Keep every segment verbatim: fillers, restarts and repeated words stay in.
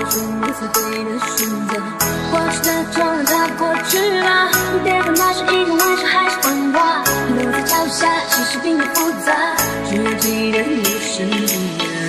做你自己的选择。过去的就让它过去吧，别管那是一个玩笑还是谎话。落在脚下，其实并不复杂，只要记得有什么重要。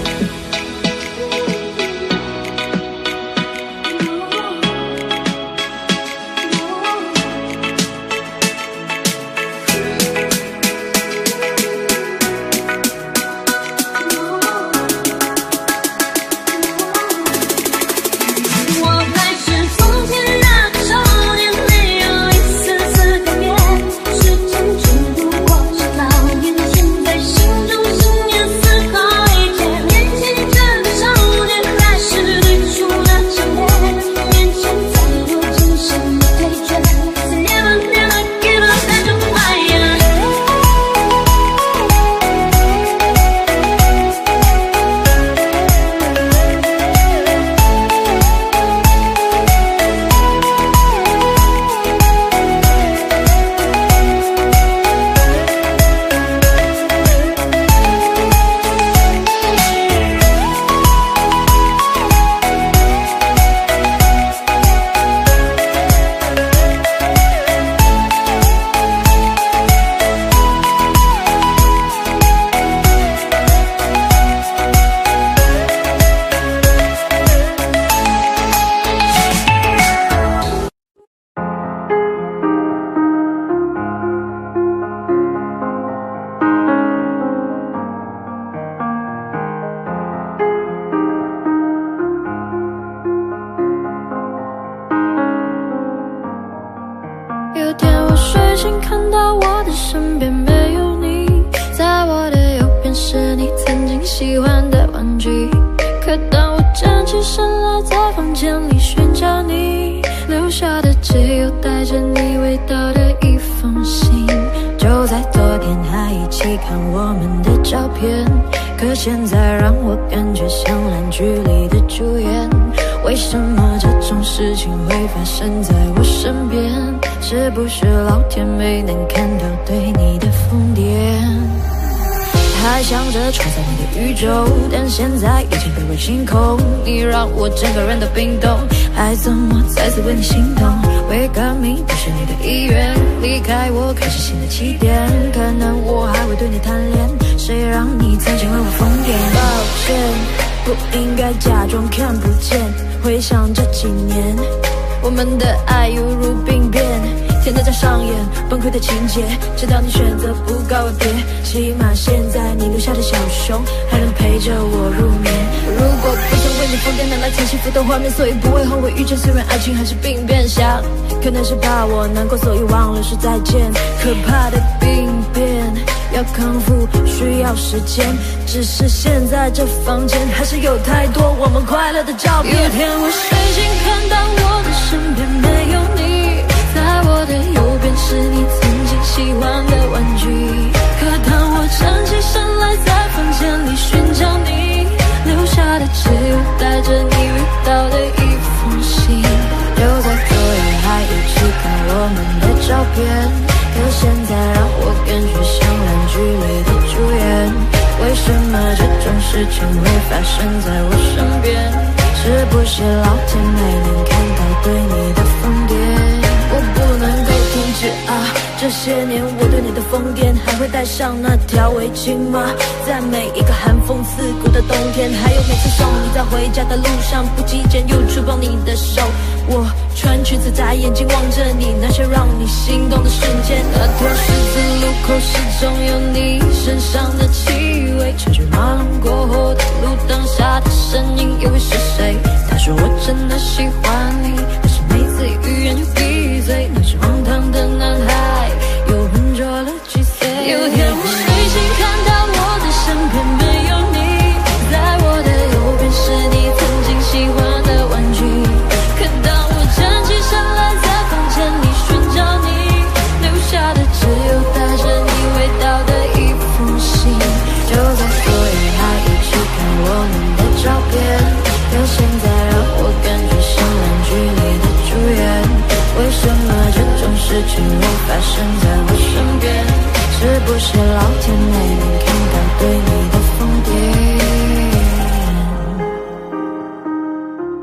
有天我睡醒，看到我的身边没有你，在我的右边是你曾经喜欢的玩具。可当我站起身来，在房间里寻找你，留下的只有带着你味道的一封信。就在昨天还一起看我们的照片，可现在让我感觉像烂剧里的主演。为什么这种事情会发生在我身边？是不是老天没能看到对你的疯癫？还想着创造你的宇宙，但现在已经被我清空。你让我整个人都冰冻，爱怎么再次为你心动？为革命不是你的意愿，离开我开始新的起点。可能我还会对你贪恋，谁让你曾经为我疯癫？抱歉，不应该假装看不见。回想这几年，我们的爱犹如病变，天天在上演崩溃的情节。直到你选择不告别，起码现在你留下的小熊还能陪着我入眠。如果不想为你疯癫，拿来曾幸福的画面，所以不会后悔遇见。虽然爱情还是病变，想可能是怕我难过，所以忘了说再见。可怕的病变要康复需要时间，只是现在这房间还是有太多我们快乐的照片。有天我睡醒，看到我的身边没有你，在我的右边是你曾经喜欢的玩具。可当我站起身来，在房间里寻找你，留下的只有带着你味道的一封信。就在昨夜还一起看我们的照片，可现在让我感觉像烂剧里的主演。为什么这种事情会发生在我身边？是不是老天没能看到对你的疯癫？我不能够停止啊！这些年我对你的疯癫，还会戴上那条围巾吗？在每一个寒风刺骨的冬天，还有每次送你在回家的路上，不经意间又触碰你的手。我穿裙子在眼睛望着你，那些让你心动的瞬间。那条十字路口始终有你身上的气味，车水马龙过后的路灯下的身影，以为是谁？他说我真的喜欢你，可是每次语言就闭嘴。那是荒唐的男孩，又笨拙了几岁？有天我睡醒，看到我的身边没有你，在我的右边是你曾经喜欢的玩具。可当我站起身来，在房间里寻找你，留下的只有带着你味道的一封信。就在昨夜还一起看我们的照片，可现在让我感觉像烂剧里的主演。为什么这种事情会发生在我身边？是不是老天没能看到对你的疯癫？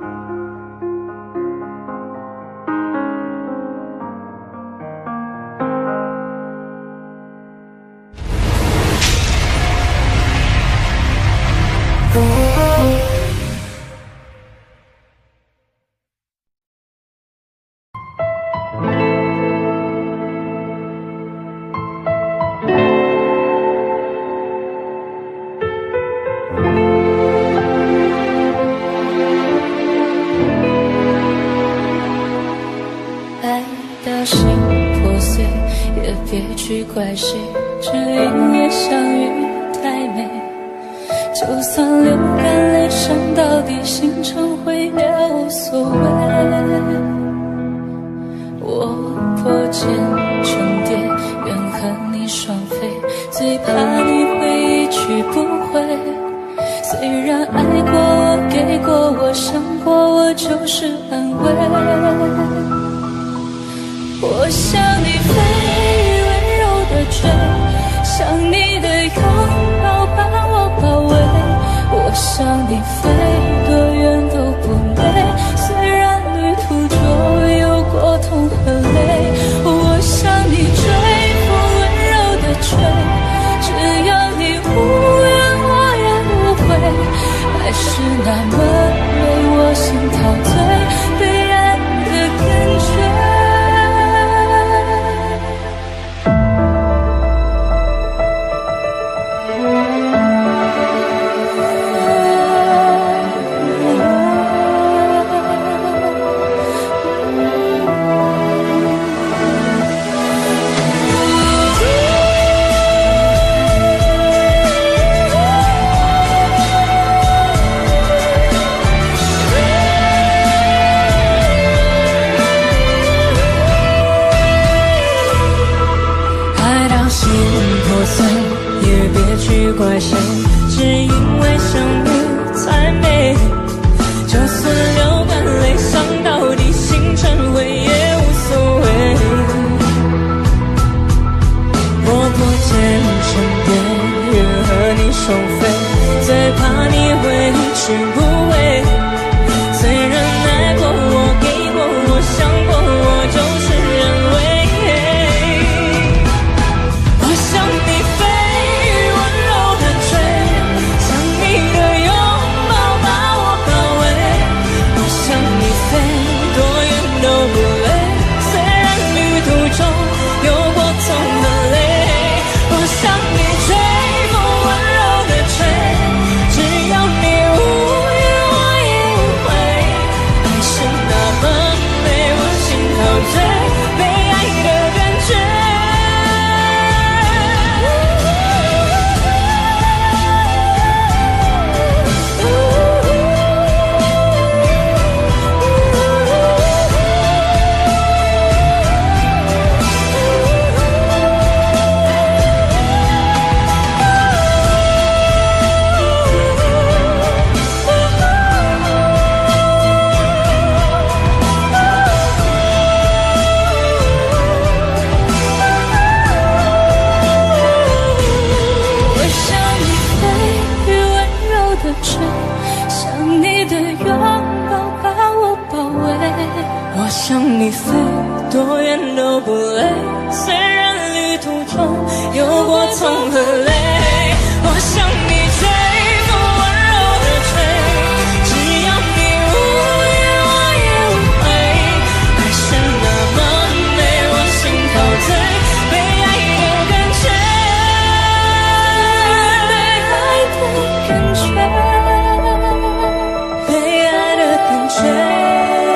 让心破碎，也别去怪谁，只因为相遇太美。就算流干泪，伤到底，心成灰也无所谓。我破茧成蝶，愿和你双飞，最怕你会一去不回。虽然爱过我，给过我，伤过我，就是安慰。我向你飞，温柔的追，向你的拥抱把我包围。我向你飞，多远都不累，虽然旅途中有过痛和泪。我向你追，风温柔的吹，只要你无怨我也无悔。爱是那么美，我心陶醉，被爱的感觉。怪谁？只因为相遇太美。就算流干泪，伤到底，心成灰也无所谓。我破茧成蝶，愿和你双飞，最怕你会一去不回。虽然爱过我，给过我，伤过我，就是认为。我向你飞。向你飞，多远都不累。虽然旅途中有过痛和泪，我向你追，风温柔的吹，只要你无怨，我也无悔。爱是那么美，我心陶醉，被爱的感觉，被爱的感觉，被爱的感觉。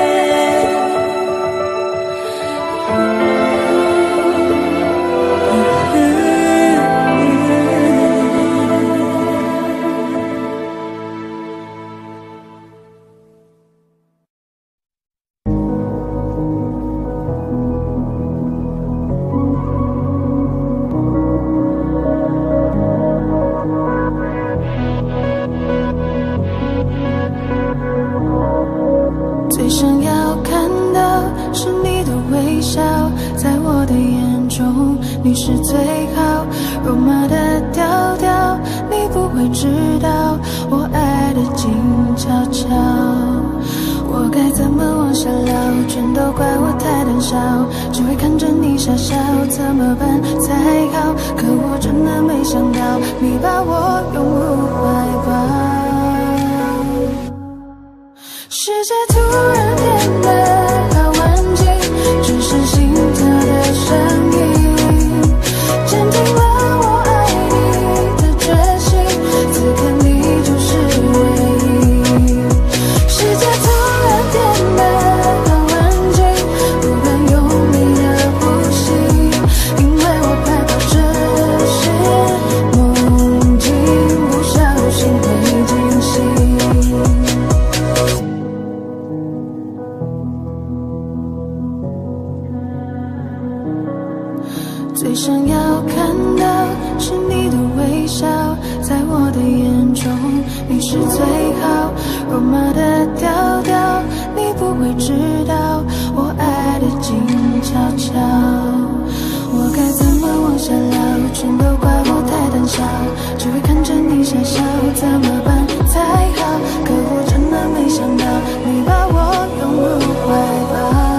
你是最好肉麻的调调，你不会知道我爱的静悄悄。我该怎么往下聊？全都怪我太胆小，只会看着你傻笑，怎么办才好？可我真的没想到，你把我拥入怀抱。世界突然变得好安静，只剩心跳的声音。坚定了我爱你的决心，此刻你就是唯一。世界突然变得好安静，不管用力的知道我爱的静悄悄。我该怎么往下聊？全都怪我太胆小，只会看着你傻笑，怎么办才好？可我真的没想到，你把我拥入怀抱。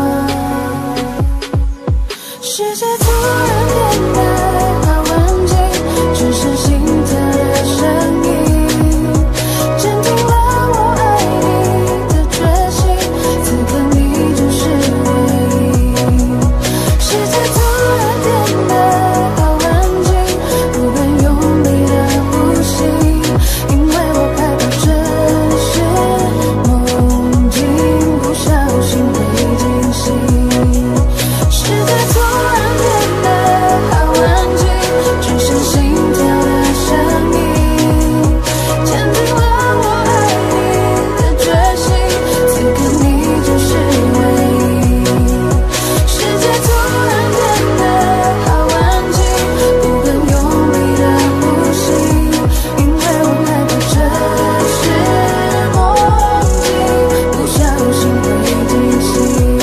世界突然变得好安静，只剩心跳的声音，坚定了我爱你的决心。此刻你就是唯一。世界突然变得好安静，不敢用力的呼吸，因为我害怕这是梦境，不小心会惊醒。世界突然变得好安静，只剩心跳的声音，坚定了我爱你的决心。此刻你就是唯一。世界突然变得好安静，不敢用力的呼吸，因为我害怕这是梦境，不小心会惊醒。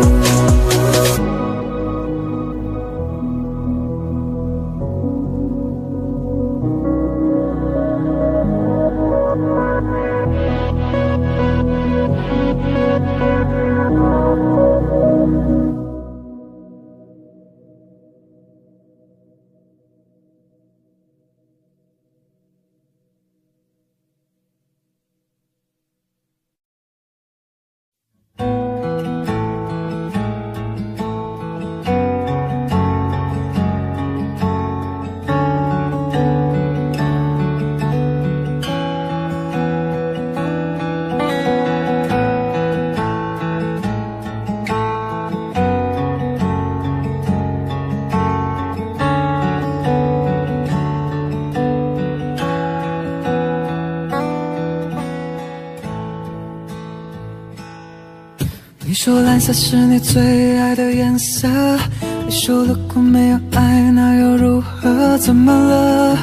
你说蓝色是你最爱的颜色，你说如果没有爱那又如何？怎么了？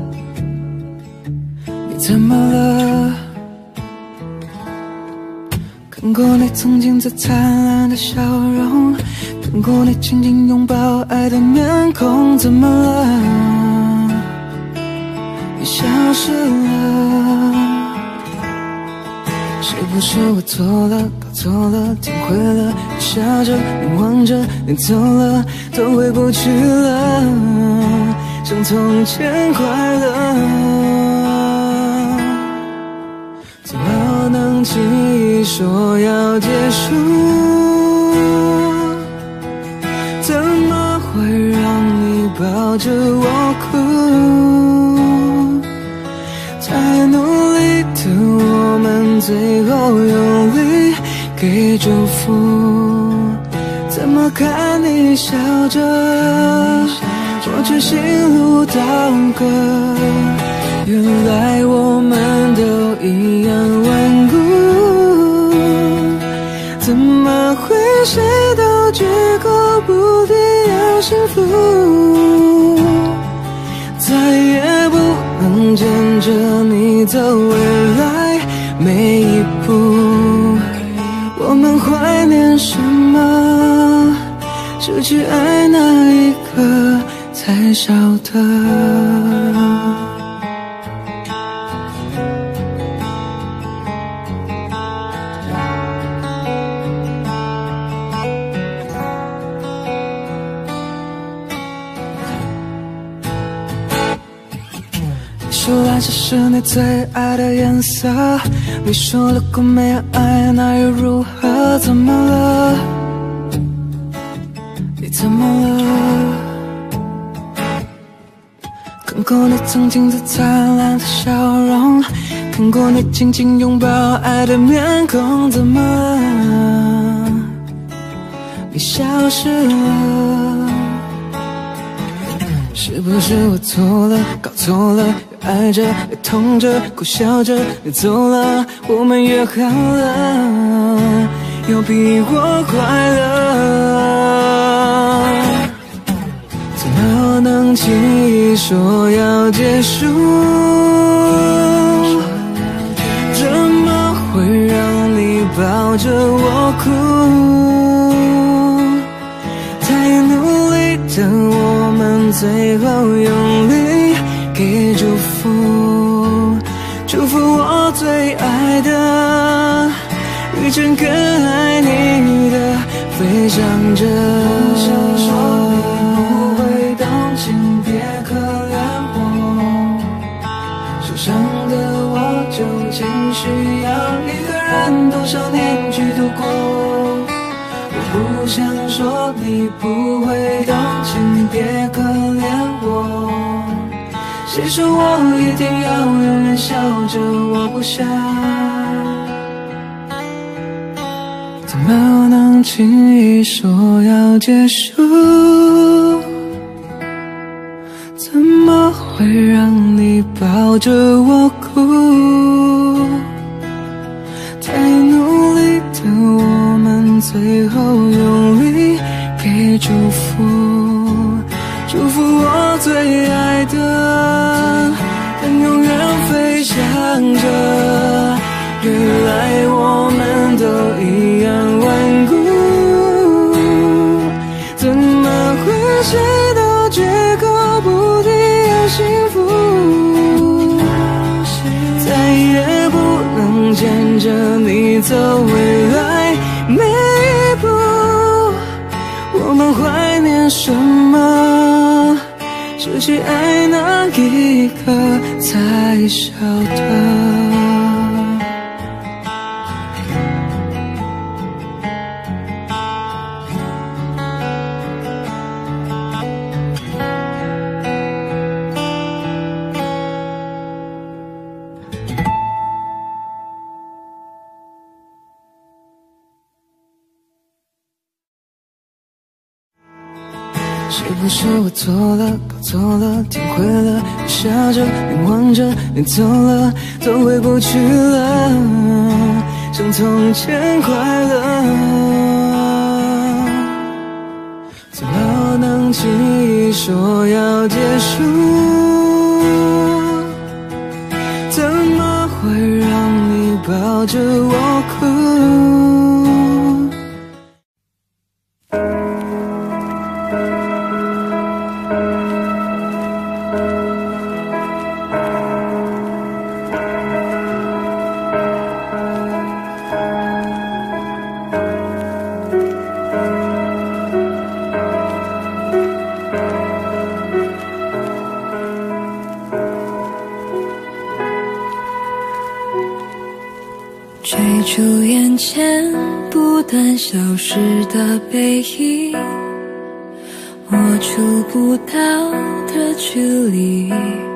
你怎么了？看过你曾经最灿烂的笑容，看过你紧紧拥抱爱的面孔，怎么了？你消失了。是不是我错了，搞错了，天灰了，你笑着，你望着，你走了，都回不去了，像从前快乐。怎么能轻易说要结束？怎么会让你抱着我哭？太努力的我们，最后用力给祝福。怎么看你笑着，我却心如刀割。原来我们都一样顽固，怎么会谁都居高不低要幸福？再也不能牵着你走未来每一步。我们怀念什么？失去爱那一刻才晓得。说蓝色是你最爱的颜色，你说如果没有爱那又如何？怎么了？你怎么了？看过你曾经最灿烂的笑容，看过你紧紧拥抱爱的面孔，怎么了？你消失了。是不是我错了，搞错了？越爱着，越痛着，苦笑着，你走了，我们约好了，要比我快乐。怎么能轻易说要结束？怎么会让你抱着我哭，太努力的我们最后用力给祝福，祝福我最爱的，一整个爱你的飞翔着。不想说你不会动情，别可怜我，受伤的我究竟需要一个人多少年去度过？我不想说你不会动情，别可怜我，谁说我一定要永远笑着我不想？怎么能轻易说要结束？怎么会让你抱着我哭？太努力的我们最后用力给祝福，祝福我最爱的，但永远飞翔着。原来我们都一样顽固，怎么会谁都绝口不提要幸福？再也不能牵着你走未来每一步，我们怀念什么？失去爱那一刻才晓得。是不是我错了，搞错了，天灰了，你笑着，你望着，你走了，都回不去了，像从前快乐。怎么能轻易说要结束？怎么会让你抱着我哭？ 追逐眼前不断消失的背影，我触不到的距离，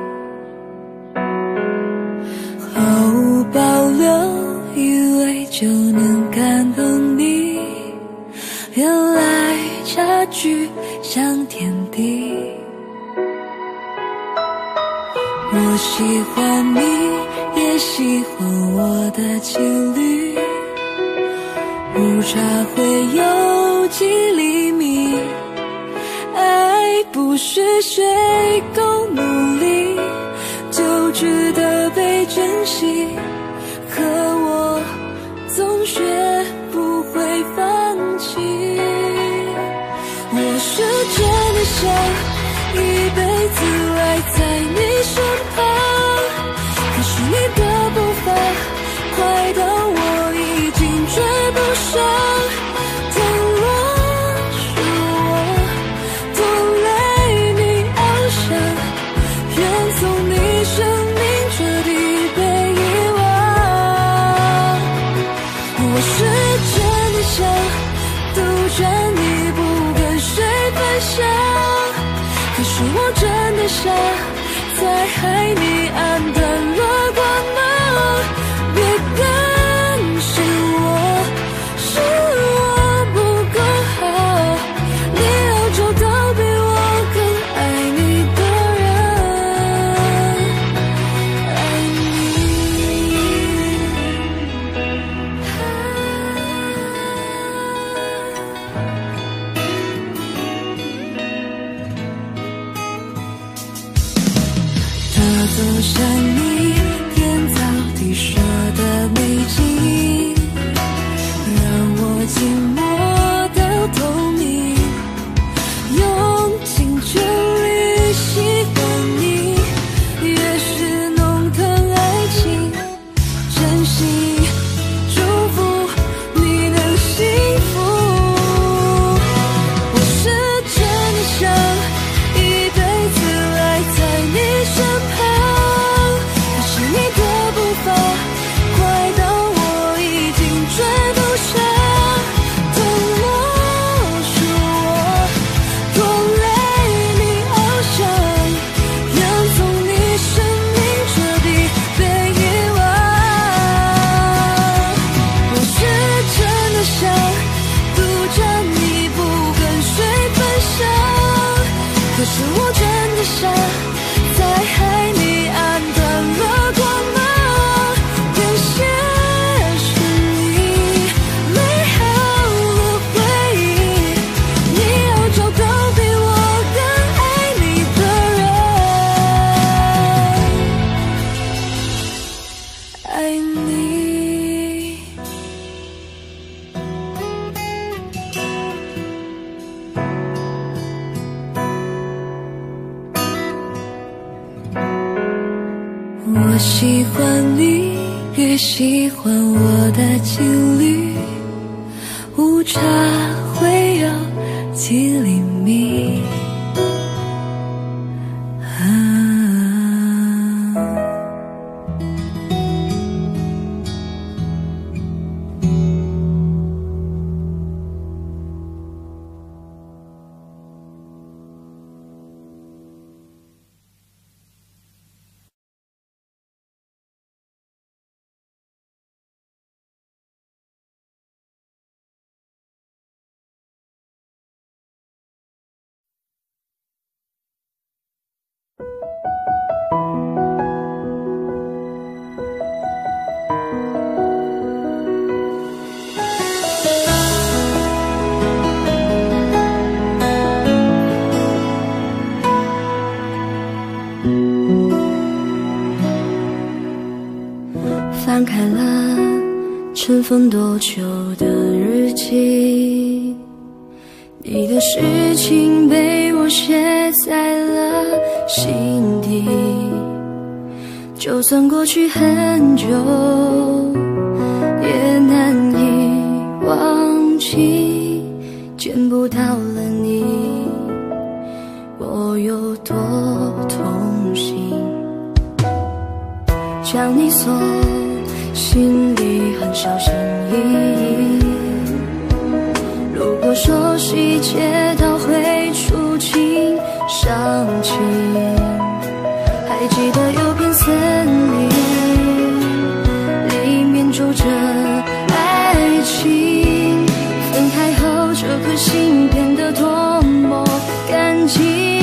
毫无保留，以为就能感动你，原来差距像天地。我喜欢你，也喜欢我的情侣，误差会有几厘米，爱不是谁够努力就值得被珍惜，可我总学不会放弃。我是真的想一辈子赖在你身旁，可是你的步伐快到我已经追不上，倘若是我拖累你翱翔，愿从你生命彻底被遗忘。我是真的想独占你不跟谁分享，可是我真的傻，在海你暗淡了光芒，别担心我，是我不够好，你要找到比我更爱你的人，爱你。他走向你天造地设的美景， 欢你，越喜欢我的情侣，误差会有几厘米。 翻开了尘封多久的日记，你的事情被我写在了心底，就算过去很久也难以忘记，见不到了你我有多痛心，将你锁心里很小心翼翼，如果说细节都会触景伤情，还记得有片森林里面住着爱情，分开后这颗心变得多么干净，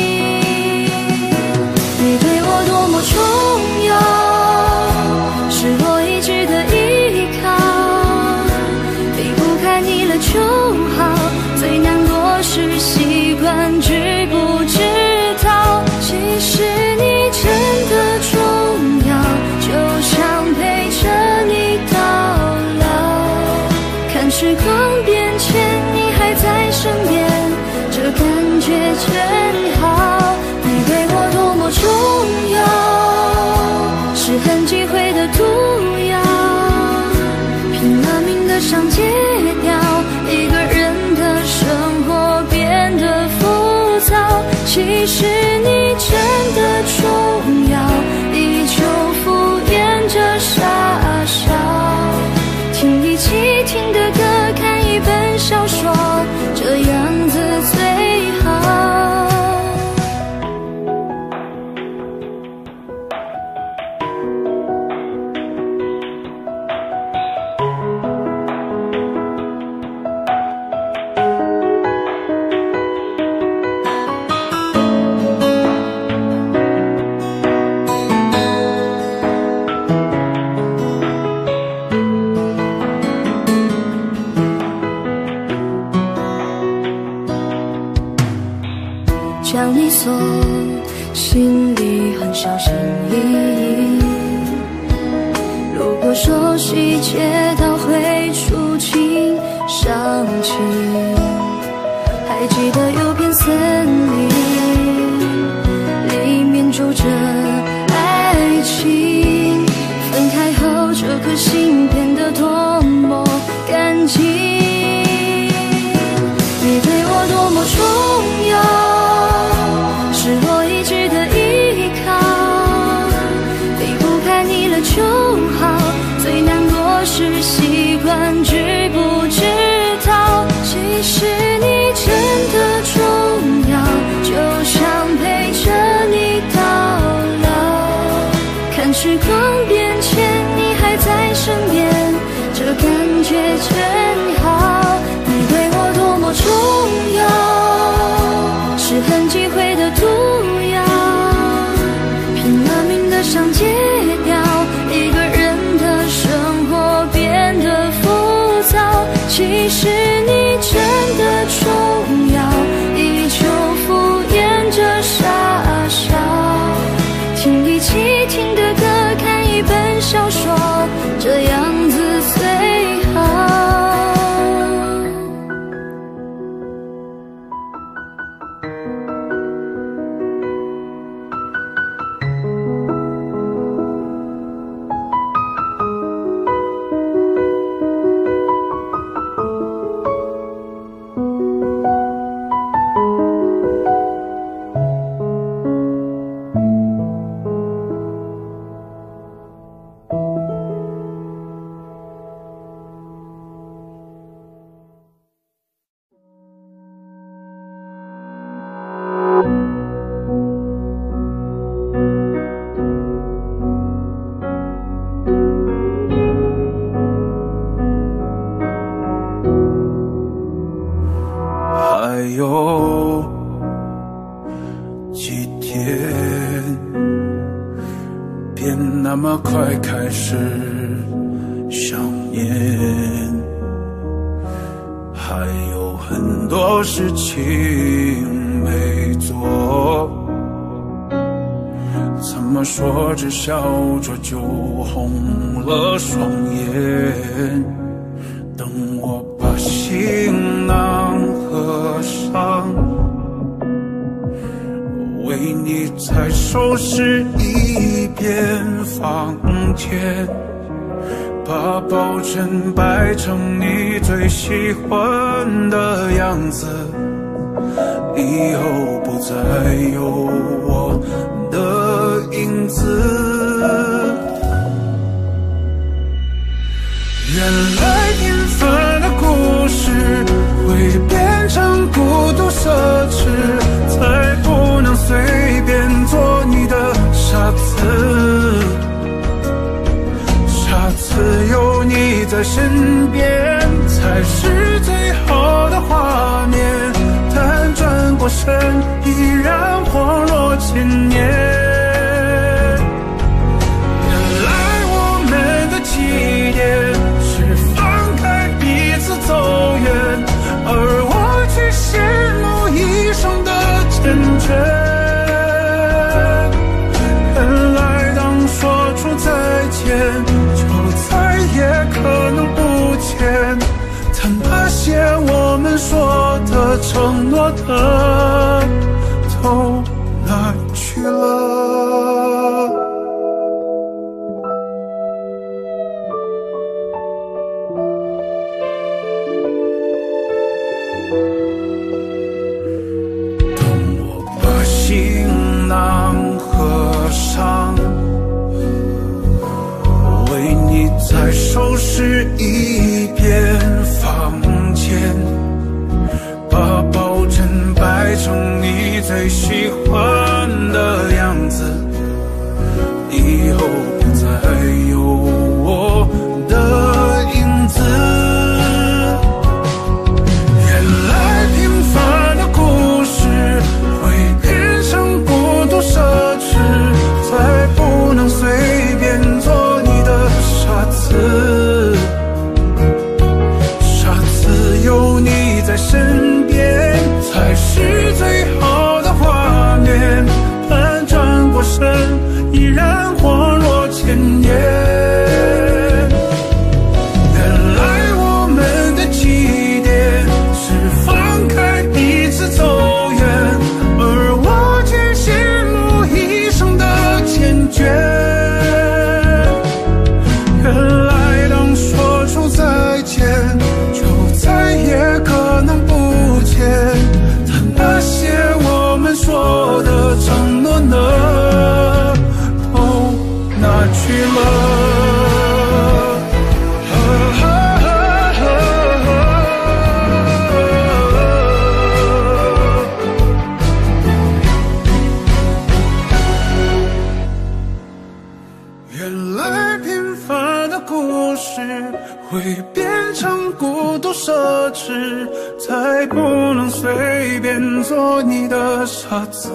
你对我多么重要，是我一直的依靠，离不开你了就好，最难过是习惯知不知道，其实你真的重要，就想陪着你到老，看时光变迁你还在身边，这感觉真好，你对我多么重要，是很忌讳的毒药，拼了命的想戒掉，一个人的生活变得浮躁，其实你真的重要，依旧敷衍着傻笑，听一起听的歌，看一本小说，这样子最好。将你锁心里很小心翼翼，如果说细节都会触景伤情，还记得有片森林里面住着爱情，分开后这颗心变得多么干净，你对我多么重要，是我一直的依靠，离不开你了就好，最难过是习惯知不知道，其实你真的重要，就想陪着你到老，看时光变迁你还在身边，这感觉真好，你对我多么重要，是很忌讳的毒药，拼了命的想戒掉，一个人的生活变得浮躁，其实你真的重要，依旧敷衍着傻笑，听一起听的歌，看一本小说，这样子最好。 有几天，便那么快开始想念，还有很多事情没做，怎么说着笑着就红了双眼。等我把行囊合上，为你再收拾一遍房间，把抱枕摆成你最喜欢的样子，以后不再有我的影子。原来平凡的故事会变成孤独奢侈，才不能随便做你的傻子。下次有你在身边才是最好的画面，但转过身依然恍若千年。原来我们的起点是放开彼此走远，而我却羡慕一生的缱绻。原来当说出再见就再也可能不见，但那些我们说的承诺的都哪去了？等我把行囊合上，为你再收拾一遍房间，把抱枕摆成你最喜欢的样子，以后不再有我的影子。原来平凡的故事会变成孤独奢侈，才不能随便做你的傻子。下次有你在身边才是最好的画面，但转过身依然恍若千年。原来我们的起点是放开彼此走远，而我却羡慕一生的缱绻。原来当说出再见就再也可能不见，但那些我们说的承诺呢，都哪去了？原来平凡的故事会变成孤独奢侈，才不能随便做你的傻子。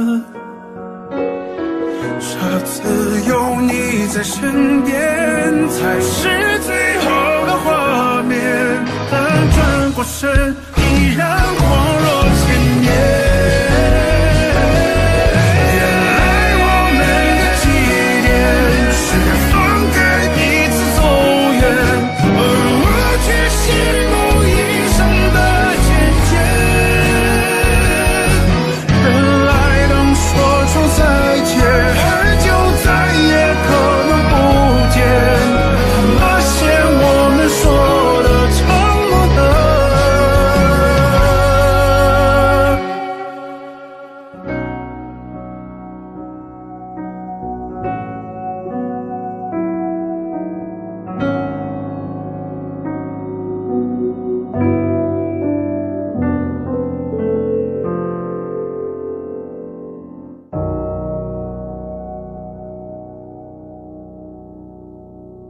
下次有你在身边才是最好的画面，但转过身依然恍若千年。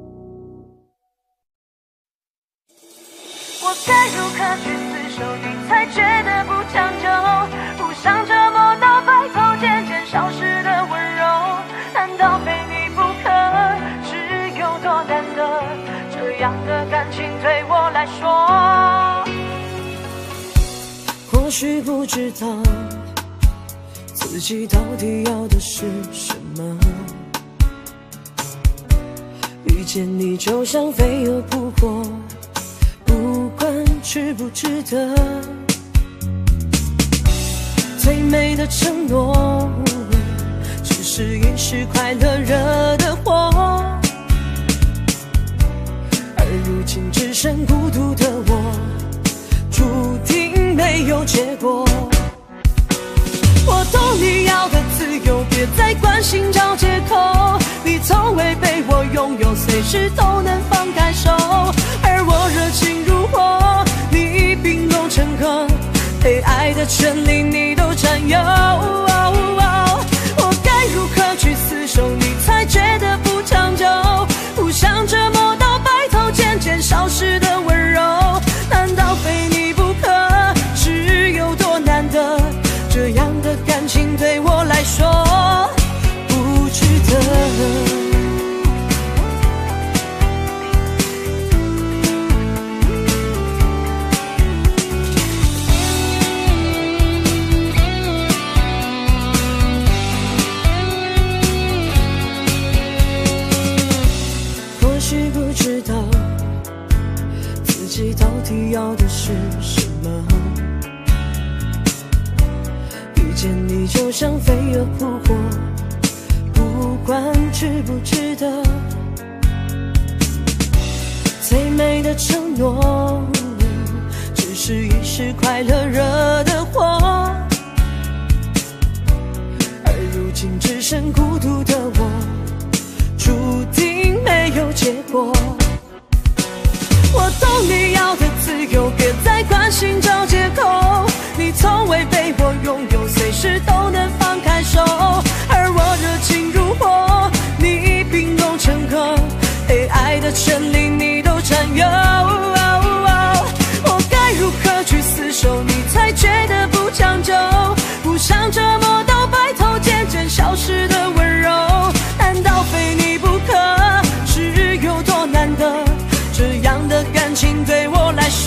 我该如何去厮守你？ 才觉得不长久，不想折磨到白头渐渐消失的温柔，难道非你不可？是有多难得？这样的感情对我来说， 或许不知道自己到底要的是什么。遇见你就像飞蛾扑火，不管值不值得。最美的承诺，只是一时快乐惹的祸，而如今只剩孤独的我，注定没有结果。我懂你要的自由，别再关心找借口。你从未被我拥有，随时都能放开手。而我热情如火，你冰冻成河，被爱的权利你都占有。我该如何去厮守，你才觉得不长久？不想折磨到白头渐渐消失的温柔，难道非你不可？是有多难得？这样的感情对我来说不值得。或许不知道自己到底要的是什么，遇见你就像飞蛾扑火，不管值不值得。最美的承诺，只是一时快乐惹的祸，而如今只剩孤独的我，注定没有结果。我懂你要的自由，别再关心找借口。你从未被我拥有，随时都能放开手。而我热情如火，你冰冻成河，被爱的权利你都占有。我该如何去厮守，你才觉得不长久？不想折磨到白头渐渐消失的温柔，难道非你不可？是有多难得？这样的感情对我来说，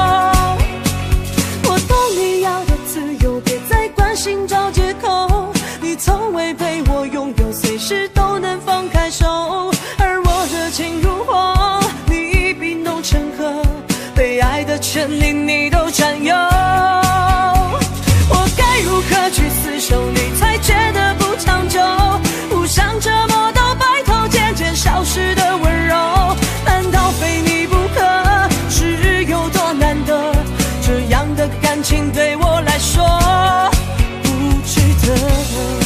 我懂你要的自由，别再关心找借口。你从未被我拥有，随时都能放开手。而我热情如火，你冰冻成河，被爱的权利你都占有。我该如何去厮守，你才觉得不长久？不想折磨到白头渐渐消失的温柔，难道非你不可？是有多难得？这样的感情对我来说不值得。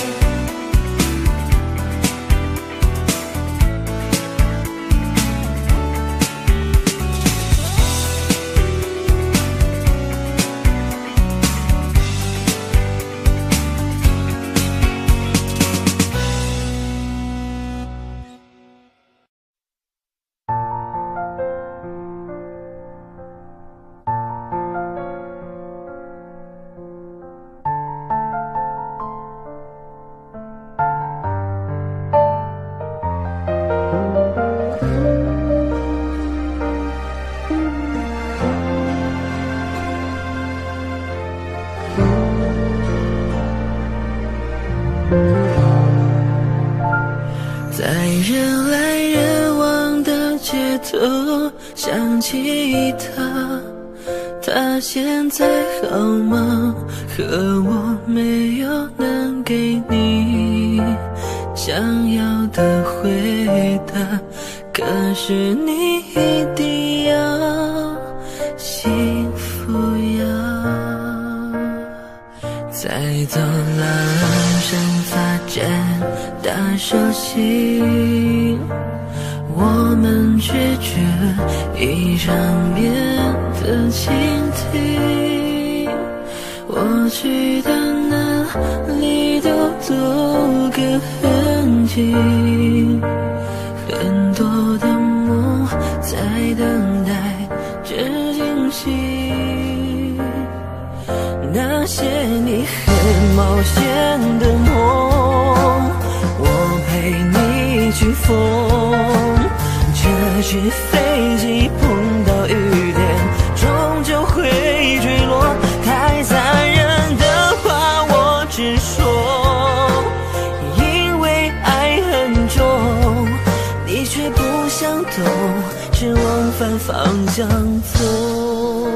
在人来人往的街头想起他，他现在好吗？可我没有能给你想要的回答，可是你一定要幸福呀。在走廊上发展大手心，我们拒绝一场面的倾听，我去的哪里都多个痕迹，很多的梦在等待着惊喜。 些你很冒险的梦，我陪你去疯。这只飞机碰到雨点，终究会坠落。太残忍的话我只说，因为爱很重，你却不想懂，只往反方向走。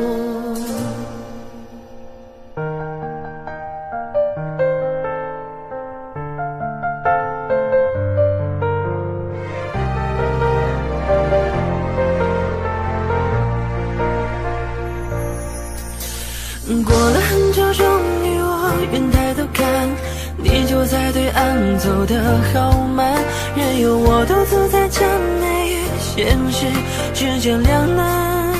过了很久，终于我愿抬头看，你就在对岸走得好慢，任由我独自在这美与现实之间两难。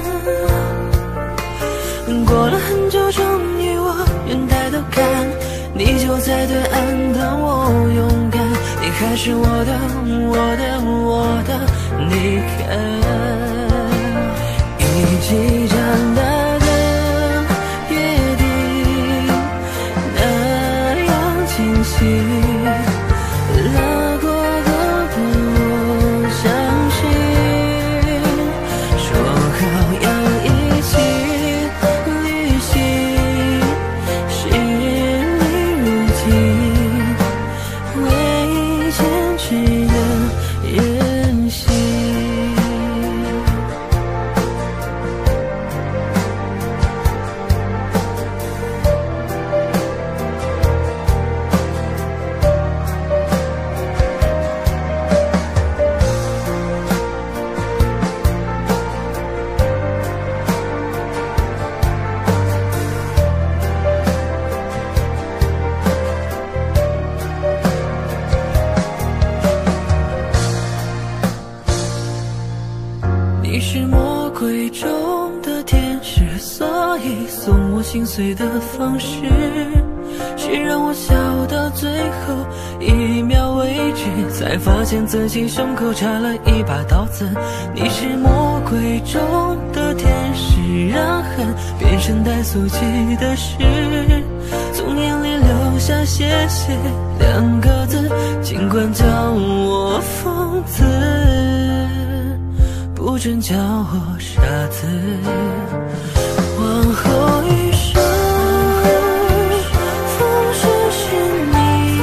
过了很久，终于我愿抬头看，你就在对岸等我勇敢，你还是我的我的我的，你看一起长大拉过河的我相信，说好要一起旅行，是你如今未坚持的任性。你是魔鬼中的天使，所以送我心碎的方式是让我笑到最后一秒为止，才发现自己胸口插了一把刀子。你是魔鬼中的天使，让恨变成带俗气的事，从眼里流下谢谢两个字，尽管叫我疯子，不准叫我傻子。往后余生，风雪是你，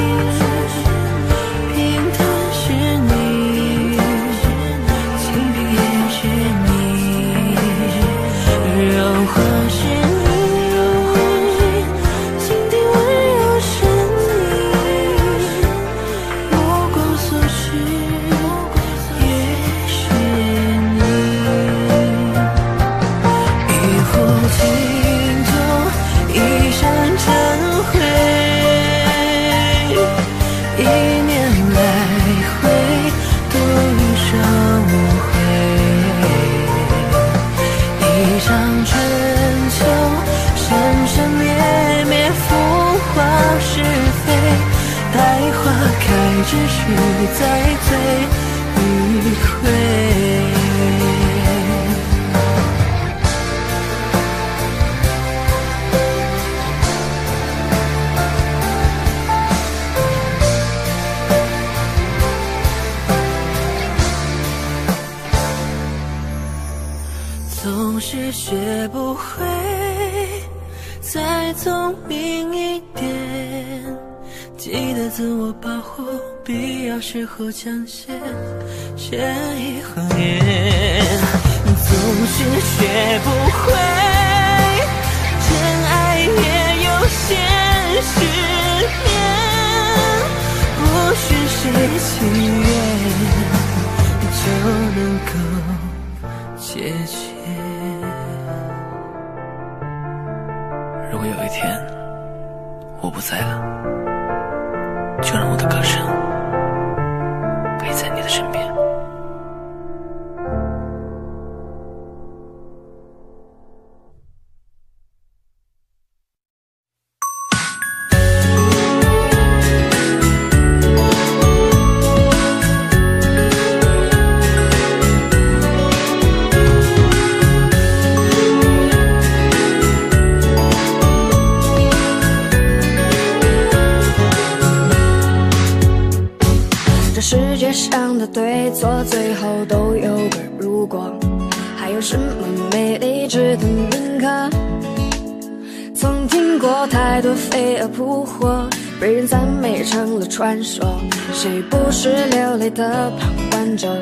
平淡是你，清贫也是你，让花是你，心底温柔是你，目光所视也是你。情中一闪成灰，一年来回独上无悔，一场春秋生生灭灭，浮华是非，待花开之时再醉与会。总是学不会再聪明一点，记得自我保护，必要时候讲些善意谎言。总是学不会真爱也有现实面，不是谁情愿就能够解决。 如果有一天我不在了，就让我的歌声陪在你的身边。 你上的对错，最后都有个如果。还有什么美丽值得铭刻？曾听过太多飞蛾扑火，被人赞美成了传说，谁不是流泪的旁观者？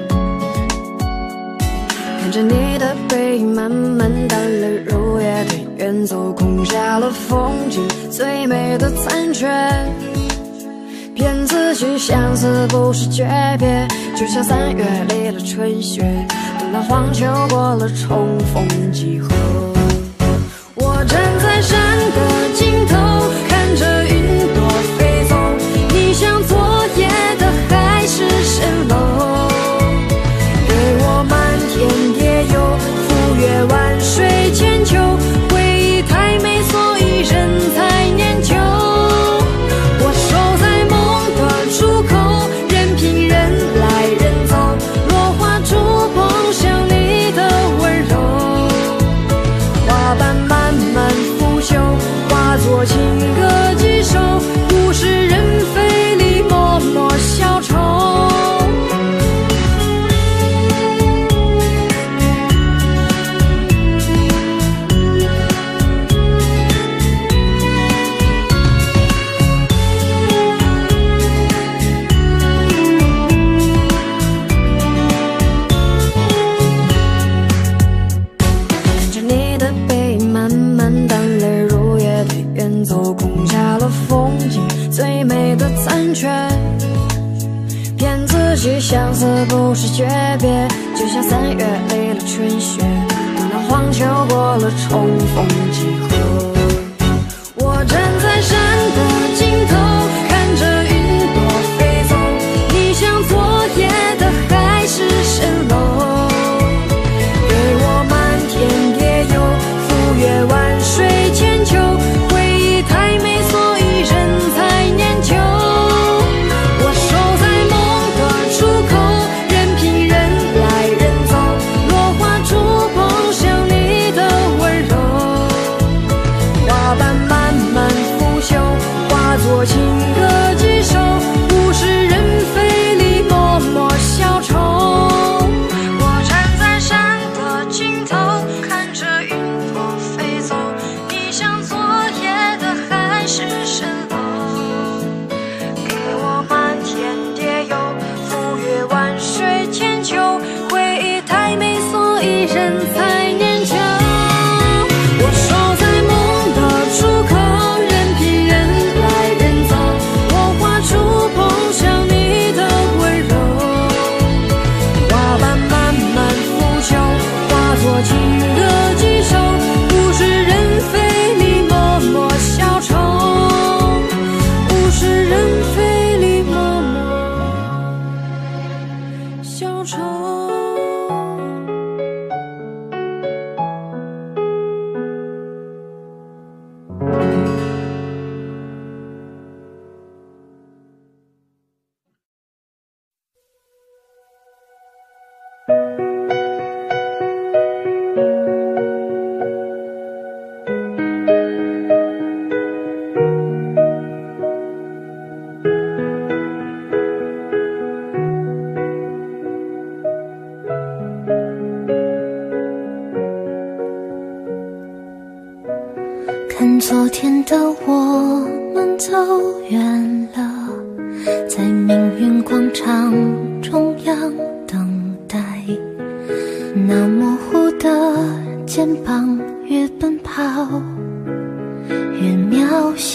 看着你的背影慢慢淡了如月，对远走空下了风景最美的残缺。骗自己相思不是诀别，就像三月里的春雪，等到黄秋过了重逢几何。我站在山的尽头，看着云朵飞走，你像昨夜的海市蜃楼，给我漫天蝶游，浮越万水千秋，回忆太美，所以人才念旧。我守在梦的出口，任凭人来人走，落花触碰像你的温柔，花瓣慢慢腐朽，化作情歌几首，物是人非里默默消愁。走空下了风景最美的残缺，骗自己相思不是诀别，就像三月里的春雪，等到黄秋过了重逢几何。我站在山的尽头，看着云朵飞走，你像昨夜的海市蜃楼，给我漫天蝶游，浮越万水千秋，太美，所以人才念旧。我守在梦的出口，任凭人来人走，落花触碰像你的温柔，花瓣慢慢腐朽，化作情歌几首，物是人非里默默消愁。我站在山的尽头，看着云朵飞走，你像昨夜的海市蜃楼，给我漫天蝶游，浮越万水千秋，回忆太美，所以人才念旧。我守在梦的出口，任凭人来人走，落花触碰像你的温柔，花瓣慢慢腐朽，化作情歌几首，物是人非里默默消愁，物是人非里默默消愁。 看昨天的我们走远了，在命运广场中央等待，那模糊的肩膀越奔跑越渺小，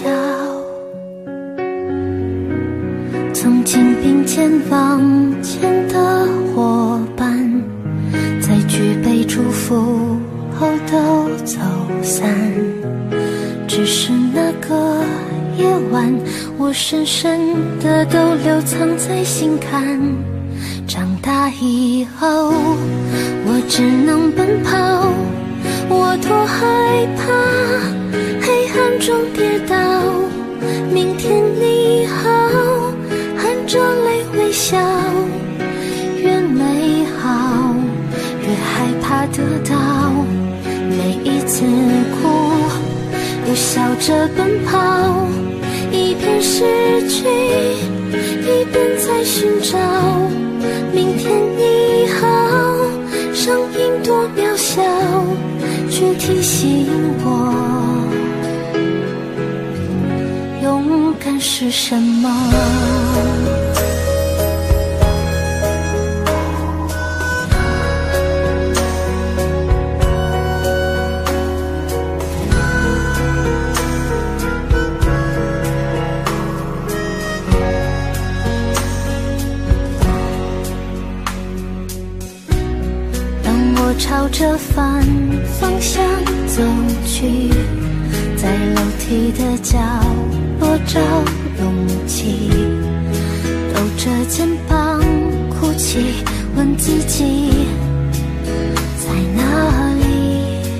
曾经并肩往前的伙伴，在举杯祝福后都走散，只是那个夜晚，我深深的都留藏在心坎。长大以后，我只能奔跑，我多害怕黑暗中跌倒。明天你好，含着泪微笑，越美好越害怕得到，每一次哭又笑着奔跑，一片失去，一边在寻找明天你好。声音多渺小，却提醒我，勇敢是什么。朝着反方向走去，在楼梯的角落找勇气，抖着肩膀哭泣，问自己在哪里。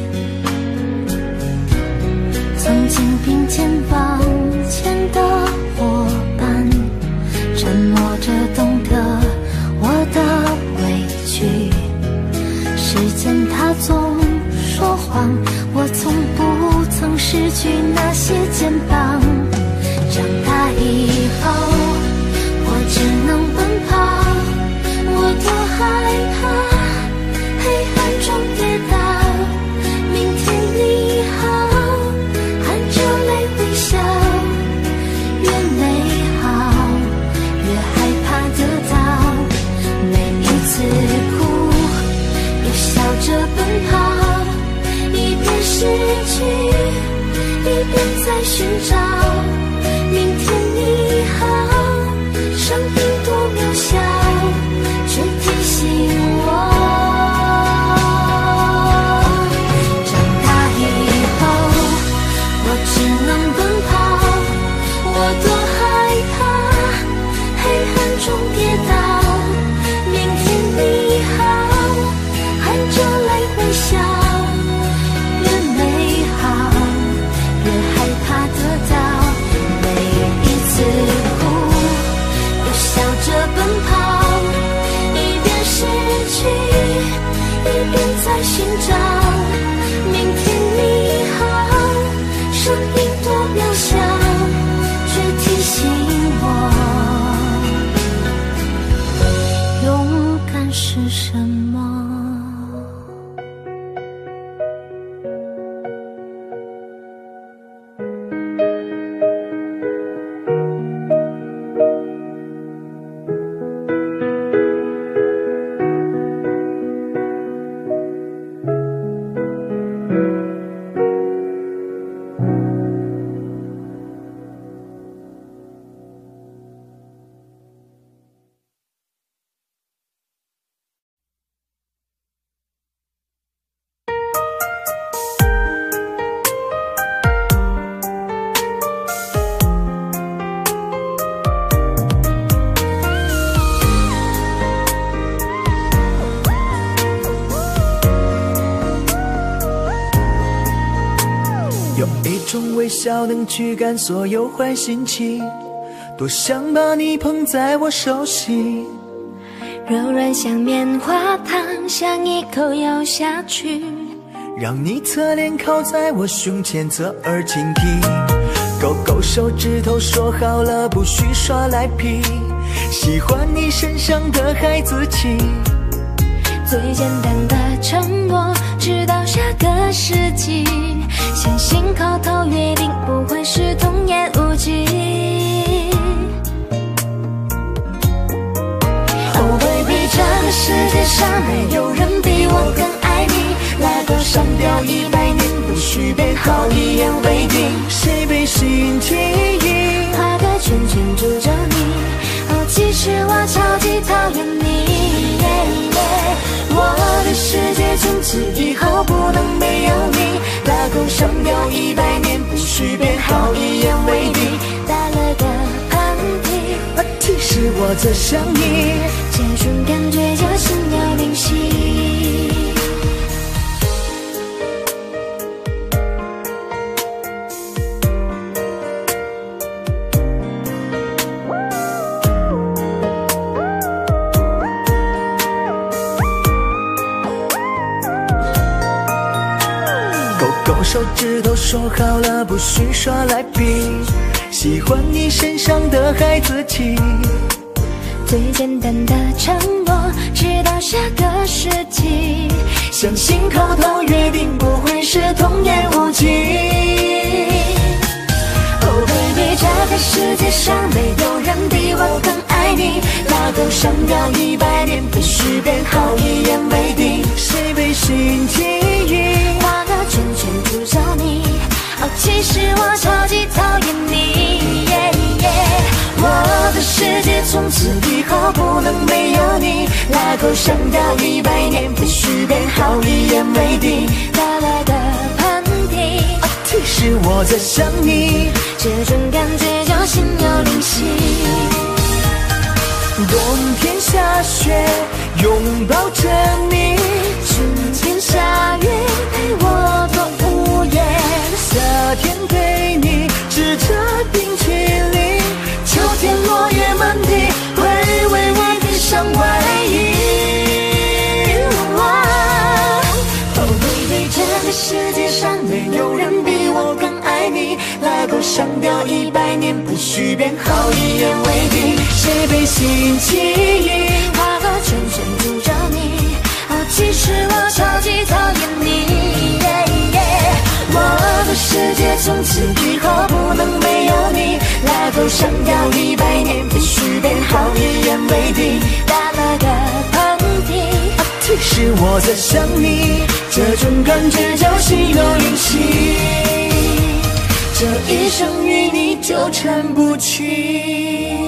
曾经并肩往前的伙伴，沉默着懂得我的委屈。时间它总说谎，我从不曾失去那些肩膀。长大以后，我只能奔跑，我多害怕黑暗中跌倒。明天你好，含着泪微笑，越美好越害怕得到。每一次哭笑着奔跑，一边失去，一边在寻找明天你好。声音多渺小，却提醒我，长大以后，我只能奔跑，我多害怕黑暗中跌倒。明天你好，含着泪微笑，越美好越害怕得到。每一次哭又笑着奔跑，一边失去，一边在寻找明天你好。声音多渺小，却提醒我，勇敢是什么。 有一种微笑能驱赶所有坏心情，多想把你捧在我手心， 柔软像棉花糖，想一口咬下去， 让你侧脸靠在我胸前，侧耳倾听，勾勾手指头说好了不许耍赖皮，喜欢你身上的孩子气， 最简单的承诺，直到下个世纪，相信口头约定不会是童言无忌。Oh baby， 这个世界上没有人比我更爱你，来个上吊一百年，不许变好，一言为定。 谁被心记忆， 画个圈圈住着你，哦，其实我超级讨厌你。我的世界从此以后不能没有你，大口上吊一百年，不许变好，一言为定。打了个喷嚏， 啊，其实我在想你， 这种感觉就心有灵犀。 手指头说好了不许耍赖皮， 喜欢你身上的孩子气。 最简单的承诺，直到下个世纪， 相信口头约定不会是童言无忌。 Oh baby， 这个世界上没有人比我更爱你，拉钩上吊一百年，必须变好，一言为定。 谁被心记忆， 画个圈圈诅咒你。哦，其实我超级讨厌你。Yeah, yeah， 我的世界从此以后不能没有你，拉钩上吊一百年，必须变好，一言为定。打了个喷嚏， 哦，其实我在想你， 这种感觉就心有灵犀。 冬天下雪拥抱着你， 春天下雨陪我过午夜， 夏天对你吃着冰淇淋，秋天落叶满地会为我披上外衣。 Oh baby， 这个世界上没有人比我更爱你，拉钩上吊一百年，必须变好，一言为定。 谁被心记忆， 画个圈圈诅咒你。哦，其实我超级讨厌你。Yeah, yeah， 我的世界从此以后不能没有你，拉钩上吊一百年，必须变好，一言为定。打了个喷嚏， 啊，其实我在想你，这种感觉叫心有灵犀，这一生与你纠缠不清。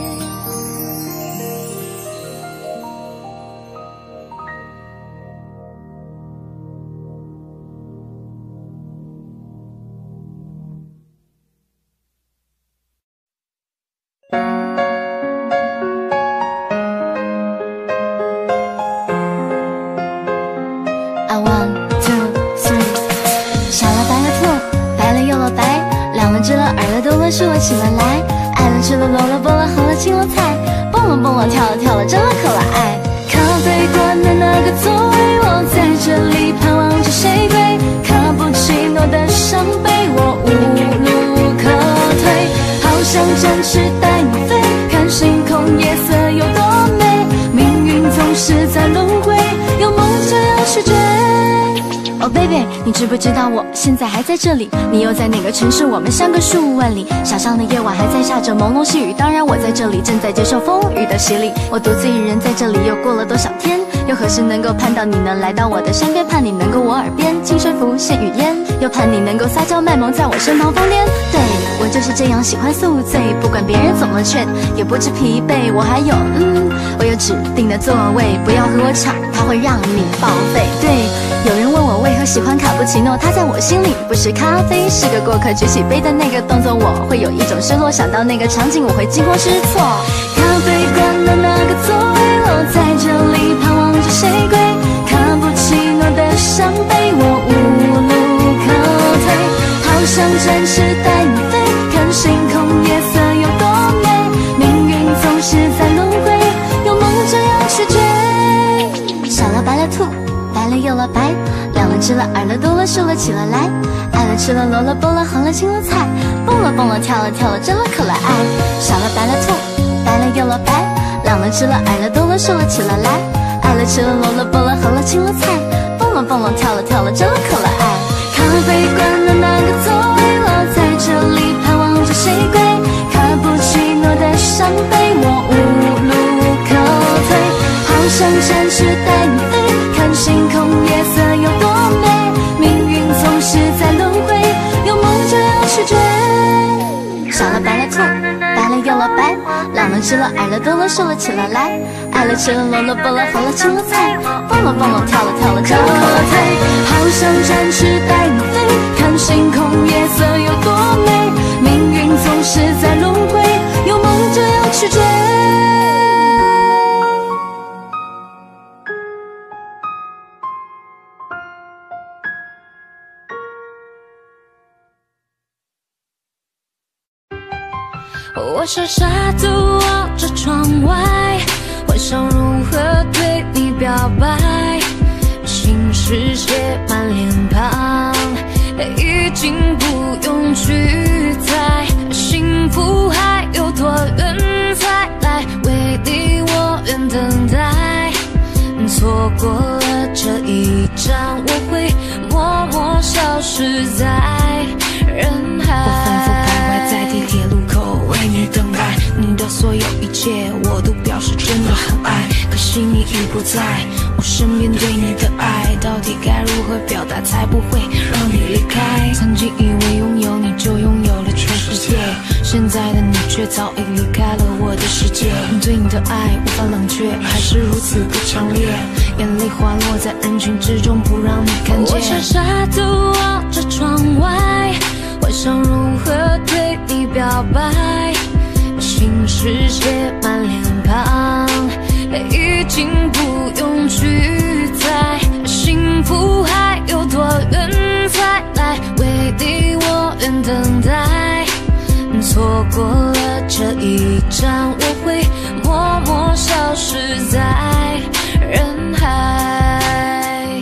是我起了来，爱了吃了萝了剥了喝了青了菜，蹦了蹦了跳了跳了真了可了爱。咖啡馆的那个座位，我在这里盼望着谁归。卡布奇诺的伤悲，我无路可退。好想展翅带你飞，看星空夜色有多美。命运总是在轮回，有梦就要去追。哦、oh、baby， 你知不知道我现在还在这里？你又在哪个城市？我们相隔数万里。小巷的夜晚还在下着朦胧细雨，当然我在这里正在接受风雨的洗礼。我独自一人在这里，又过了多少天？又何时能够盼到你能来到我的身边？盼你能够我耳边清水浮现语言，又盼你能够撒娇卖萌在我身旁疯癫。对，我就是这样喜欢宿醉，不管别人怎么劝，也不知疲惫。我还有，嗯，我有指定的座位，不要和我抢，它会让你报废。对，有人问我为何喜欢卡布奇诺，它在我心里不是咖啡，是个过客举起杯的那个动作，我会有一种失落，想到那个场景我会惊慌失措。咖啡馆的那个座位，我在这里盼望着谁归。卡布奇诺的伤悲，我无路可退。好想展翅带你飞，看星空夜色有多美。命运总是在轮回，有梦就要去追。少了白了兔，白了又了白，亮了吃了耳了多了瘦了起了来，爱了吃了萝了剥了横了青了菜，蹦了蹦了跳了跳了真了可了爱。少了白了兔，白了又了白，亮了吃了耳了多了瘦了起了来，爱了吃了萝了剥了横了青了菜，蹦了蹦了跳了跳了真了可了爱。咖啡馆的那个座位，我在这里盼望着谁归。卡布奇诺的伤悲，我无路可退。好想展翅带你飞，看星空夜色有多美。命运总是在轮回，有梦就要去追。少了白了兔，白了又了白，亮了吃了耳了多了瘦了起了来，爱了吃了萝了剥了合了青了菜，蹦了蹦了跳了跳了真了可了退。好想展翅带你飞，看星空夜色有多美。命运总是在轮回，有梦就要去追。 我傻傻地望着窗外，幻想如何对你表白。心事写满脸庞，已经不用去猜。心错过了这一站，我会默默消失在人海。 我反复徘徊在地铁路口，为你等待，你的所有一切我都表示真的很爱，可惜你已不在我身边，对你的爱到底该如何表达才不会让你离开？曾经以为拥有你就拥有了全世界，现在的你却早已离开了我的世界。对你的爱无法冷却，还是如此的强烈，眼泪滑落在人群之中，不让你看见。 我傻傻地望着窗外，幻想如何对你表白，心事写满脸庞，已经不用去猜，幸福还有多远才来为你我愿等待。错过了这一站，我会默默消失在人海。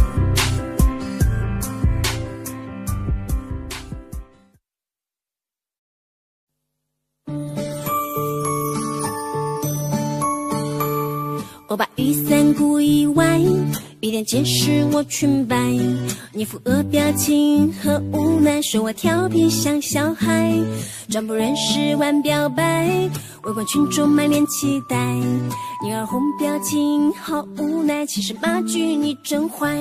我把雨伞故意歪，一点解释我裙摆，你扶额表情和无奈，说我调皮像小孩，装不认识玩表白，围观群众满脸期待，你耳红表情好无奈，其实骂句你真坏。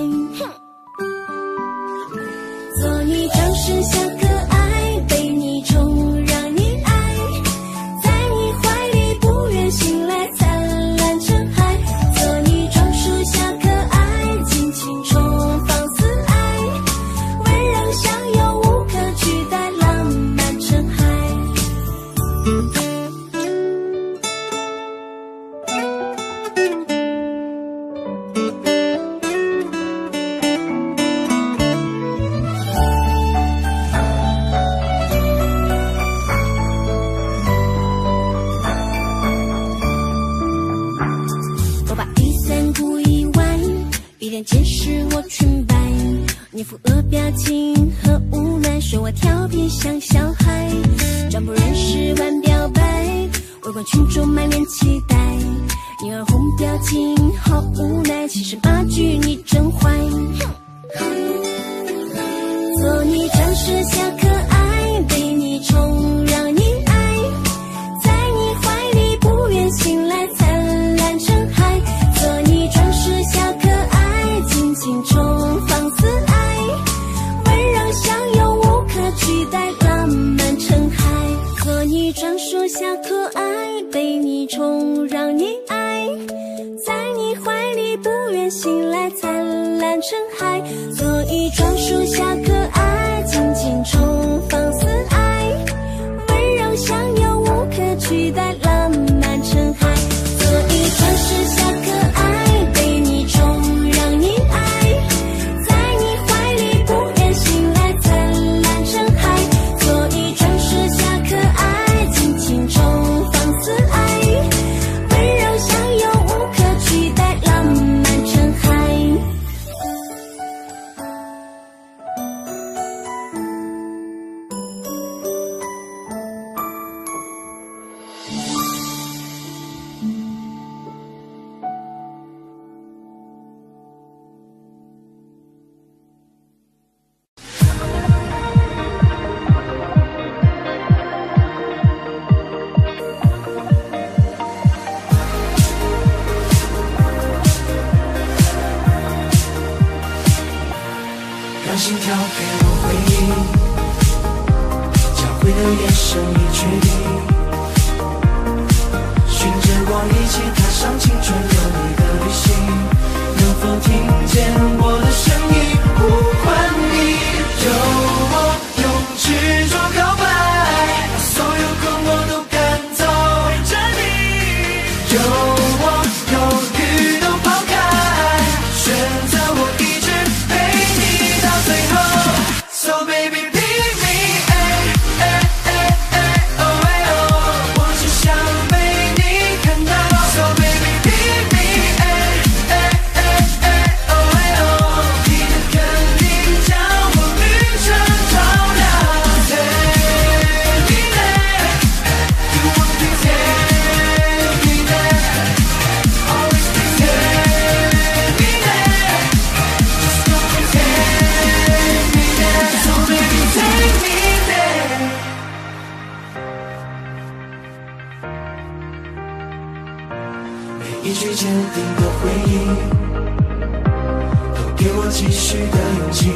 做你装饰小可爱，被你宠让你爱，在你怀里不愿醒来，灿烂成海。做你装束小可爱，尽情重放肆爱，温柔乡有无可取代，浪漫成海。解释我裙摆，你扶额表情和无奈，说我调皮像小孩，装不认识玩表白，围观群众满脸期待，你耳红表情好无奈，其实骂句你真坏。做你装饰小可爱，被你宠让你爱，在你怀里不愿醒来，灿烂成海。做你装饰小可爱，尽情重放肆爱，温柔乡有无可取代，浪漫成海。做你装束小可爱，被你宠让你爱，在你怀里不愿醒来，灿烂成海。做你装束小可爱，尽情重放肆爱，温柔乡有无可取代，浪漫成海。做你装饰小可爱，被你宠让你爱，在你怀里不愿醒来，灿烂成海。做你装饰小可爱，尽情重放肆爱，温柔乡有无可取代，浪漫成海。 让心跳给我回应，交汇的眼神已决定，循着光一起踏上青春有你的旅行，能否听见我的声音呼唤你？有我用执着告白，把所有困惑都赶走，陪着你。有我忧郁都抛开，选择我一直陪你到最后。So baby leave me， 哎哎哎哎哦哎哦，我只想被你看到。So baby leave me， 哎哎哎哎哦哎哦，你的肯定最坚定的回忆，都给我继续的勇气，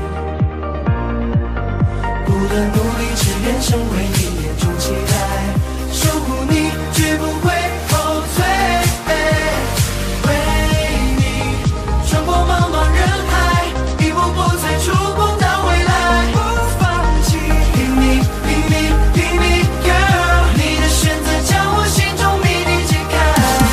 不断努力，只愿成为你眼中期待，守护你，绝不会后退。为你穿过茫茫人海，一步步才触碰到未来，不放弃。拼命，拼命，拼命 ，Girl， 你的选择将我心中谜底解开。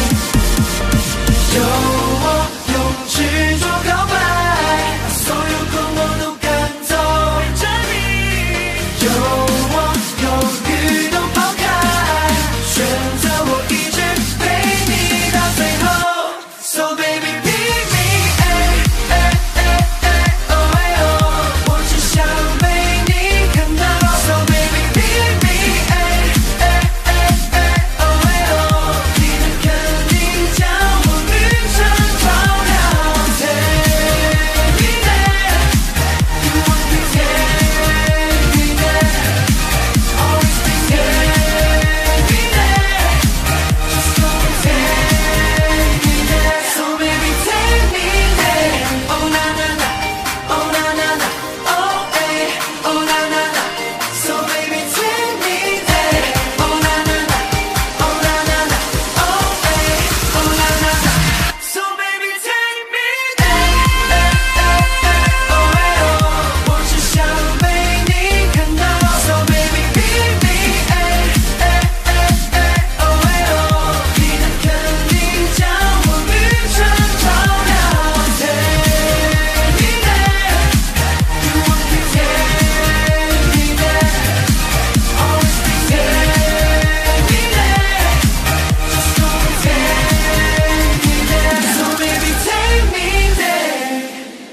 有我用执着告白，把所有困惑都赶走，陪着你。有我犹豫都抛开，选择我一直陪你到最后。So baby be me， 哎哎哎哎哦哎哦，我只想被你看到。So baby be me， 哎哎哎哎哦哎哦，你的肯定将我旅程照亮。Take me there，you want me take me there，always be take me there，just don't take me there。So baby take me there，oh na na na，oh na na na，oh eh，oh na na na。So baby take me there，oh na na na，oh na na na，oh eh，oh na na na。So baby take me there，哎哎哎哦哎哦，我只想被你看到。So baby be me， 哎哎哎哎哦哎哦，你的肯定将我旅程照亮。Take me there，you want me take me there，always be take me there，just don't take me there。So baby take me there。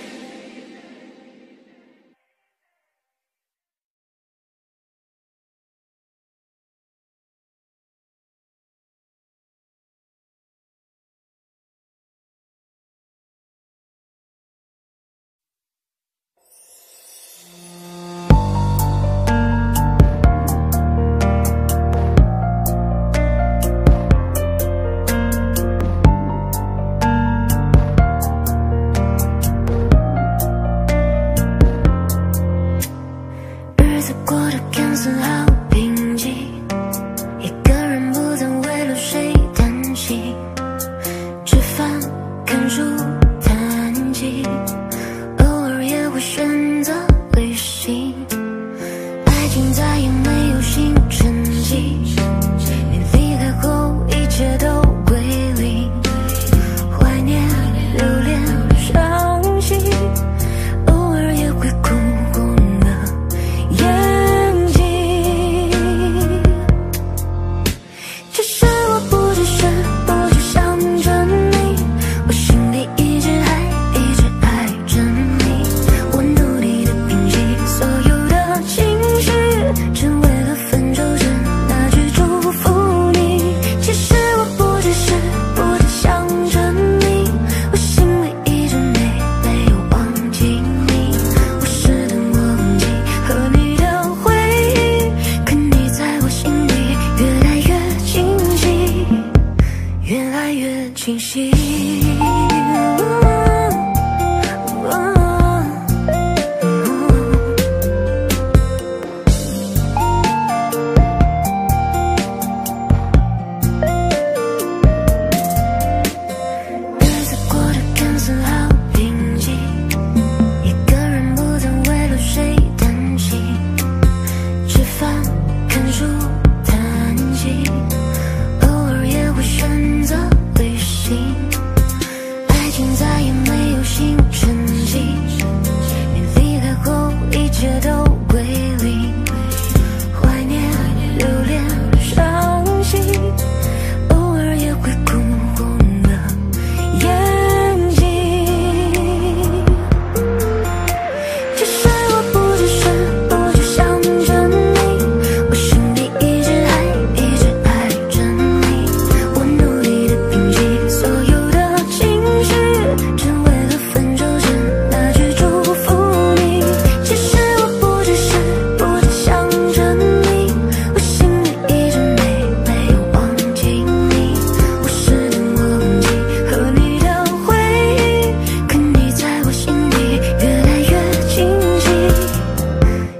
日子过得看似好平静，一个人不再为了谁担心，吃饭、看书、弹琴，偶尔也会选择旅行。爱情再也没有新成绩，你离开后一切都归零，怀念、留恋、伤心，偶尔也会哭红了眼睛。其实我不只是不只想着你，我心里一直还一直爱着你。我努力的平息所有的情绪，只为了分手时那句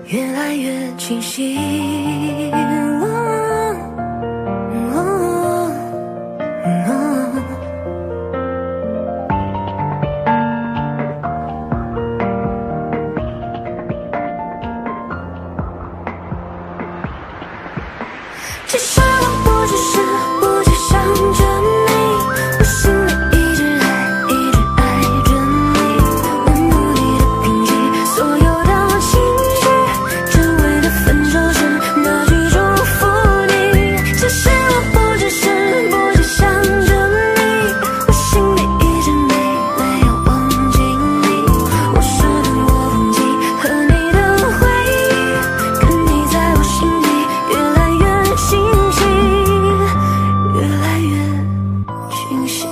越来越清晰。 其实我不只是不去想着你，我心里一直爱，一直爱着你。我努力的平息所有的情绪，只为了分手时那句祝福你。其实我不只是不去想着你，我心里一直没没有忘记你。我舍得我放弃和你的回忆，跟你在我心里越来越清晰，越来越清晰。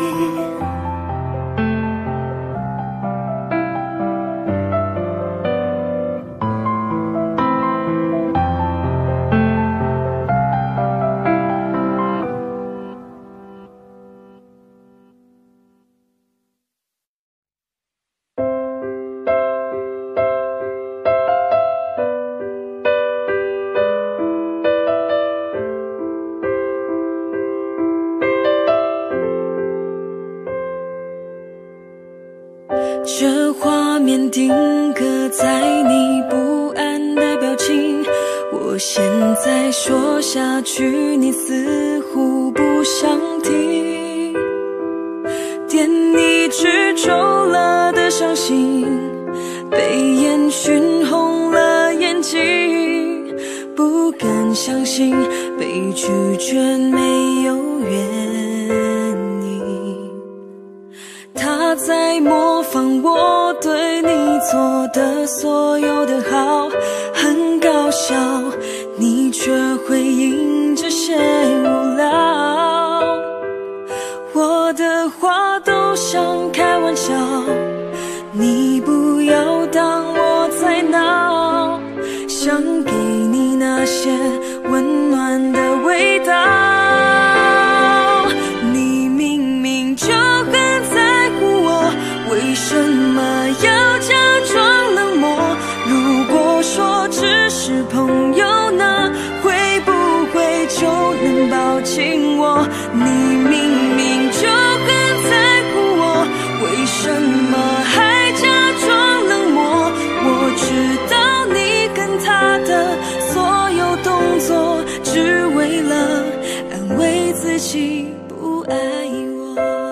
这画面定格在你不安的表情，我现在说下去，你似乎不想听。点你只皱了的伤心，被烟熏红了眼睛，不敢相信被拒绝没有原因。他在模仿我对你做的所有的好，很搞笑，你却回应这些无聊。我的话都像开玩笑，你不要当我在闹，想给你那些温暖的味道。你明明就很在乎我，为什么要假装冷漠？如果说只是朋友呢，会不会就能抱紧我？你明明就很在乎我，为什么还假装冷漠？我知道你跟他的所有动作，只为了安慰自己不爱我。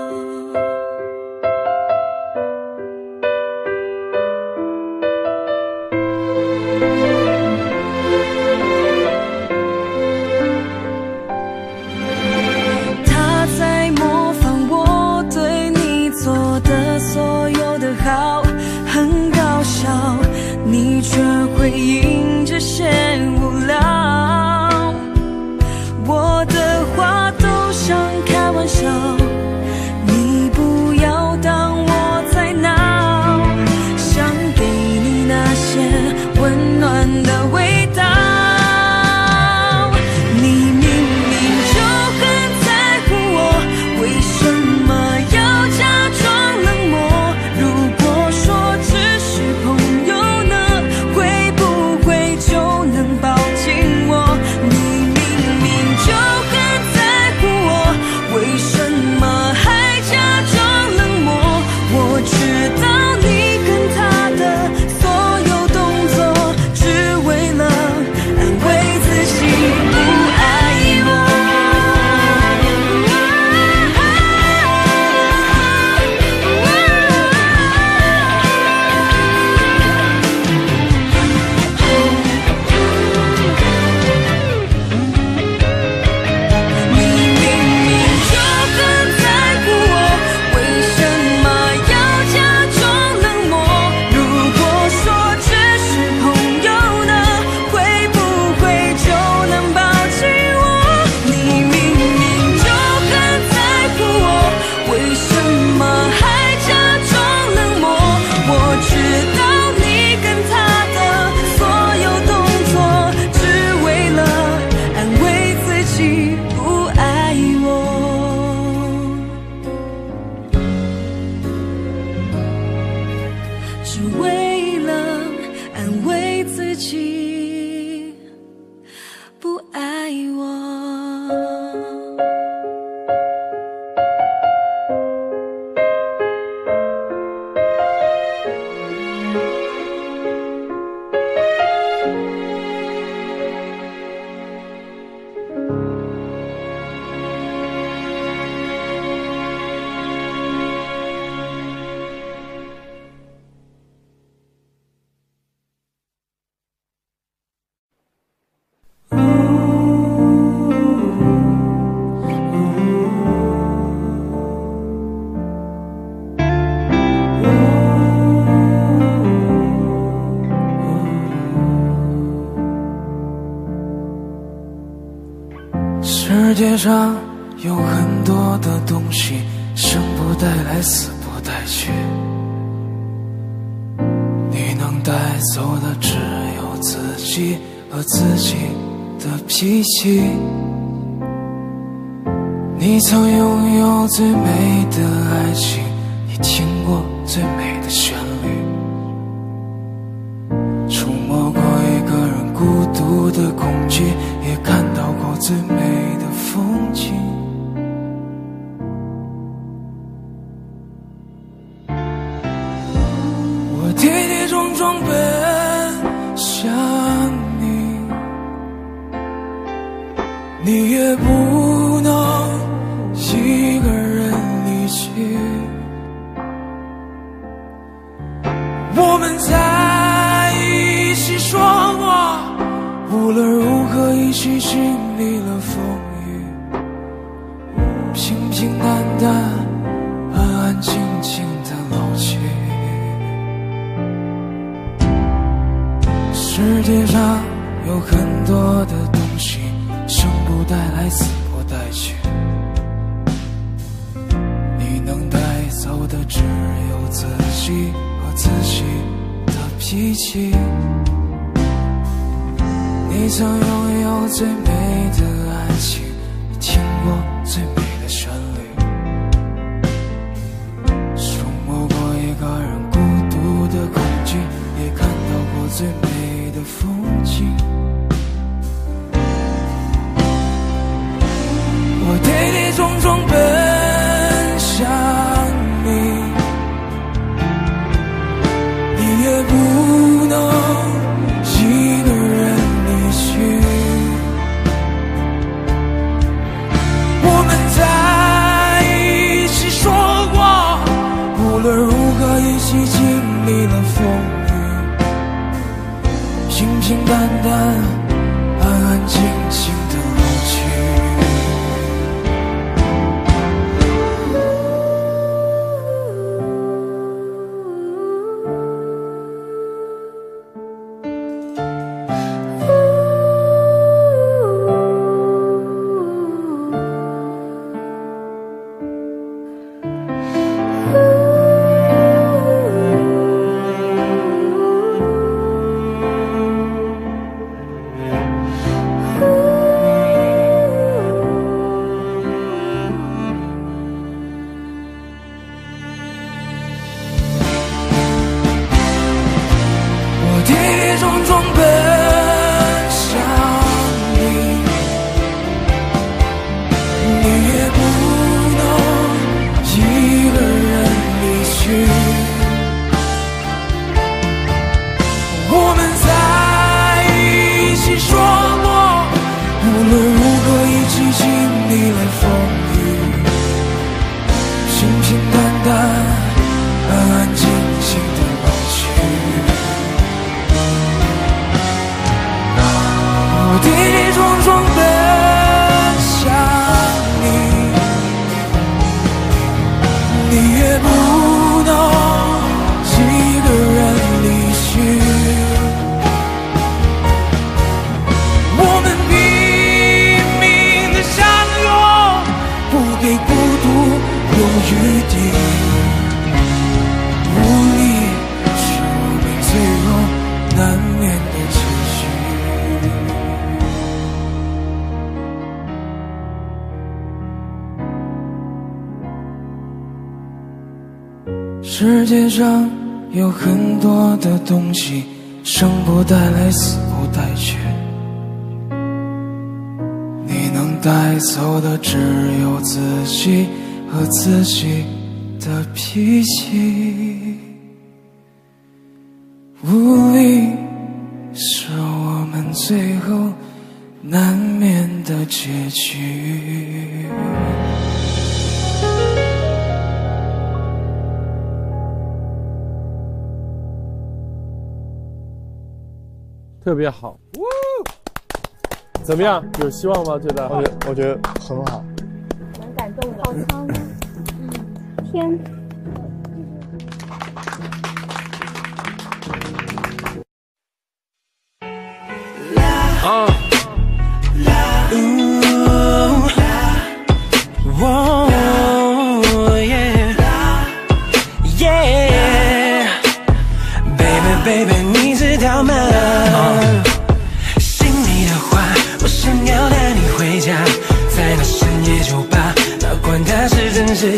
他在模仿我对你做的所有的好，很搞笑，你却回应这些无聊。我的话都像开玩笑，你不要当我在闹，想给你那些温暖的味道。你明明就很在乎我，为什么要假装冷漠？如果说只是朋友呢，会不界上有很多的东西，生不带来，死不带去。你能带走的只有自己和自己的脾气。你曾拥有最美的爱情，你听过最美的旋律，触摸过一个人孤独的恐惧，也看到过最美的风景。我跌跌撞撞奔向你，你也不能一个人离去。我们在一起说过，无论如何一起经历了风雨，平平淡淡，安安静静的老去。世界上有很多的东西，生不带来，死不带去。你能带走的只有自己和自己的脾气。你曾拥有最美的爱情，你听过最美的旋律，触摸过一个人孤独的恐惧，也看到过最美的风景。我跌跌撞撞奔向你，你也不能一个人离去。我们在一起说过，无论如何一起经历了风雨，平平淡淡，安安静静的老去。世界上有很多的东西，生不带来，死不带去。你能带走的只有自己和自己的脾气。无力是我们最后难免的结局。 特别好，怎么样？有希望吗？觉得？ 我觉得我觉得很好， 蛮感动的。好仓，嗯，天。 啊。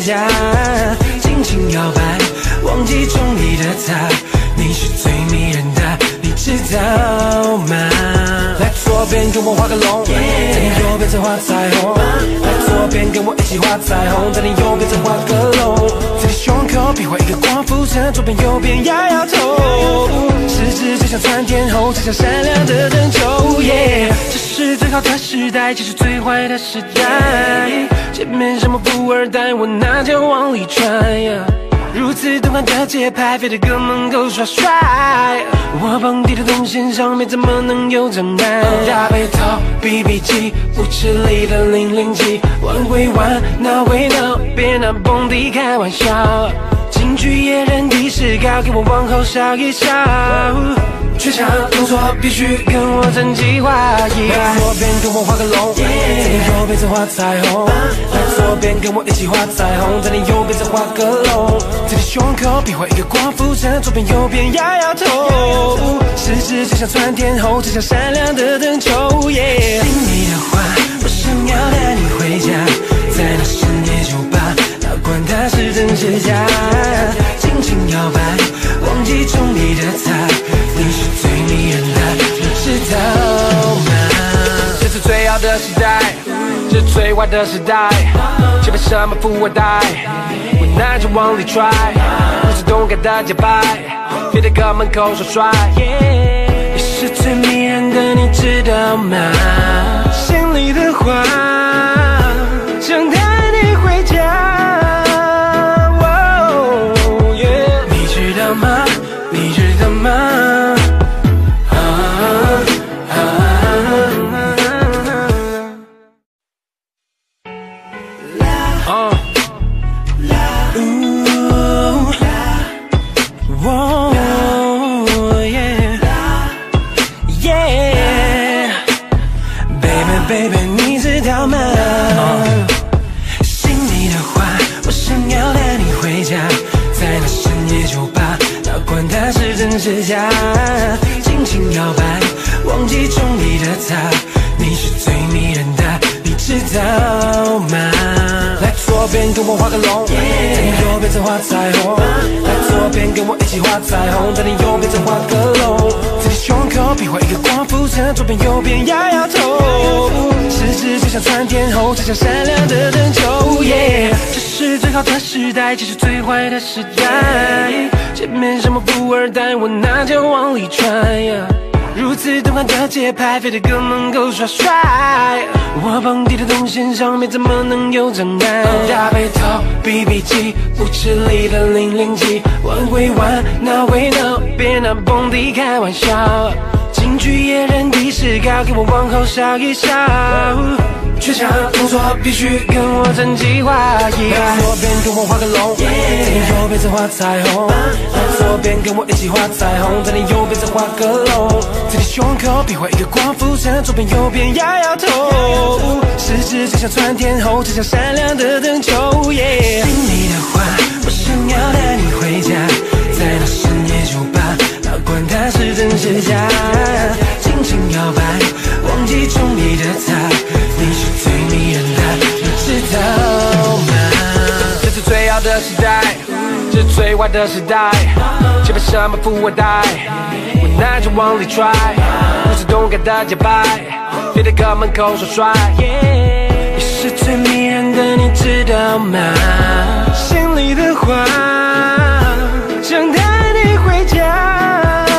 家，尽情摇摆，忘记中意的他，你是最迷人的，你知道吗？来左边跟我画个龙，在你右边再画彩虹。来左边跟我一起画彩虹，在你右边再画个龙。在你胸口比划一个光复城，左边右边摇摇头。十指就像窜天猴，就像闪亮的灯球。Yeah， 这是最好的时代，这是最坏的时代。前面什么富二代，我拿脚往里揣。如此动感的节拍，非得哥们够耍帅。我蹦迪的动线上面怎么能有障碍？大背头 B B 机，不吃力的零零七，玩归玩，闹归闹，别拿蹦迪开玩笑。京剧野人的视高，给我往后稍一稍。全场动作必须跟我整齐划一。来左边跟我画个龙，在你右边再画彩虹。来左边跟我一起画彩虹，在你右边再画个龙。在你胸口比划一个光复城，左边右边摇摇头。十指就像窜天猴，就像闪亮的灯球。Yeah， 听你的话，我想要带你回家，在那深夜酒吧，哪管它是真是假，尽情摇摆，忘记中意的他。你是最迷人的，你知道吗？这是最好的时代，这是最坏的时代。前面什么富二代，我拿着往里揣。不是动感的节拍，别在哥们口说帅。你是最迷人的，你知道吗？心里的话，想带你回家。Oh, yeah， 你知道吗？你知道吗？Baby， 你知道吗？ uh. 心里的话，我想要带你回家，在那深夜酒吧，哪管它是真是假，尽情摇摆，忘记中意的他，你是最迷人的，你知道吗？来左边跟我画个龙， yeah， 在你右边再画彩虹。来左边跟我一起画彩虹，在你右边再画个龙。在你胸口比划一个光复城，左边右边摇摇头。十指就像窜天猴，就像闪亮的灯球。Yeah， 这是最好的时代，这是最坏的时代。前面什么富二代，我拿脚往里揣。如此动感的节拍，非得哥们够耍帅。我蹦迪的动线上面怎么能有障碍？大背头 B B 机，不吃力的零零七，玩归玩，闹归闹，别拿蹦迪开玩笑。京剧野人的视高，给我往后稍一稍。全场动作必须跟我整齐划一。来左边跟我画个龙，在你右边再画彩虹。来左边跟我一起画彩虹，在你右边再画个龙。在你胸口比划一个光复城，左边右边摇摇头。十指就像窜天猴，就像闪亮的灯球。Yeah， 听你的话，我想要带你回家，在那深夜酒吧，哪管它是真是假，尽情摇摆，忘记中意的他，你是最迷人的，你知道吗？这是最好的时代，这是最坏的时代。前面什么富二代，我拿着往里揣。不是动感的节拍，别在哥们口说帅。你是最迷人的，你知道吗？心里的话，想带你回家。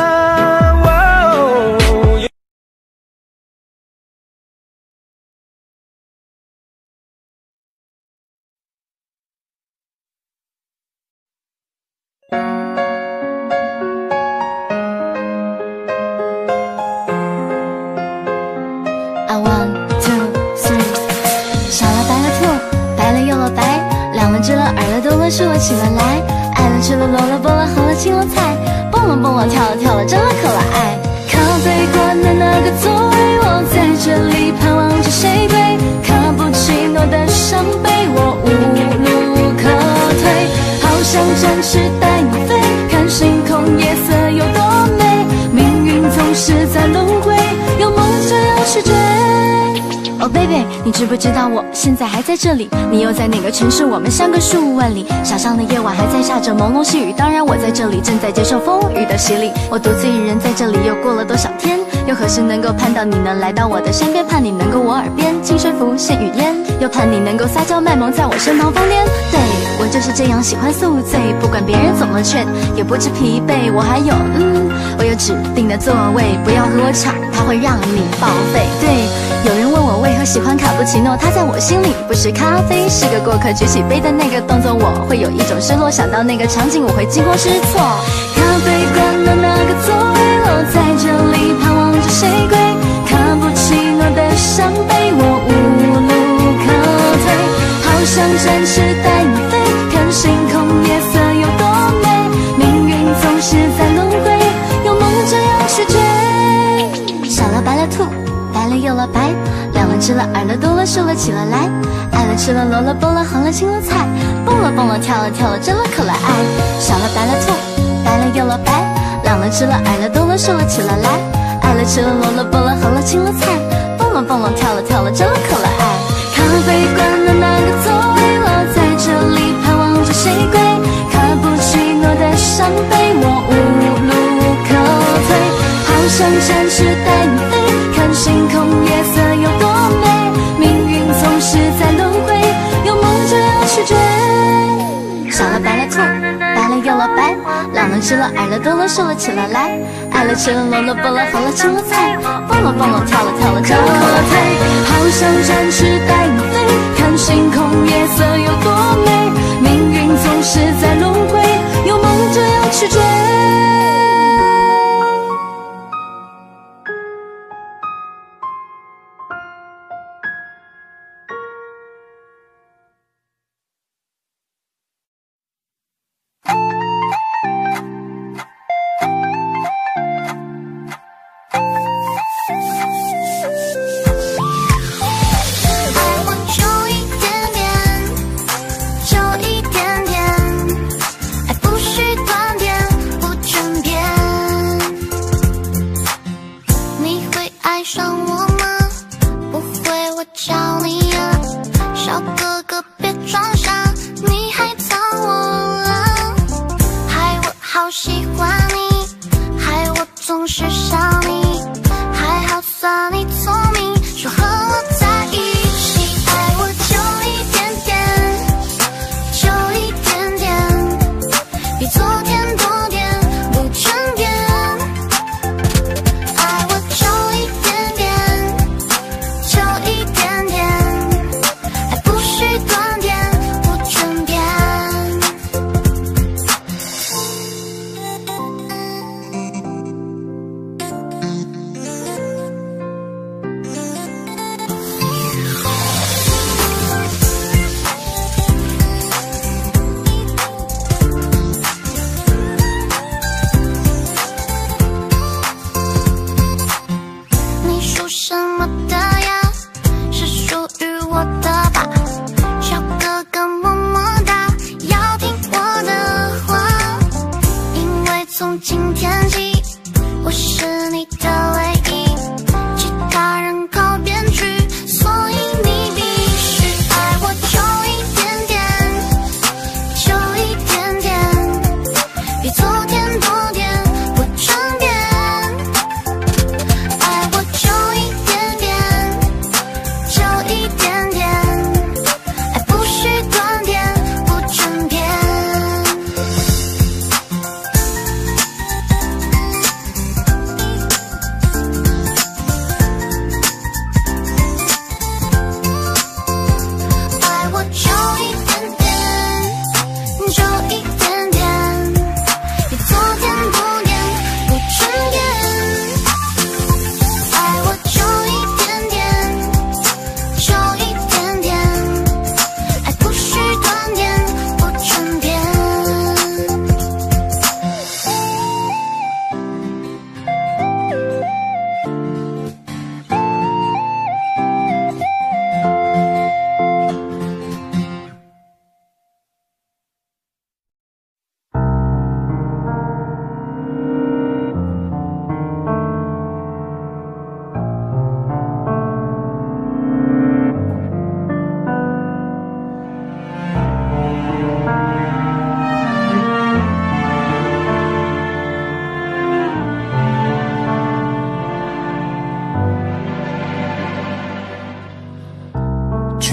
I one two three， 小了白了兔，白了又了白，亮了直了耳了动了竖了起了来，爱了吃了搂了蹦了哼了青了菜，蹦了蹦了跳了跳了真了可了爱。靠最宽的那个座位，我在这里盼望着谁对，卡布奇诺的伤悲我无路可退，好想展翅带你飞，看星空夜色有多美，命运总是在轮回，有梦想要去追。Oh baby， 你知不知道我现在还在这里？你又在哪个城市？我们相隔数万里。小巷的夜晚还在下着朦胧细雨，当然我在这里正在接受风雨的洗礼。我独自一人在这里，又过了多少天？又何时能够盼到你能来到我的身边？盼你能够我耳边清水浮现语言，又盼你能够撒娇卖萌在我身旁疯癫。对，我就是这样喜欢宿醉，不管别人怎么劝，也不知疲惫。我还有，嗯，我有指定的座位，不要和我吵，它会让你报废。对，有人问我为何喜欢卡布奇诺，它在我心里不是咖啡，是个过客举起杯的那个动作，我会有一种失落，想到那个场景我会惊慌失措。咖啡馆的那个座位，我在这里盼望着谁归？卡布奇诺的伤悲，我无路可退，好想展翅带你飞，看星空夜色有多美，命运总是在轮回，有梦这样去追。傻了白了兔，白了又了白，亮了吃了耳了多了瘦了起了来，爱了吃了搂了蹦了横了青了菜，蹦了蹦了跳了跳了真了可了爱。傻了白了兔，白了又了白，亮了吃了耳了多了瘦了起了来，爱了吃了搂了蹦了横了青了菜，蹦了蹦了跳了跳了真了可了爱。咖啡馆的那个座位，我在这里盼望着谁归？卡布奇诺的伤悲，我无路可退，好想展翅带你飞，看星空夜色有多美，命运总是在轮回，有梦就要去追。傻了白了兔，白了又了白，亮了吃了矮了多了瘦了起了来，爱了吃了搂了蹦了横了青了菜，蹦了蹦了跳了跳了真了退，好想展翅带你飞，看星空夜色有多美，命运总是在轮回，有梦就要去追。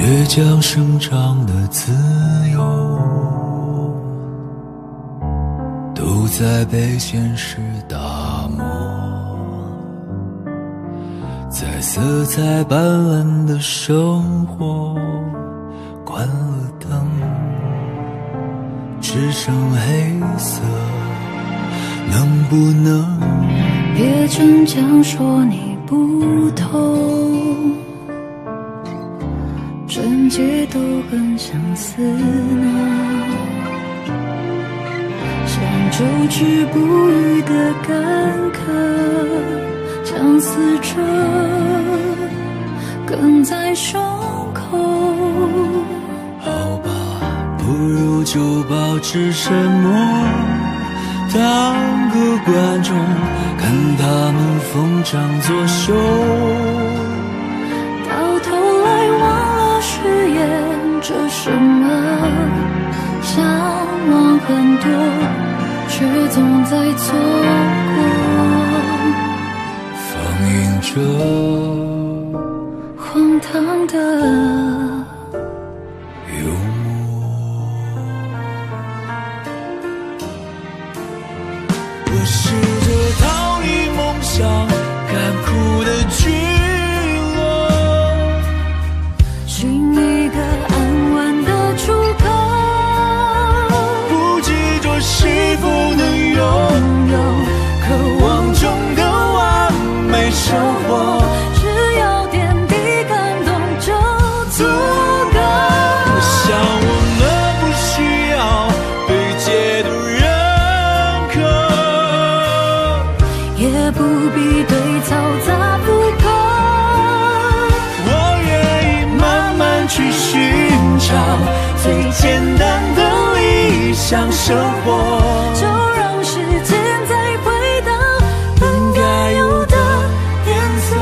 倔强生长的自由，都在被现实打磨。在色彩斑斓的生活，关了灯，只剩黑色，能不能别逞强说你不懂，整洁都很相似呢，像久治不愈的干渴，相似着梗在胸口。 好吧，不如就保持沉默，当个观众，看他们疯长作秀， 到头来忘了誓言着什么，向往很多，却总在错过， 放映着荒唐的幽默。我试着逃离梦想干枯的聚落， 寻一个安稳的出口， 不执着是否能拥有渴望中的完美生活， 只要点滴感动就足够。 我想我们不需要被解读认可， 也不必对嘈杂不口， 我愿意慢慢去寻找最简单的理想生活， 就让时间再回到本该有的颜色。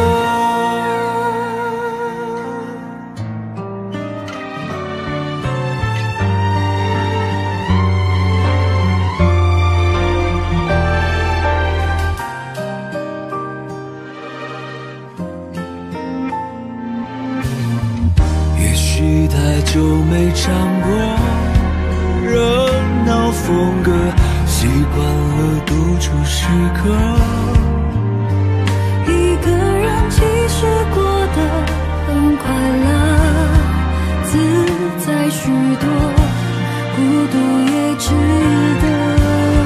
也许太久没唱过热闹风格，习惯了独处时刻， 一个人其实过得很快乐，自在许多，孤独也值得。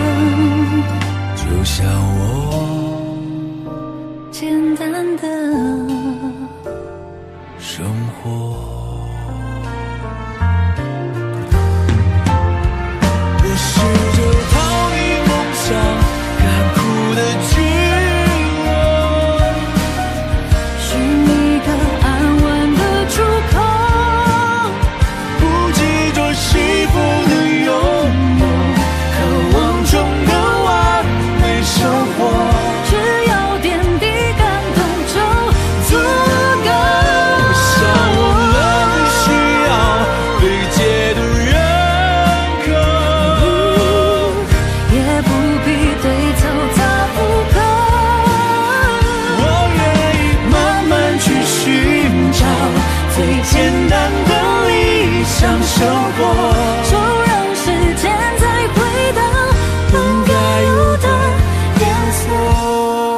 就像我简单的生活。我试着逃离梦想干枯的聚落， 寻一个安稳的出口， 不执着是否能拥有渴望中的完美生活， 只要点滴感动就足够。 我想我们不需要被解读认可， 也不必对嘈杂不口， 我愿意慢慢去寻找最简单的理想生活， 就让时间再回到本该有的颜色。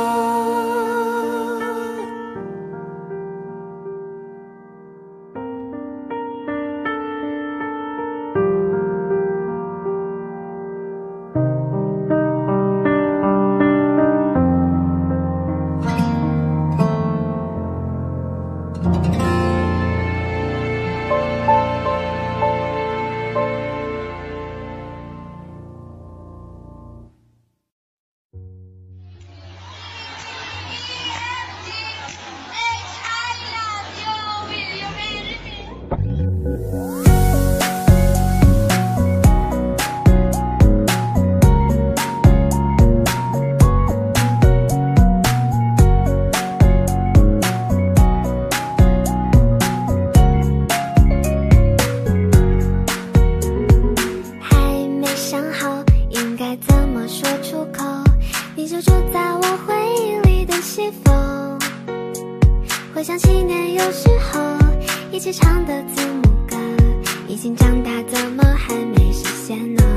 还没想好应该怎么说出口，你就住在我回忆里的西风。回想起年幼时候， 一起唱的字母歌，已经长大，怎么还没实现呢？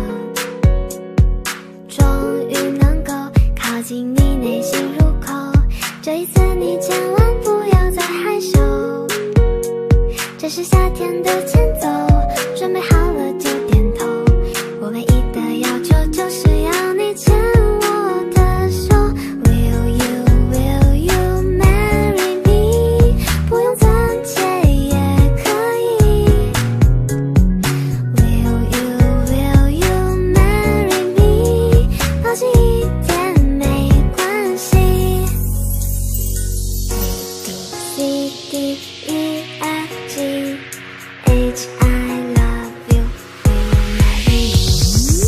终于能够靠近你内心入口，这一次你千万不要再害羞。这是夏天的前奏，准备好了就点头。我唯一的要求就是要你牵我的手。Will you, will you marry me？ 不用钻戒也可以。Will you, will you marry me？ 抱紧一点没关系。A B C D E F G H I love you, will you marry me？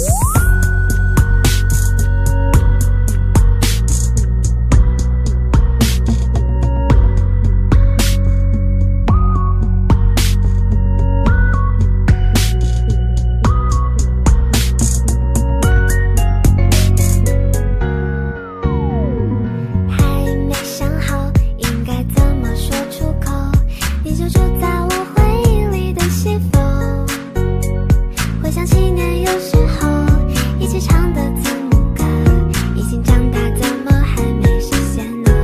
还没想好应该怎么说出口，你就住在我回忆里的西风。回想起年幼时候一起唱的字母歌，已经长大，怎么还没实现呢？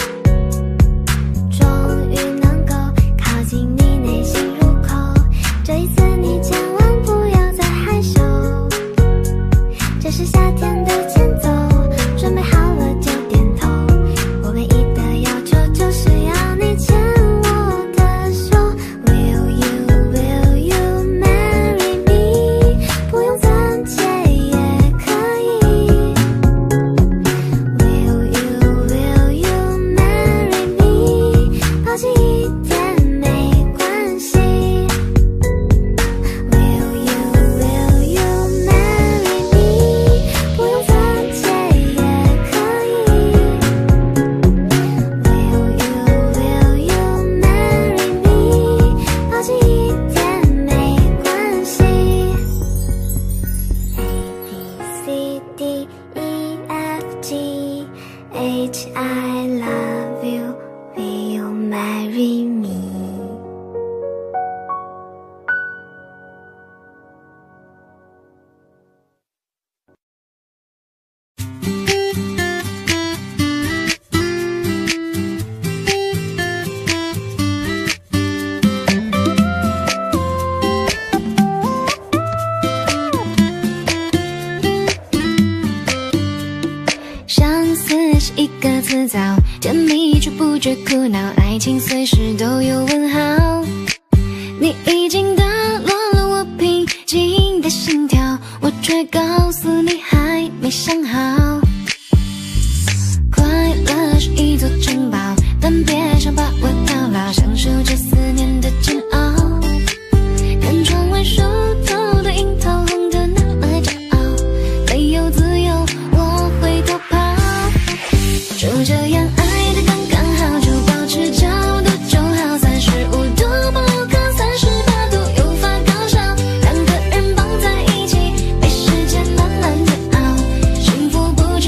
终于能够靠近你内心入口，这一次你千万不要再害羞。这是夏天的前奏，准备好了就点头。我唯一的要求就是要你牵我的手。Will you, will you marry me？ 不用钻戒也可以。Will you, will you marry me？ 抱紧一点没关系。Will you, will you marry me？ 不用钻戒也可以。Will you, will you marry me？ 抱紧一点没关系。A B C D E F G H I love you, will you marry me？相思是一个词藻，甜蜜却不觉苦恼，爱情随时都有问号。你已经打乱了我平静的心跳，我却告诉你还没想好。快乐是一座城堡，但别想把我套牢，享受这思念的煎熬。看窗外树头的樱桃红得那么骄傲，没有自由我会逃跑。就这样爱的刚刚好，就保持角度就好，三十五度不留空，三十八度有发高烧，两个人绑在一起，被时间慢慢煎熬，幸福不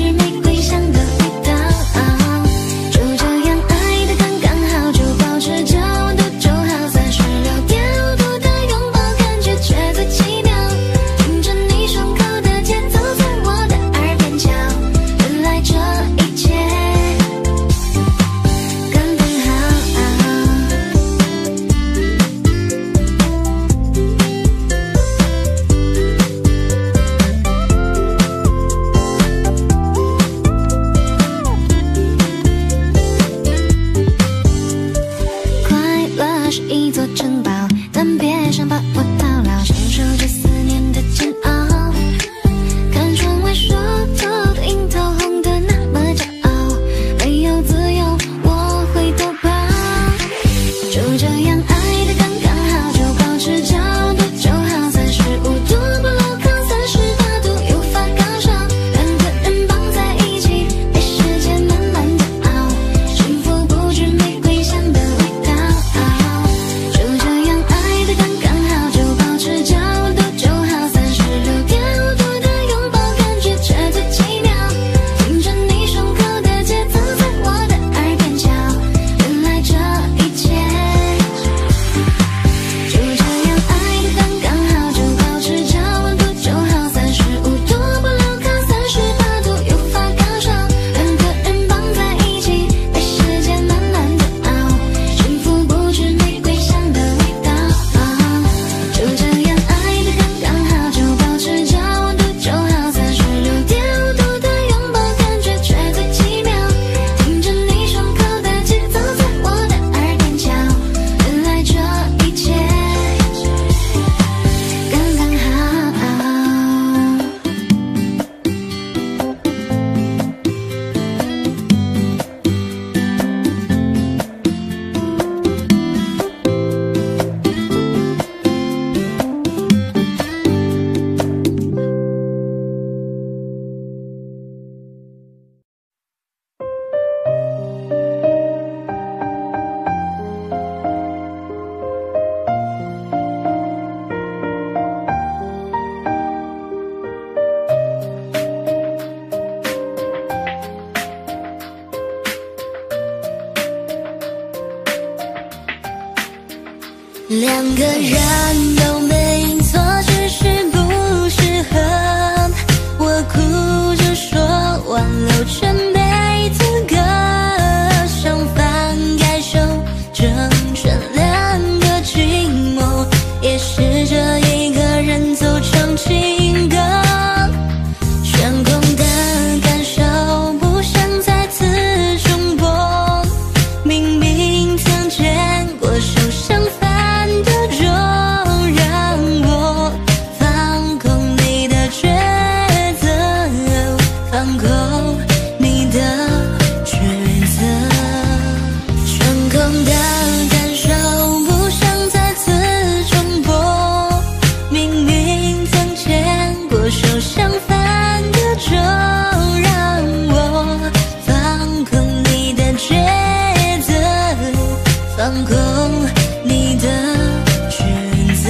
两个人都没错，只是不适合。我哭着说挽留全辈子歌，相反感受成全两个寂寞，也试着一个人走成情歌。悬空的感受不想再次重播，明明曾见过手相反的就让我放空你的抉择，放空你的抉择。悬空的感受不想再次重播，明明曾见过手相反的就让我放空你的抉择，放空你的抉择。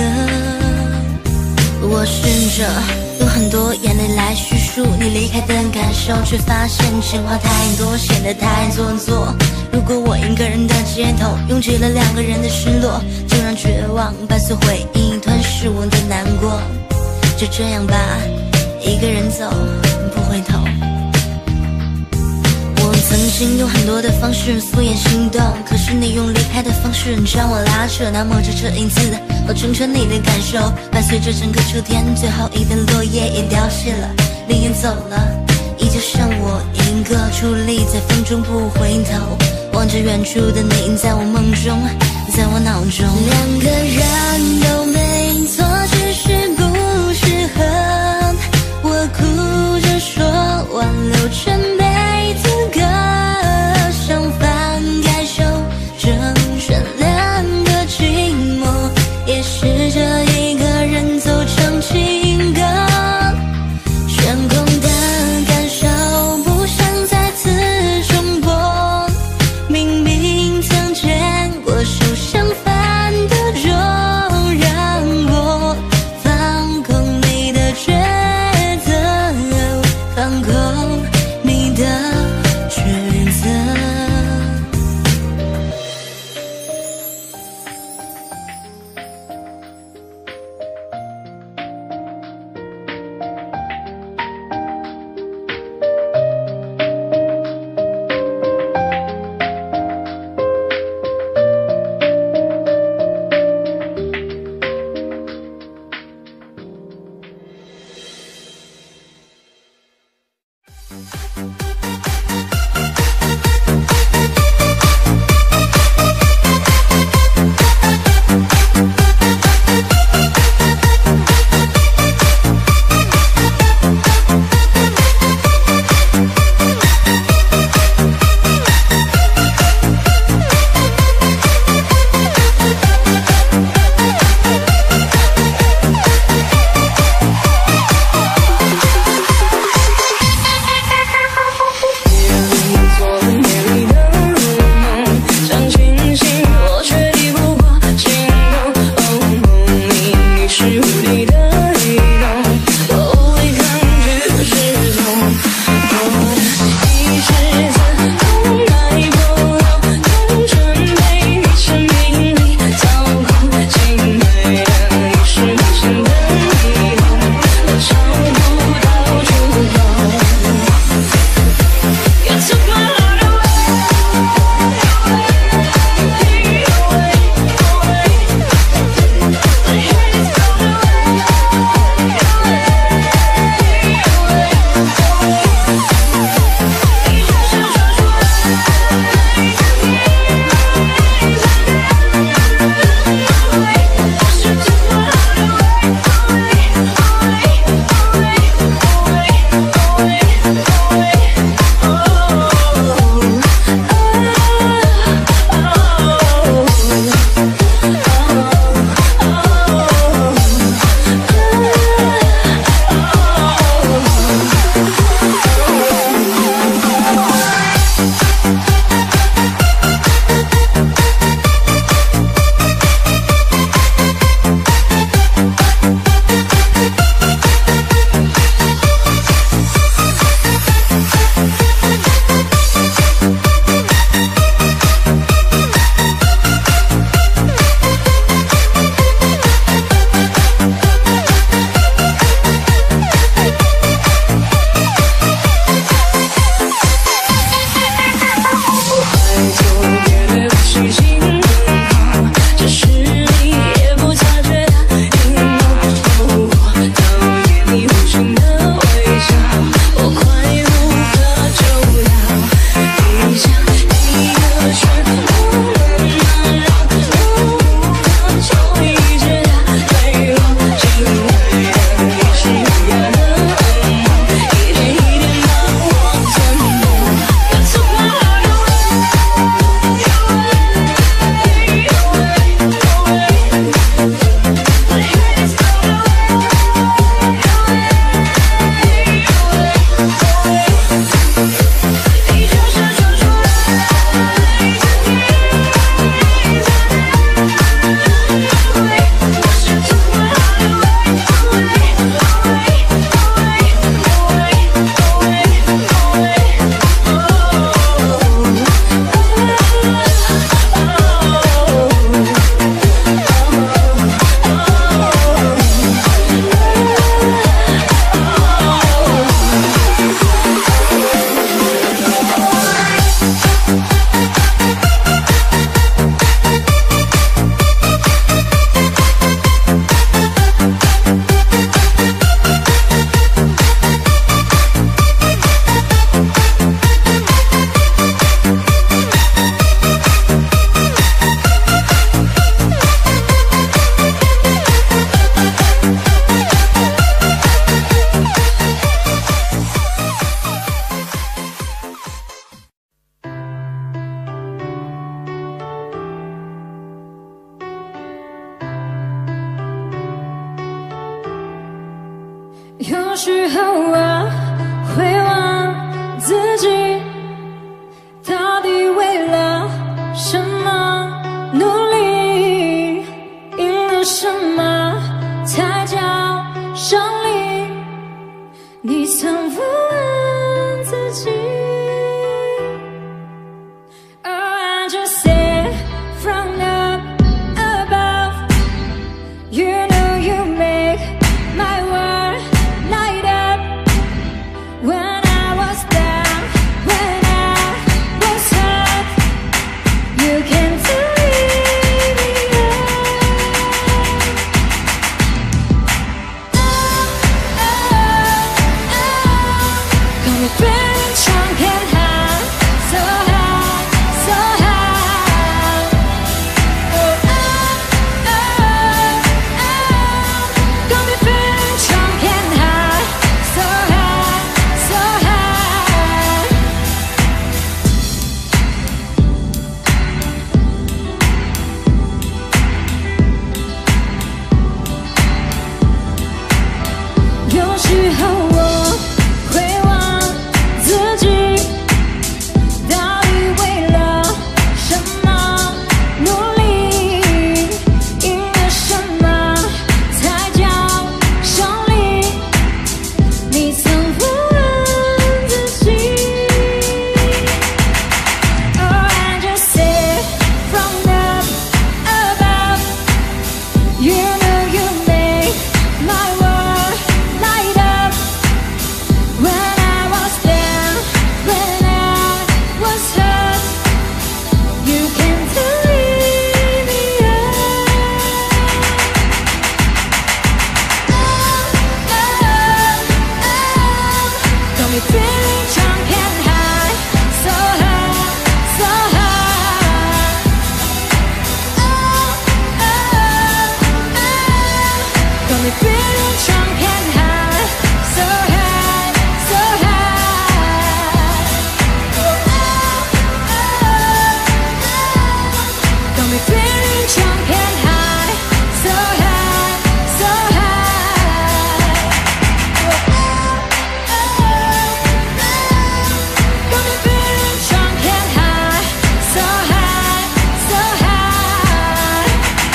我试着用很多眼泪来叙述你离开的感受，却发现情话太多，显得太做作。如果我一个人的街头拥挤了两个人的失落，就让绝望伴随回忆吞噬我的难过。就这样吧，一个人走不回头。我曾经用很多的方式敷衍心动，可是你用离开的方式将我拉扯。那么就这一次，我成全你的感受，伴随着整个秋天，最后一片落叶也凋谢了，你也走了，依旧剩我一个矗立在风中不回头，望着远处的你，在我梦中，在我脑中。两个人都没错，只是不适合。我哭着说挽留全辈子歌，相反感受成全两个寂寞，也试着一个人走成情歌。悬空的感受不想再次重播，明明曾见过手相反的就让时候我会问自己，到底为了什么努力，赢了什么才叫胜利？你曾不问自己。Oh, I just said from up above, you know you make my world light up. When I was down, when I was hurt, you came to lead me up. Oh, oh, oh, got me feeling strong and high, so high, so high. Oh, oh, oh, oh, got me feeling strong and high, so high, so high. 有时候我会问自己，到底为了什么努力，赢了什么才叫胜利？你曾不问自己。Oh, I just said from up above, you know you make my world light up. When I was down, when I was hurt, you came to lead me up. Oh, oh, oh, got me feeling strong and high, so high, so high. Oh, oh, oh, got me feeling strong and high, so high, so high. Oh, oh, oh, got me feeling strong and high, so high, so high. Oh, oh, oh, got me feeling strong and high, so high, so high.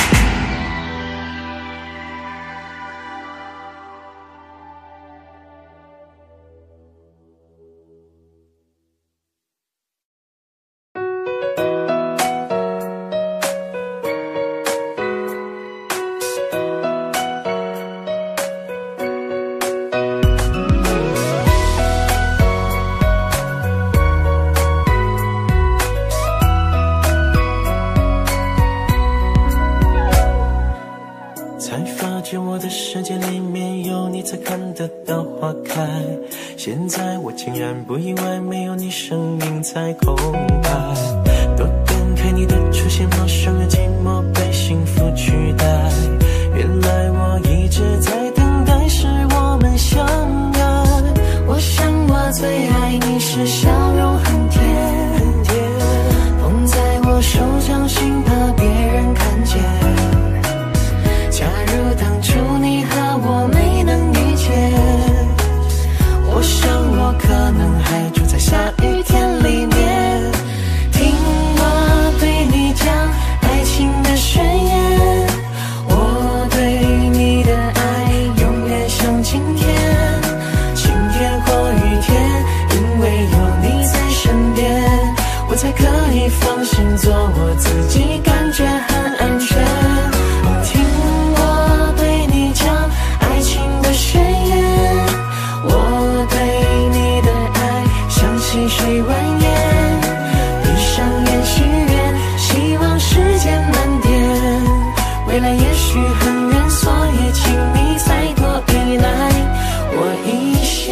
才发觉我的世界里面有你才看得到花开，现在我竟然不意外，没有你生命才空白。多感慨你的出现，马上让寂寞被幸福取代。原来我一直在等待，是我们相爱。我想我最爱你是笑容很甜，很甜，捧在我手掌心，怕别人看见。假如当初你和我没能遇见，我想我可能还住在下雨天里面，听我对你讲爱情的宣言。我对你的爱永远像晴天，晴天或雨天，因为有你在身边，我才可以放心做我自己，感觉很安全。听我对你讲爱情的宣言，我对你的爱像细水蜿蜒，闭上眼许愿，希望时间慢点，未来也许很远，所以请你再多依赖我一些。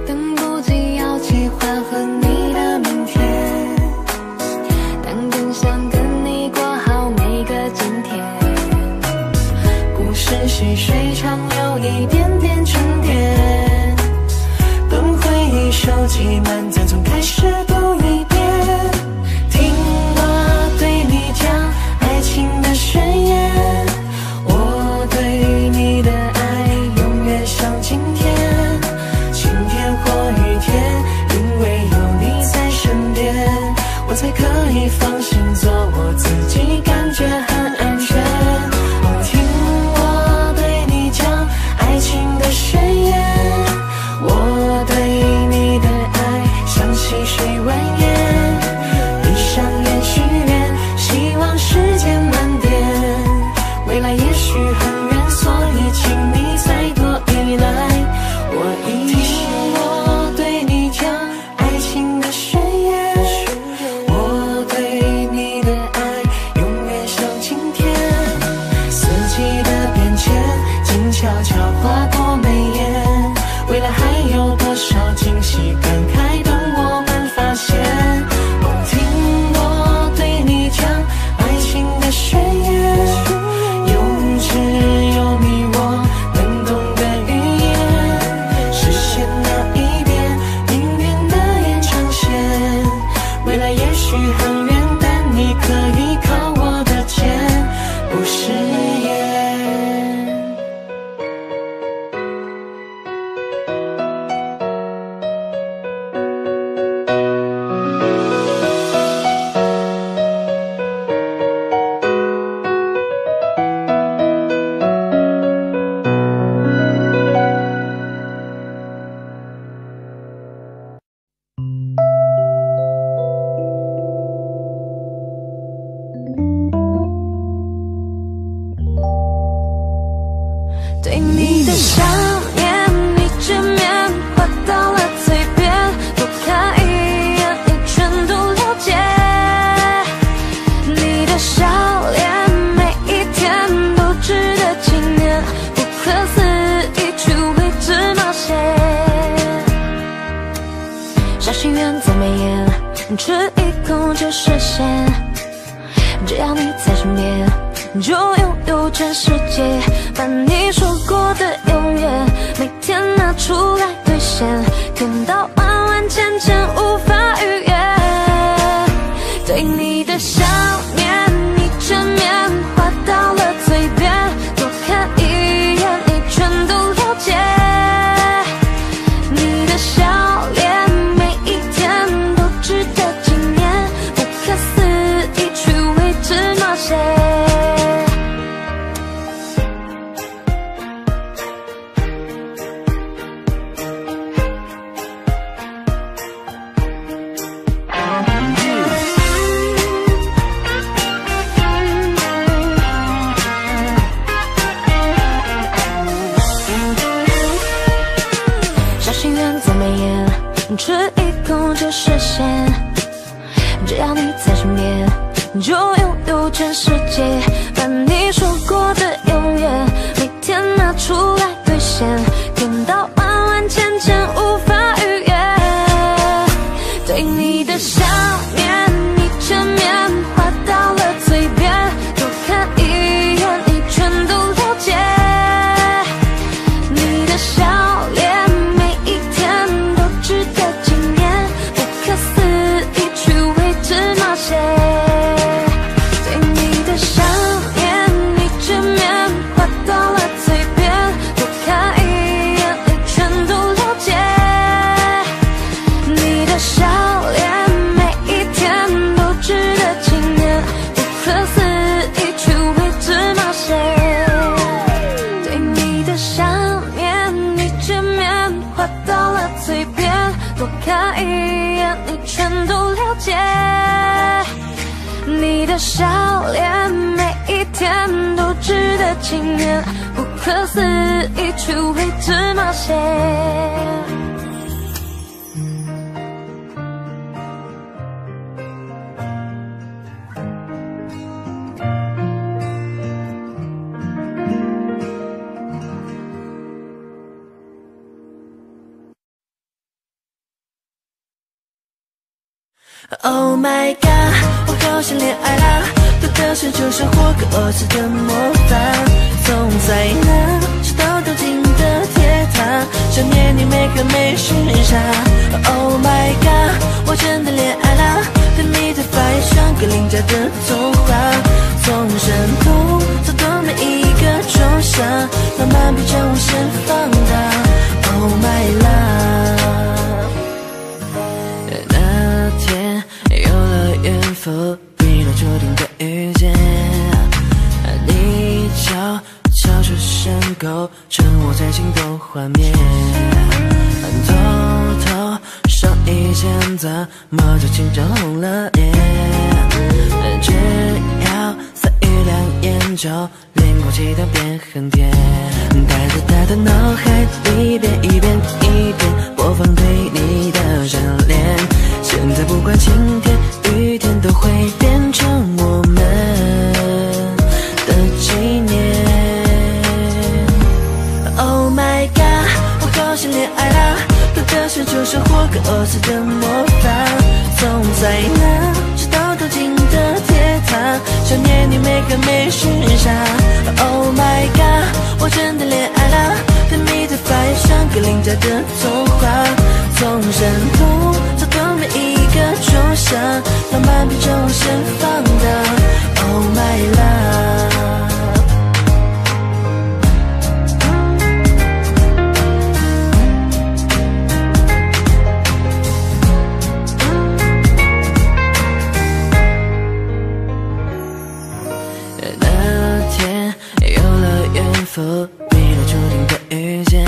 等不及要计划和你的明天，当灯下放心做我自己，感觉很安全。哦，听我对你讲爱情的宣言，我对你的爱像细水蜿蜒，闭上眼许愿，希望时间慢点，未来也许很远，所以请你再多依赖我一些。我对你讲爱情的宣言，我对你的爱永远像晴天，四季的变迁静悄悄划过眉眼，未来还有多少惊喜感慨等我们发现。哦，听我对你讲爱情的宣言，用只有你我能懂的语言，实现那一遍命运的延长线，未来也许很远，但你可以靠我的肩，不食言。 对你的想念，你正面画到了嘴边，多看一眼，你全都了解。你的笑脸，每一天都值得纪念，不可思议去为之冒险。小心愿做美颜，吃一口就实现，只要你在身边，就拥有全世界，把你说过的永远每天拿出来兑现，甜到万万千千无法逾越。对你的想念，你正面画到了嘴边，多看一眼，你全都了解。你的笑脸，每一天都值得纪念，不可思议去为之冒险。小心愿做美颜，吃一口就实现，只要你在身边，就拥有全世界，把你说过的永远每天拿出来兑现，甜到万万千千无法逾越。对你的想念，你正面画到了嘴边，多看一眼，你全都了解。你的笑脸，每一天都值得纪念，不可思议去为之冒险。对你的想念，你正面画到了嘴边，多看一眼，你全都了解。你的笑脸，每一天都值得纪念，不可思议去为之冒险。对你的想念，你正面画到了嘴边，多看一眼，你全都了解。你的笑脸，每一天都值得纪念，不可思议去为之冒险。 Oh my god， 我好像恋爱啦，多的是就像霍格沃茨的魔法，从灾难直到到进的铁塔，想念你每个没时差。Oh my god， 我真的恋爱啦，对你的发也像个邻家的童话，从山洞走到每一个仲夏，浪漫比较无限放大。Oh my love， 那天有了缘伏，避了注定的遇见。你悄悄出现后，趁我最近的画面，偷偷手一牵，怎么就紧张红了眼？只要三语两言就连过气都变很甜，带着他的脑海里一遍一遍一遍播放对你的热恋。现在不管晴天雨天都会变成我们的纪念。 Oh my god， 我好想恋爱啦，可的是就生活跟儿子的魔法，从在那直到走进的铁塔，想念你每个每时差。Oh my god， 我真的恋爱啦，甜蜜的发芽像个邻家的童话，从山洞走到每一个仲夏，浪漫变成无限放大。Oh my love。 伏，避了注定的遇见。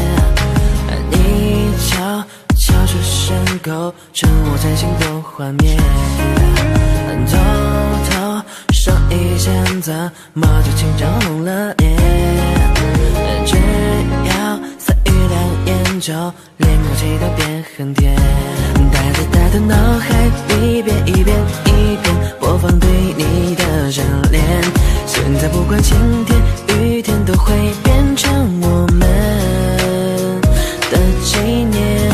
你悄悄出现后，趁我真心的画面，偷偷手一牵，怎么就紧张红了眼？只要三语两言就连空气都变很甜，带着他的脑海里一遍一遍一遍播放对你的热恋。现在不管晴天雨天都会变成我们的纪念。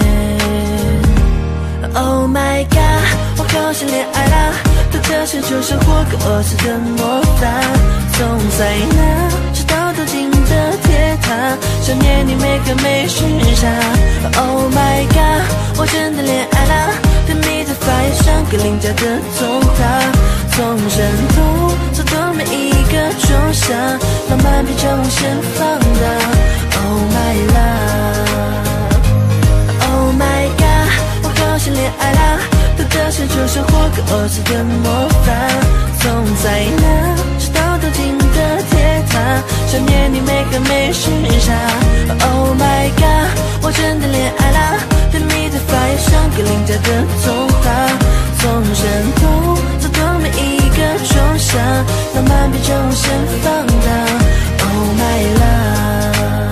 Oh my god， 我好想恋爱啦，可这是就生活跟儿子的魔法，从在那直到走进的铁塔，想念你每个每时差。Oh my god， 我真的恋爱啦，甜蜜的发芽像个邻家的童话，从山洞走到每一个仲夏，浪漫变成无限放大。Oh my love，Oh my god， 我好想恋爱啦，可的是就生活跟儿子的魔法，从在那直到走进的铁塔，想念你每个每时差。Oh my god， 我真的恋爱啦，甜蜜的发芽像个邻家的童话，从山洞走到每一个仲夏，浪漫变成无限放大。Oh my love。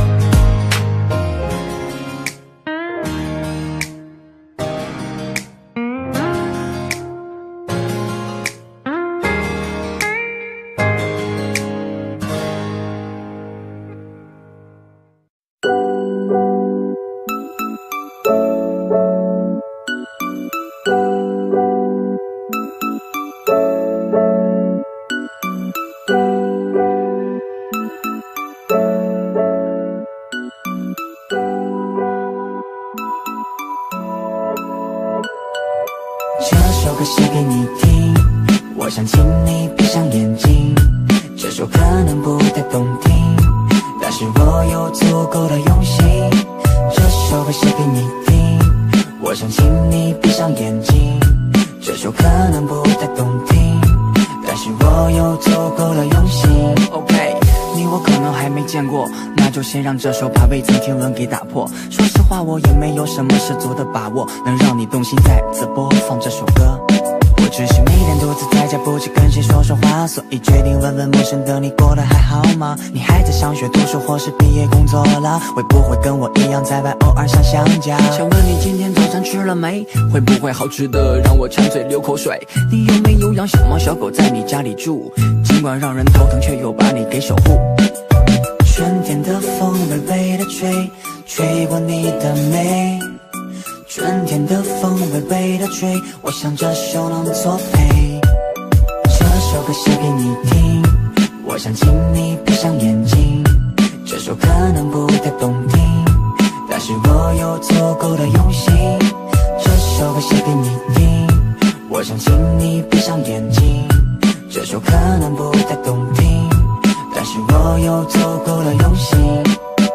歌写给你听，我想请你闭上眼睛。这首可能不太动听，但是我有足够的用心。这首歌写给你听，我想请你闭上眼睛。这首可能不太动听，但是我有足够的用心。OK， 你我可能还没见过，那就先让这首把未曾听闻给打破。说实话，我也没有什么十足的把握，能让你动心再次播放这首歌。 我只是每天独自在家，不知跟谁说说话，所以决定问问陌生的你过得还好吗？你还在上学读书，或是毕业工作了？会不会跟我一样在外偶尔想想家？ 想问你今天早餐吃了没？会不会好吃的让我馋嘴流口水？你有没有养小猫小狗在你家里住？尽管让人头疼，却又把你给守护。 春天的风微微的吹，吹过你的眉。 春天的风微微的吹，我想这首能作陪。这首歌写给你听，我想请你闭上眼睛。这首可能不太动听，但是我有足够的用心。这首歌写给你听，我想请你闭上眼睛。这首可能不太动听，但是我有足够的用心。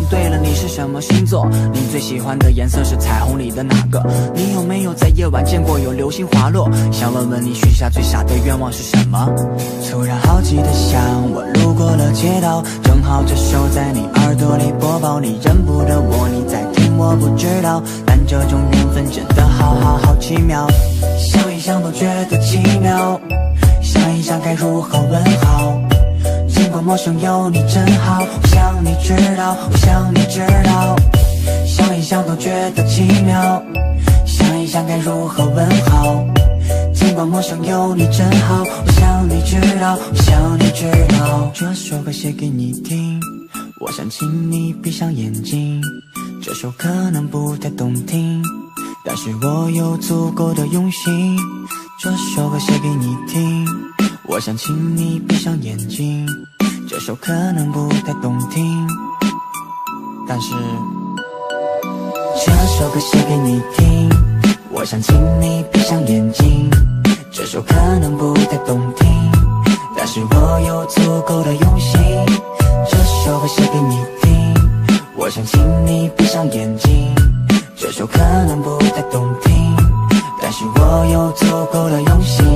对了，你是什么星座？你最喜欢的颜色是彩虹里的哪个？你有没有在夜晚见过有流星滑落？想问问你许下最傻的愿望是什么？ 突然好奇的想，我路过了街道，正好这首在你耳朵里播报，你认不得我，你在听我不知道，但这种缘分真的好好好奇妙，想一想都觉得奇妙，想一想该如何问好，尽管陌生有你真好，我想你知道，我想你知道，想一想都觉得奇妙，想一想该如何问好，尽管陌生有你真好，我想你知道，我想你知道，这首歌写给你听，我想请你闭上眼睛，这首可能不太动听，但是我有足够的用心，这首歌写给你听，我想请你闭上眼睛，这首可能不太动听，但是这首歌写给你听，我想请你闭上眼睛，这首可能不太动听，但是我有足够的用心，这首歌写给你听，我想请你闭上眼睛，这首可能不太动听，但是我有足够的用心。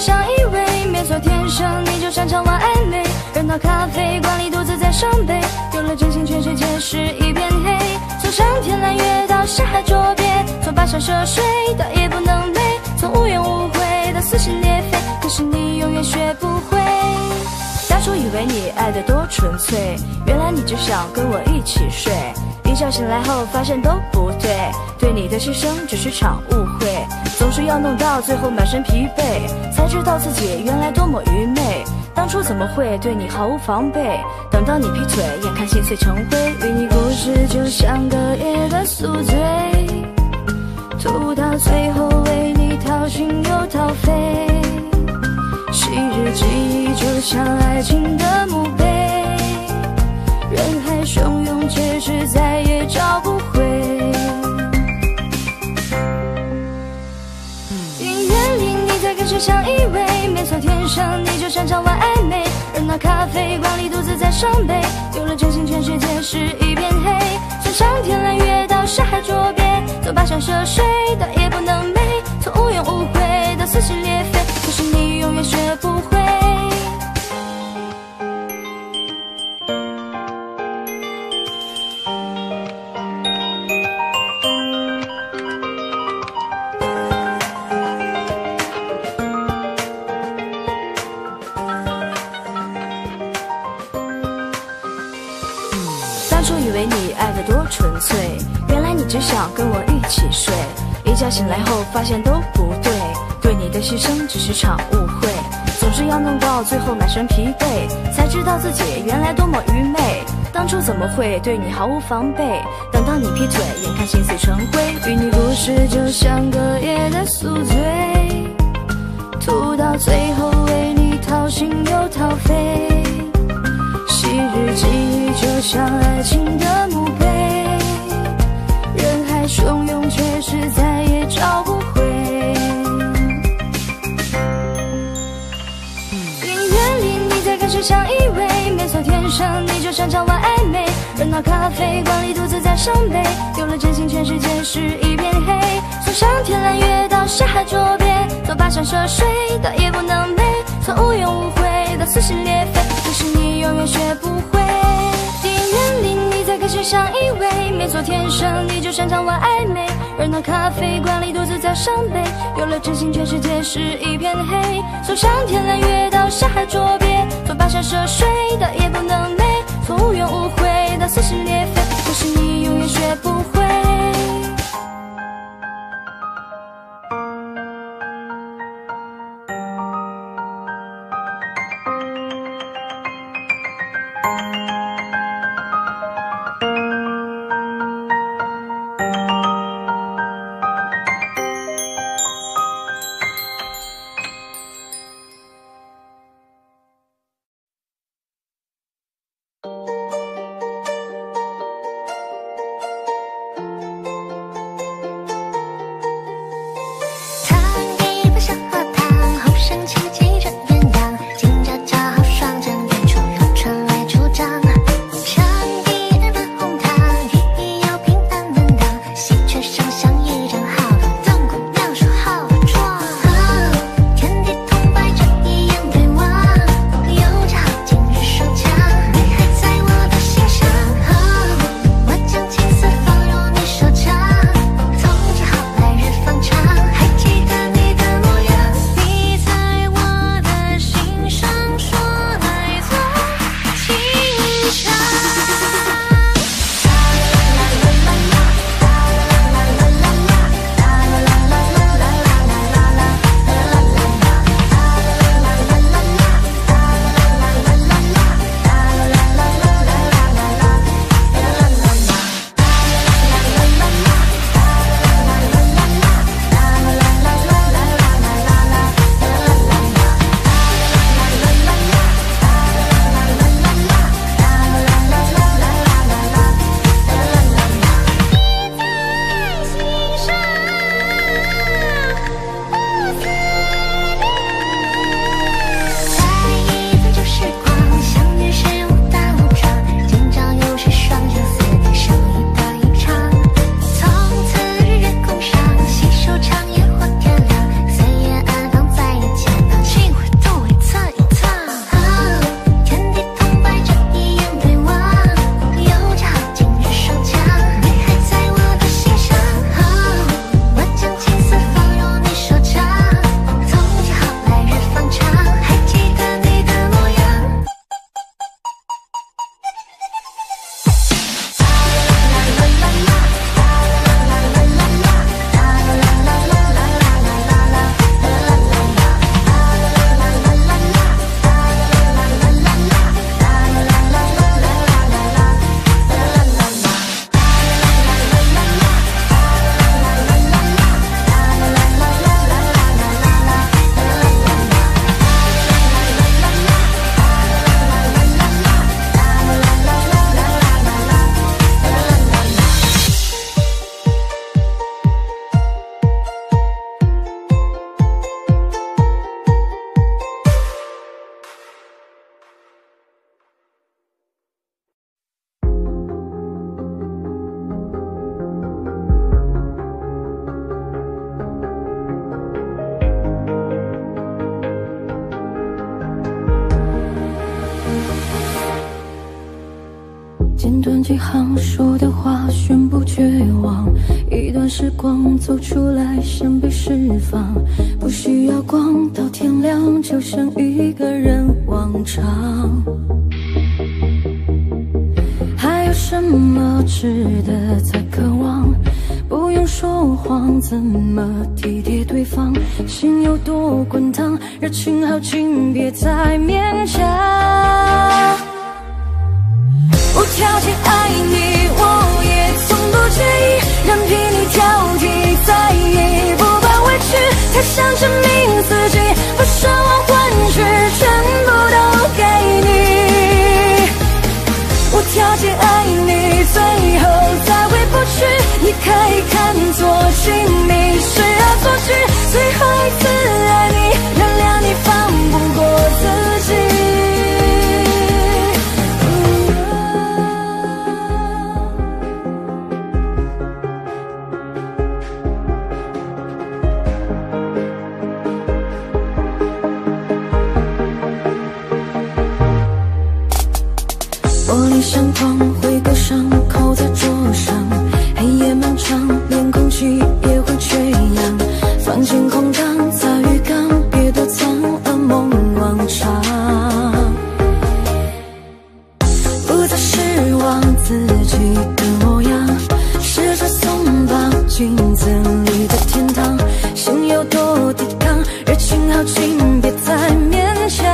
相依偎，没错，天生你就擅长玩暧昧。热闹咖啡馆里独自在伤悲，有了真心全世界是一片黑。从上天揽月到山海捉鳖，从跋山涉水到夜不能寐，从无怨无悔到撕心裂肺，可是你永远学不会。当初以为你爱得多纯粹，原来你只想跟我一起睡。一觉醒来后发现都不对，对你的牺牲只是场误会，总是要弄到最后满身疲惫，才知道自己原来多么愚昧。当初怎么会对你毫无防备，等到你劈腿眼看心碎成灰，与你故事就像隔夜的宿醉，吐到最后为你掏心又掏肺。昔日记忆就像爱情的墓碑，人海汹涌却是再也找不回。音乐里你在跟谁相依偎，没错，天生你就擅长玩暧昧。热闹咖啡馆里独自在伤悲，有了真心全世界是一片黑。从上天揽月到山海捉鳖，从跋山涉水到夜不能寐，从无怨无悔到撕心裂肺，可是你永远学不会。当初以为你爱得多纯粹，原来你只想跟我一起睡。一觉醒来后发现都不对，对你的牺牲只是场误会，总是要弄到最后满身疲惫，才知道自己原来多么愚昧。当初怎么会对你毫无防备，等到你劈腿眼看心碎成灰，与你故事就像隔夜的宿醉，吐到最后为你掏心又掏肺。昔日记忆就像爱情的墓碑，人海汹涌却是再也找不回。音乐里你在跟谁相依偎，没错，天生你就擅长玩暧昧。热闹咖啡馆里独自在伤悲，有了真心全世界是一片黑。从上天揽月到山海捉鳖，从跋山涉水到夜不能寐，从无怨无悔到撕心裂肺，可是你永远学不会。电影院里你在跟谁相依偎，没错，天生你就擅长玩暧昧。热闹咖啡馆里独自在伤悲，有了真心全世界是一片黑。从上天揽月到山海捉鳖，从跋山涉水到夜不能寐，从无怨无悔到撕心裂肺，可是你永远学不会。 短几行说的话，宣布绝望。一段时光走出来，想被释放。不需要光，到天亮，就像一个人往常。还有什么值得再渴望？不用说谎，怎么体贴对方？心有多滚烫，热情好，请别再勉强。无条件爱你，我也从不介意，任凭你挑剔在意，不怕委屈，太想证明自己，不奢望换取，全部都给你。无条件爱你，最后再回不去，你可以看作亲密，是恶作剧，最后一次爱你，原谅你放不过自己。玻璃相框，挥个伤口在桌上，黑夜漫长，连空气也会缺氧。房间空荡，在浴缸，别躲藏，噩梦往常。不再失望自己的模样，试着松绑镜子里的天堂。心有多抵抗，热情好，请别再勉强。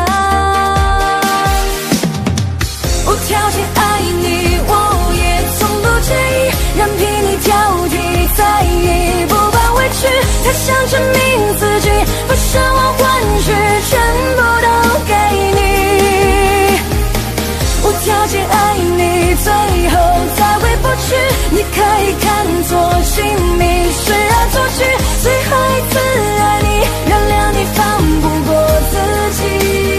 无条件爱你，我也从不介意，任凭你挑剔在意，不怕委屈，太想证明自己，不奢望换取，全部都给你。无条件爱你，最后再回不去，你可以看作亲密，是恶作剧，最后一次爱你，原谅你放不过自己。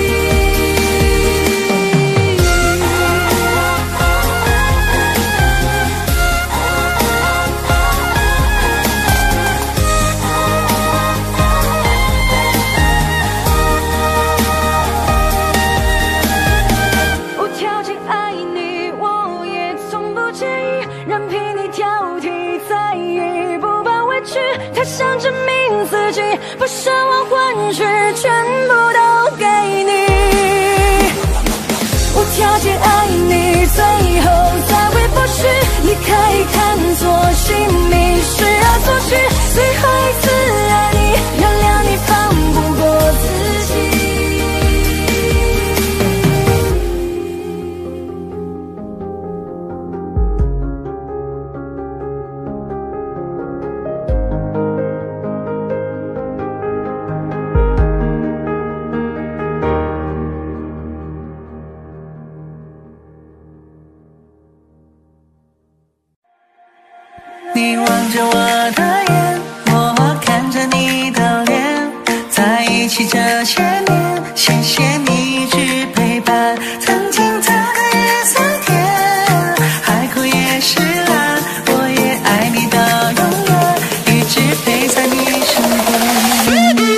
太想证明自己，不奢望换取，全部都给你。无条件爱你，最后再回不去，你可以看作亲密，是恶作剧，最后一次爱你，原谅你放不过自己。 你望着我的眼，我看着你的脸，在一起这些年，谢谢你一直陪伴。曾经它的日色甜，海枯也是蓝，我也爱你到永远，一直陪在你身边。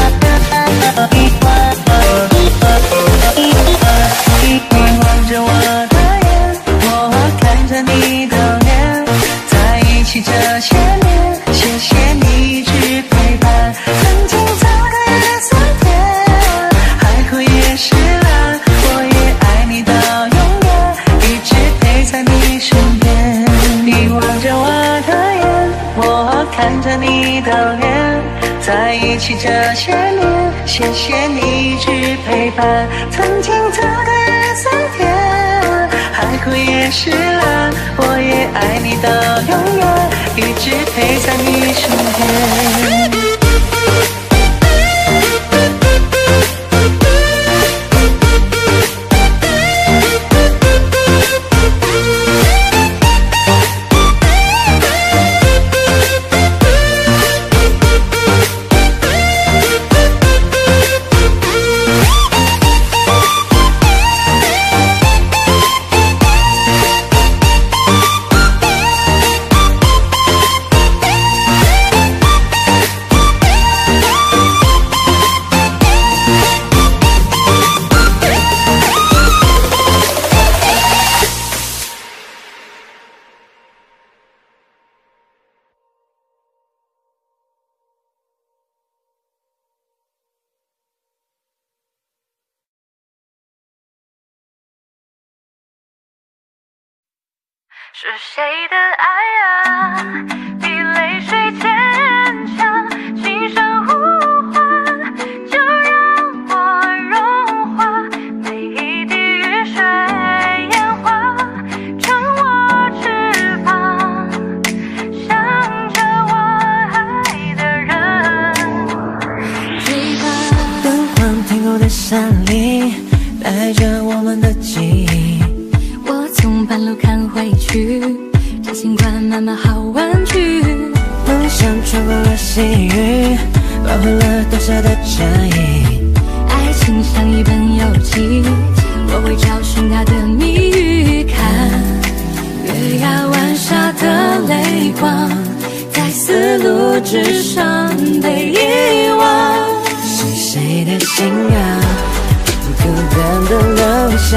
你望着我的脸，在一起这些年，谢谢你一直陪伴。曾经这个日酸甜，海枯也是蓝，我也爱你到永远，一直陪在你身边。 是谁的爱啊，比泪水坚强，轻声呼唤，就让我融化，每一滴雨水烟花，成我翅膀，向着我爱的人追吧。 灯光停够的山里，带着我们的记忆， 我从半路看回去，这尽管满满好玩具。 梦想穿过了细雨，包含了多少的战役。 爱情像一本游记，我会找寻它的谜语。看月牙湾下的泪光，在丝路之上被遗忘。 是谁的心啊，孤单的留下。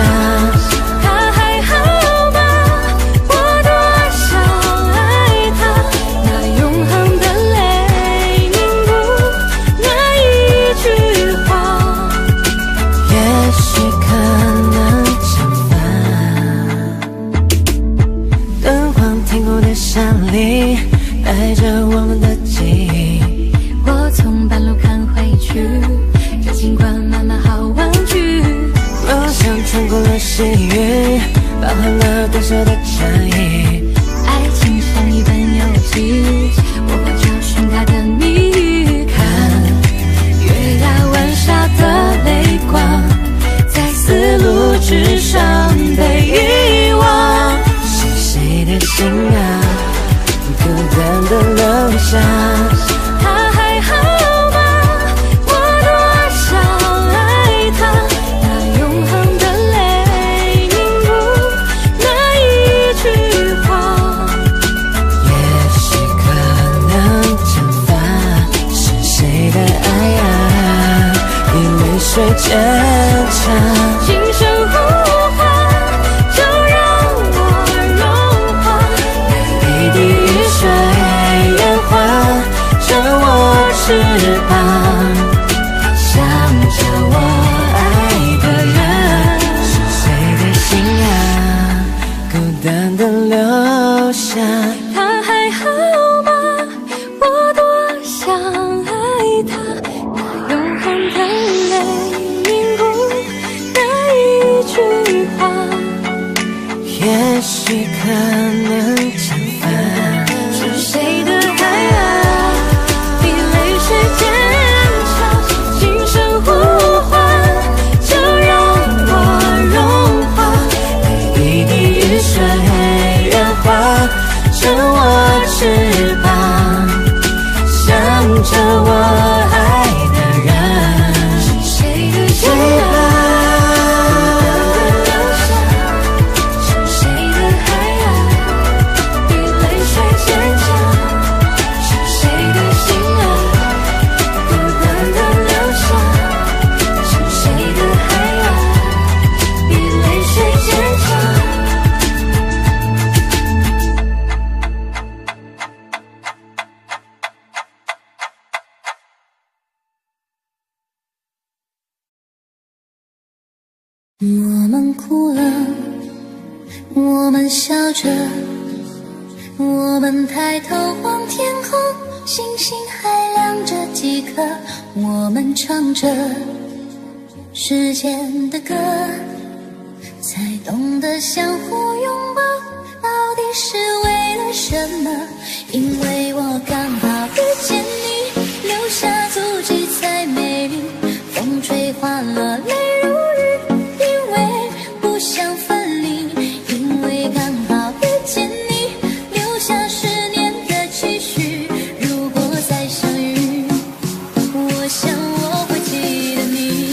带着我们的记忆， 我从半路看回去，这尽管满满好玩具。 梦想穿过了细雨，包含了多少的战役。 爱情像一本游记，我会找寻它的谜语。看月牙湾下的泪光，在丝路之上被遗忘。 是谁的心啊，孤单的留下。 他还好吗？我多想爱他，那永恒的泪凝固那一句话。 也许可能蒸发，是谁的爱啊，比泪水坚强。 轻声呼唤，就让我融化， 每一滴雨水烟花，成我翅膀， 向着我爱的人。 是谁的心啊，孤单的留下。 他还好吗？我多想爱他，那永恒的泪凝固那一句话。 也许可能蒸发， 是谁的爱啊，比泪水坚强，轻声呼唤，就让我融化， 每一滴雨水烟花，成我翅膀，向着我爱的人。 是谁的心啊，是谁的爱啊，比泪水坚强。是谁的心啊，孤单的留下。是谁的爱啊，比泪水坚强。 我们哭了，我们笑着，我们抬头望天空， 星星还亮着几颗，我们唱着时间的歌，才懂得相互拥抱，到底是为了什么？因为我刚好遇见你，留下足迹才美丽，风吹花落泪如雨，因为不想分离，因为刚好遇见你，留下十年的期许，如果再相遇，我想我会记得你。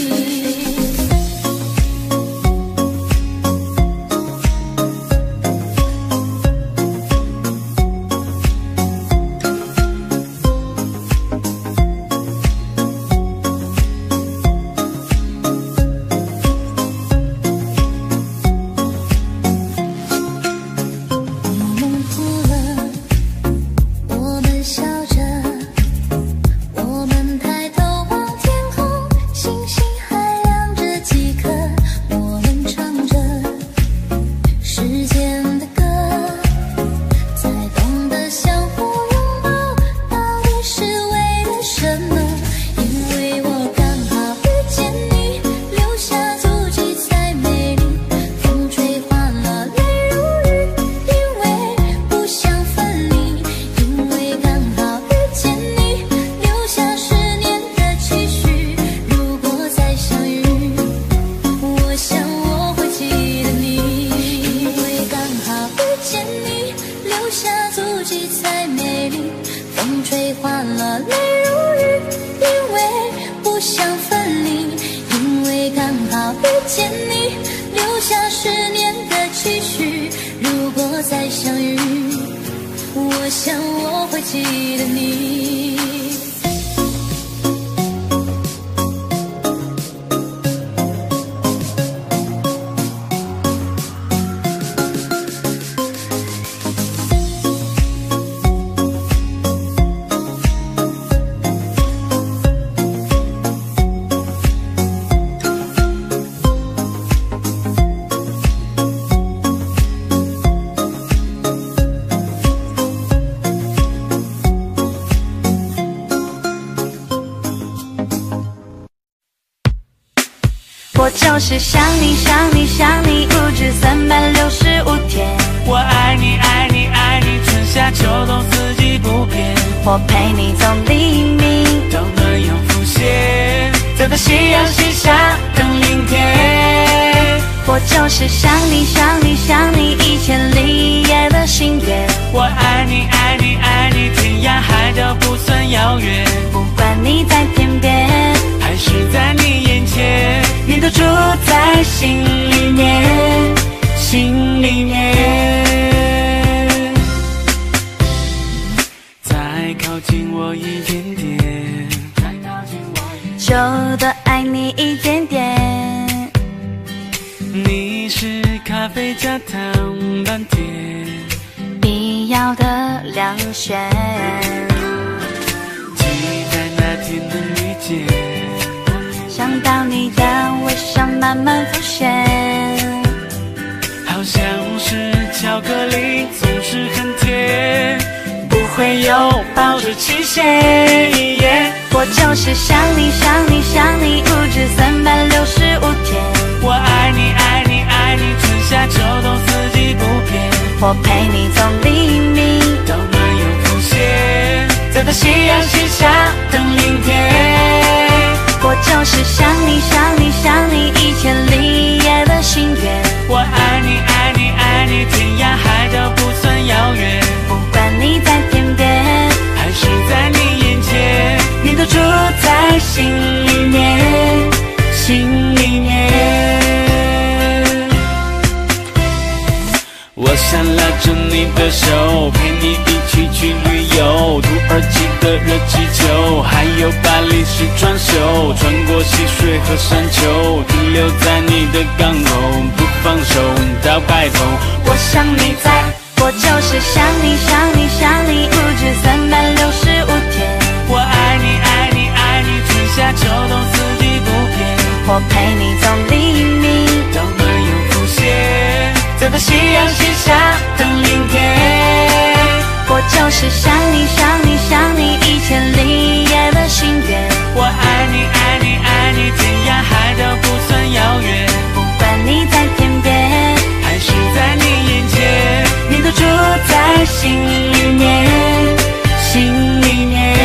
我就是想你想你想你，不止三百六十五天。 我爱你爱你爱你，春夏秋冬四季不变。 我陪你从黎明到暖阳浮现，走到夕阳西下等明天。 我就是想你想你想你，一千里夜的心愿。 我爱你爱你爱你，天涯海角不算遥远。 不管你在天边还是在你眼前， 你都住在心里面， 心里面。再靠近我一点点， 就多爱你一点点。 你是咖啡加糖半甜， 必要的两选。 期待那天能遇见， 想到你的微笑慢慢浮现， 好像是巧克力总是很甜，不会有保质期限。 我就是想你想你想你，不止三百六十五天。 我爱你爱你爱你，春夏秋冬四季不变。 我陪你从黎明到暖阳浮现，走到夕阳西下等明天。 我就是想你想你想你，一千里夜的心愿。 我爱你爱你爱你，天涯海角不算遥远。 不管你在天边还是在你眼前， 你都住在心里面， 心里面。我想拉着你的手，陪你一起去旅游，土耳其的热气球，还有巴黎时装秀，穿过溪水和山丘，停留在你的港口，不放手到白头。 我想你在，我就是想你想你想你，不止三百六十五天。 我爱你爱你爱你，春夏秋冬四季不变。 我陪你从黎明到暖阳浮现，走到夕阳西下等明天。 我就是就是想你想你想你一千零一夜的心愿。 我爱你爱你爱你，天涯海角不算遥远。 不管你在天边， 还是在你眼前， 你都住在心里面，心里面。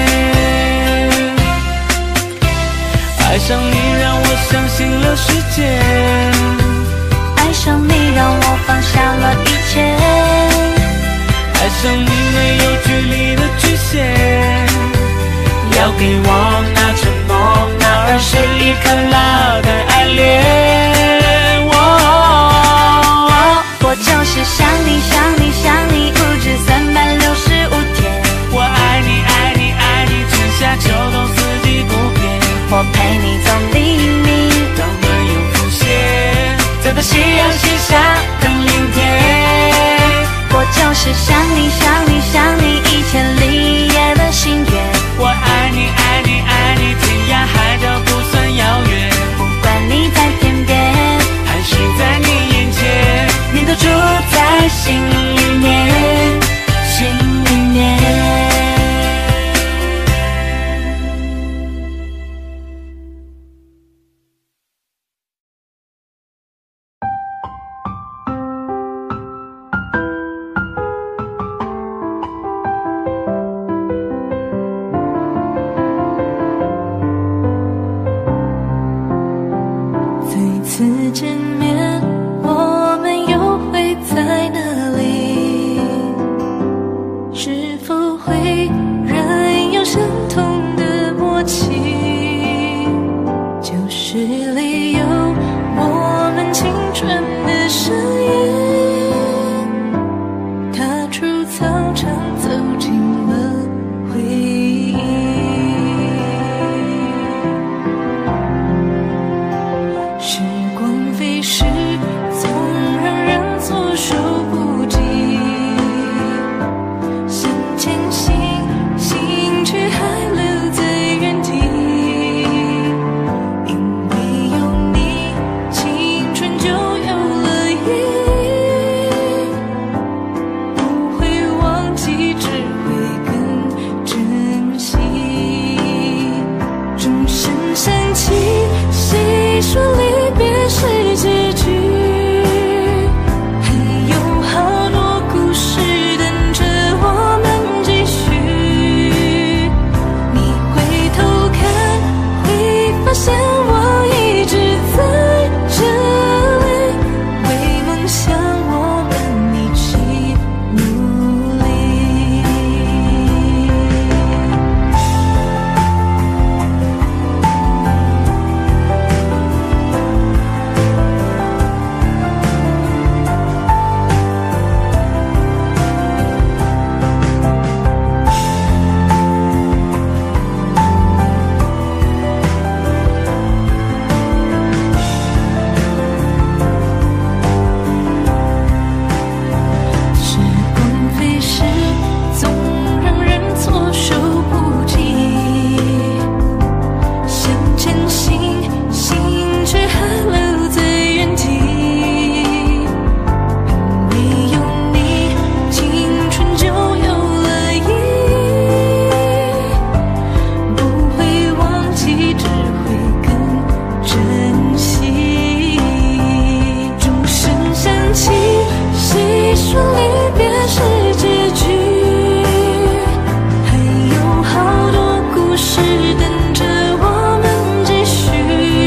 爱上你让我相信了时间， 爱上你让我放下了一切， 爱上你没有距离的局限。要给我那承诺，那二十一克拉的爱恋。 我就是想你想你想你，不止三百六十五天。 我爱你爱你爱你，春夏秋冬四季不变。 我陪你从黎明到暖又浮现，再到夕阳西下等明天。 我就是想你想你想你一千零一夜的心愿。 我爱你爱你爱你，天涯海角不算遥远。 不管你在天边， 还是在你眼前， 你都住在心里面，心里面。 次见面，我们又会在哪里？是否会仍有相同的默契？就是理由，我们青春的誓言，踏出操场，走进了回忆。时光飞逝，总让人措手不及。想前行，心却还留在原地。因为有你，青春就有了意义。不会忘记，只会更珍惜。钟声响起，谁说离别是结局？还有好多故事等着我们继续。你回头看，会发现我一直在这里，为梦想我们一起努力。时光飞逝，总让人措手不及。想前行，心却还留在原地。因为有你，青春就有了意义。不会忘记，只会更珍惜。钟声响起，谁说离别是结局？还有好多故事等着我们继续。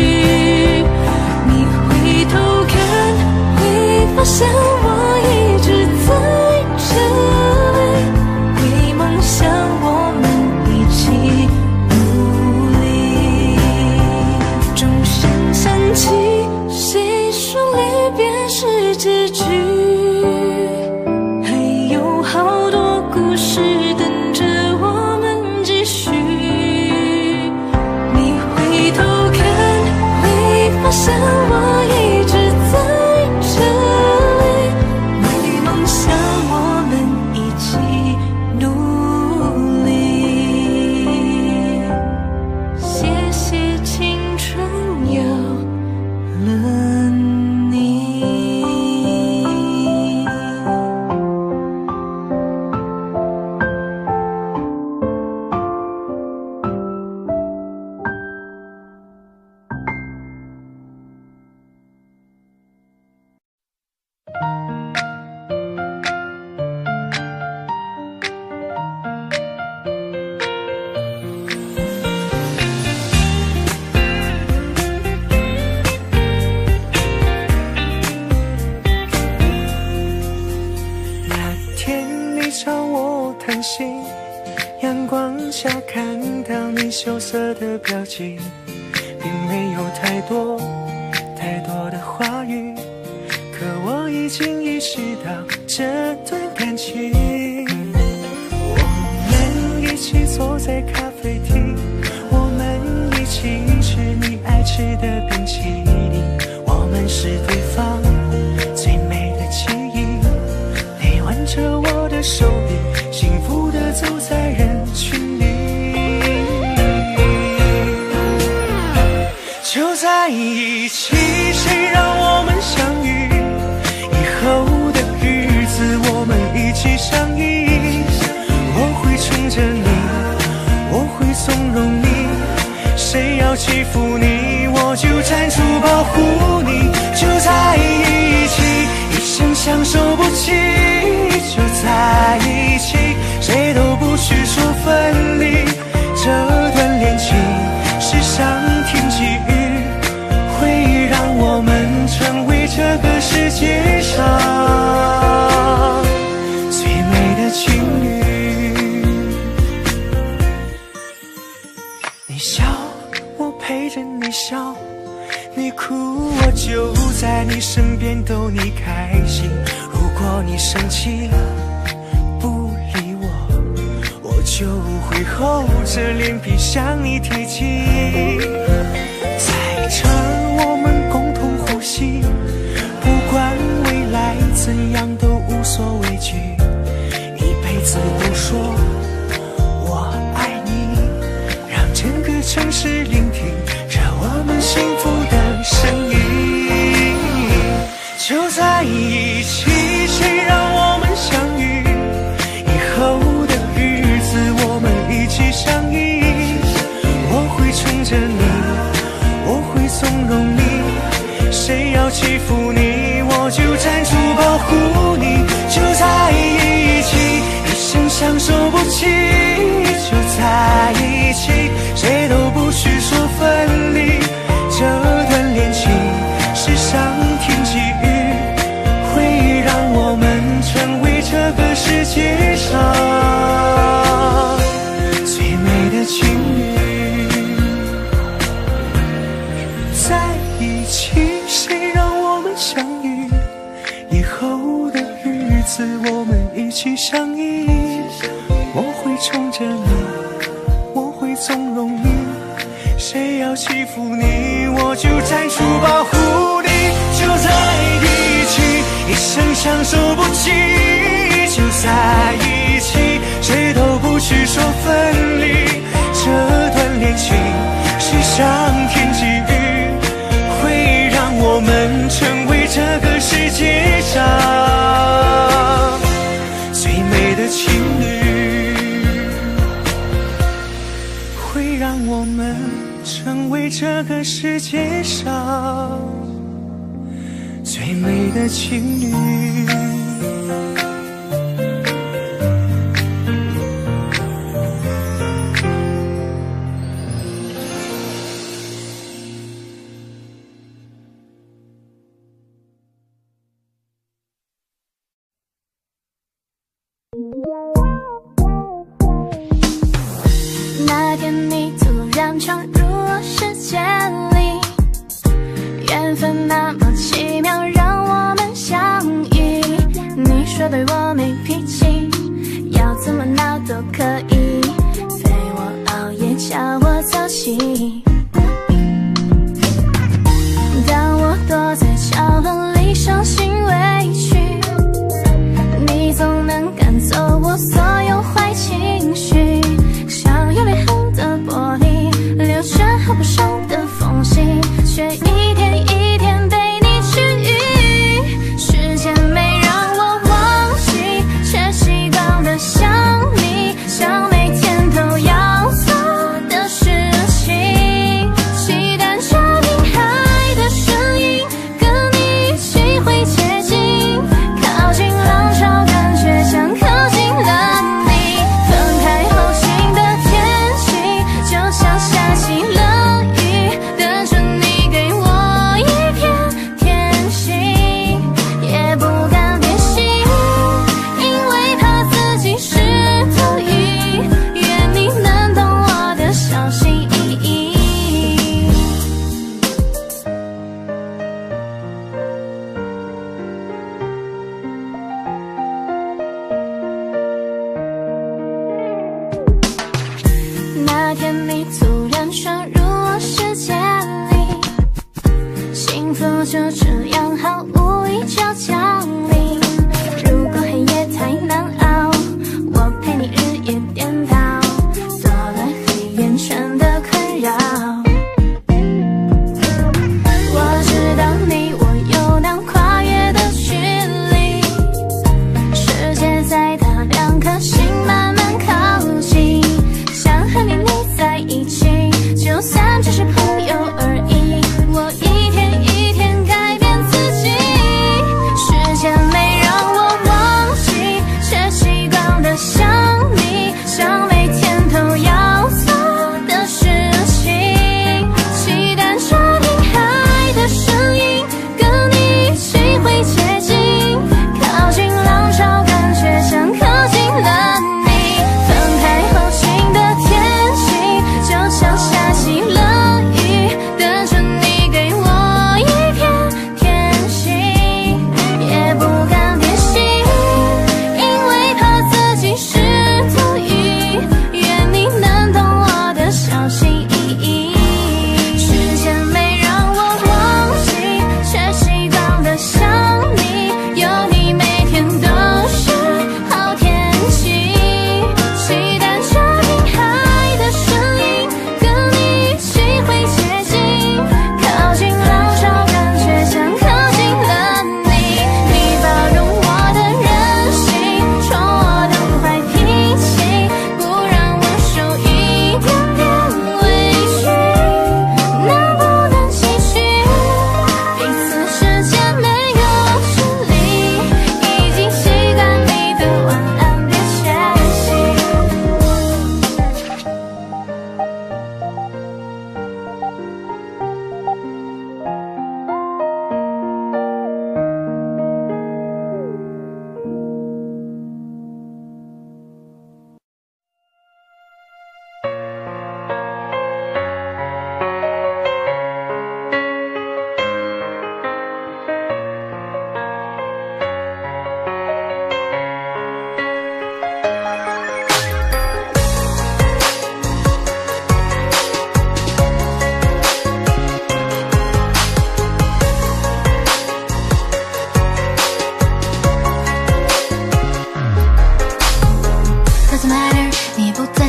你回头看，会发现我一直在这里，为梦想我们一起努力。钟声响起，谁说离别是结局？还有好多故事等着我们继续。你回头看，会发现我一直在这里，为梦想我们一起努力。谢谢青春有了你。 星星，阳光下看到你羞涩的表情，并没有太多太多的话语，可我已经意识到这段感情。我们一起坐在咖啡厅，我们一起吃你爱吃的冰淇淋，我们是对方最美的记忆。你挽着我的手臂，幸福地走在人群里。就在一起，谁让我们相遇？以后的日子我们一起相依。我会宠着你，我会纵容你，谁要欺负你，我就站出保护你。就在一起，一生相守不弃。就在一起，谁都不许说分离。这段恋情是上天给予，会让我们成为这个世界上最美的情侣。你笑，我陪着你笑，你哭，我就在你身边逗你开心。如果你生气不理我，我就会厚着脸皮向你提起。在这我们共同呼吸，不管未来怎样都无所畏惧，一辈子都说我爱你，让整个城市聆听着我们幸福的声音。就在一起，谁让我们相遇？以后的日子我们一起相依。我会宠着你，我会纵容你，谁要欺负你，我就站出保护你。就在一起，一生相守不弃。就在一起，谁都不许说分离。这段恋情是上天给予，会让我们成为这个世界上最美的情侣。在一起，谁让我们相遇？以后的日子我们一起相依。我会宠着你，我会纵容你，谁要欺负你，我就站出保护你。就在一起，一生相守不弃。就在一起，谁都不许说分离。这段恋情是上天给予，会让我们成为这个世界上最美的情侣，会让我们成为这个世界上最美的情侣。 那天你突然闯入我世界里，缘分那么奇妙，让我们相遇。你说对我没脾气，要怎么闹都可以，非我熬夜叫我早起。当我躲在角落里伤心委屈，你总能赶走我所有坏情绪，像有裂痕的玻璃，留着合不上的缝隙，却一天一天被你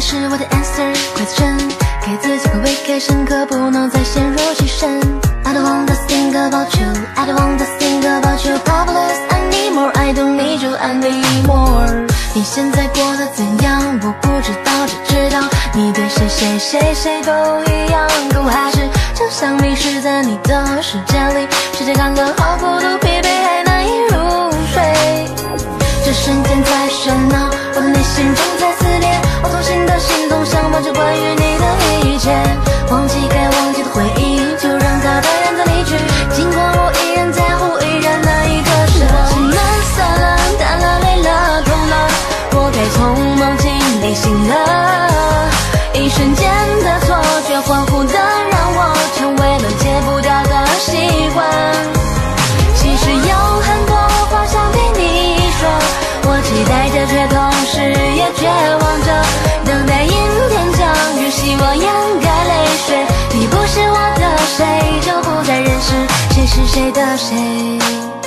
是我的 answer question， 给自己个 vacation， 可不能再陷入牺牲。I don't wanna think about you, I don't wanna think about your problems anymore. I don't need you anymore。 你现在过得怎样？我不知道，只知道你对谁谁谁谁都一样。可我还是就像迷失在你的世界里，世界看得好孤独，疲惫还难以入睡。这瞬间在喧闹，我的内心正在撕裂，我痛心的心中想抱着关于你的一切，忘记该忘记的回忆，就让它淡然的离去。尽管我依然在乎，依然难以割舍。我们散了，淡了，累了，痛了，我该从梦境里醒了。一瞬间的错觉，恍惚的让我成为了戒不掉的习惯。其实有很多话想对你说，我期待着，却同时也绝望着，等待阴天降雨，希望掩盖泪水。你不是我的谁，就不再认识谁是谁的谁。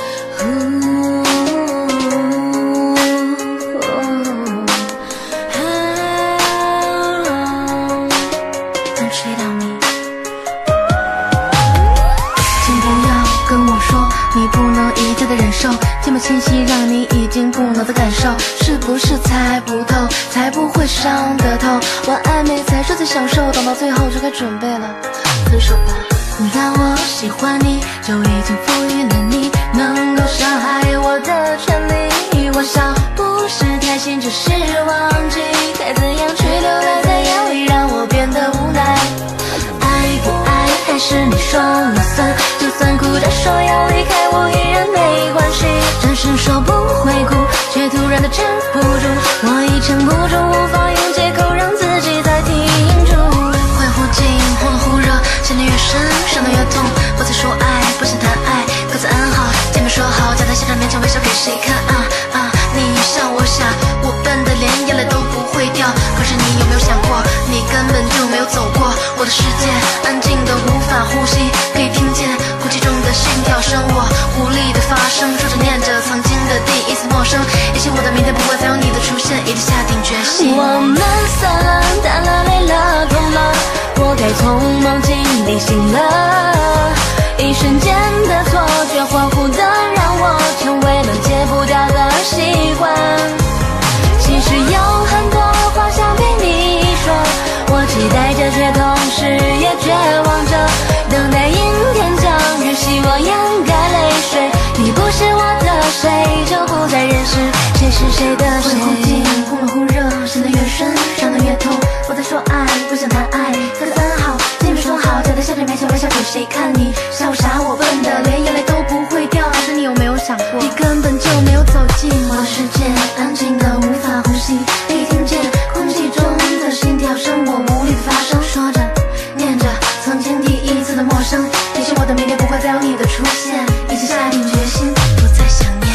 你不能一再的忍受，这么清晰让你已经不能再感受，是不是猜不透，才不会伤得透？玩暧昧才是最享受，等到最后就该准备了分手吧。但我喜欢你，就已经赋予了你能够伤害我的权利。我想不是太心，只是忘记该怎样去流泪，在眼里让我变得无奈。爱不爱还是你说了算，就算哭着说要离开我依然没关系。转身说不会哭，却突然的撑不住，我已撑不住，无法用借口让自己再停住。会忽近或忽热，陷得越深伤得越痛，我在说爱不想谈爱，各自安好，见面说好，夹在现场面前微笑给谁看啊啊！你笑我傻，我笨的连眼泪都不会掉，可是你有没有想过，你根本就没有走过我的世界，安静的无法呼吸，可以听见空气中的心跳声，我无力的发声，说着念着曾经的第一次陌生，也许我的明天不会再有你的出现，已经下定决心。我们散了，淡了，累了，痛了，我该从梦境里醒了。一瞬间的错觉，恍惚的让我成为了戒不掉的习惯。其实有很多话想对你说，我期待着，却同时也绝望着，等待阴天降雨，希望掩盖泪水。你不是我的谁，就不再认识谁是谁的谁。会忽近忽冷忽热，陷得越深伤得越痛，我在说爱不想谈爱，各自安好，见面说好，夹在笑着面前微笑给谁看？你笑傻我笨的连眼泪都不会掉，可是你有没有想过，你根本就没有走进我的世界，安静的无法呼吸，可以听见空气中的心跳声，我无力的发声，说着念着曾经第一次的陌生，也许我的明天不会再有你的出现，已经下定决心不再想念。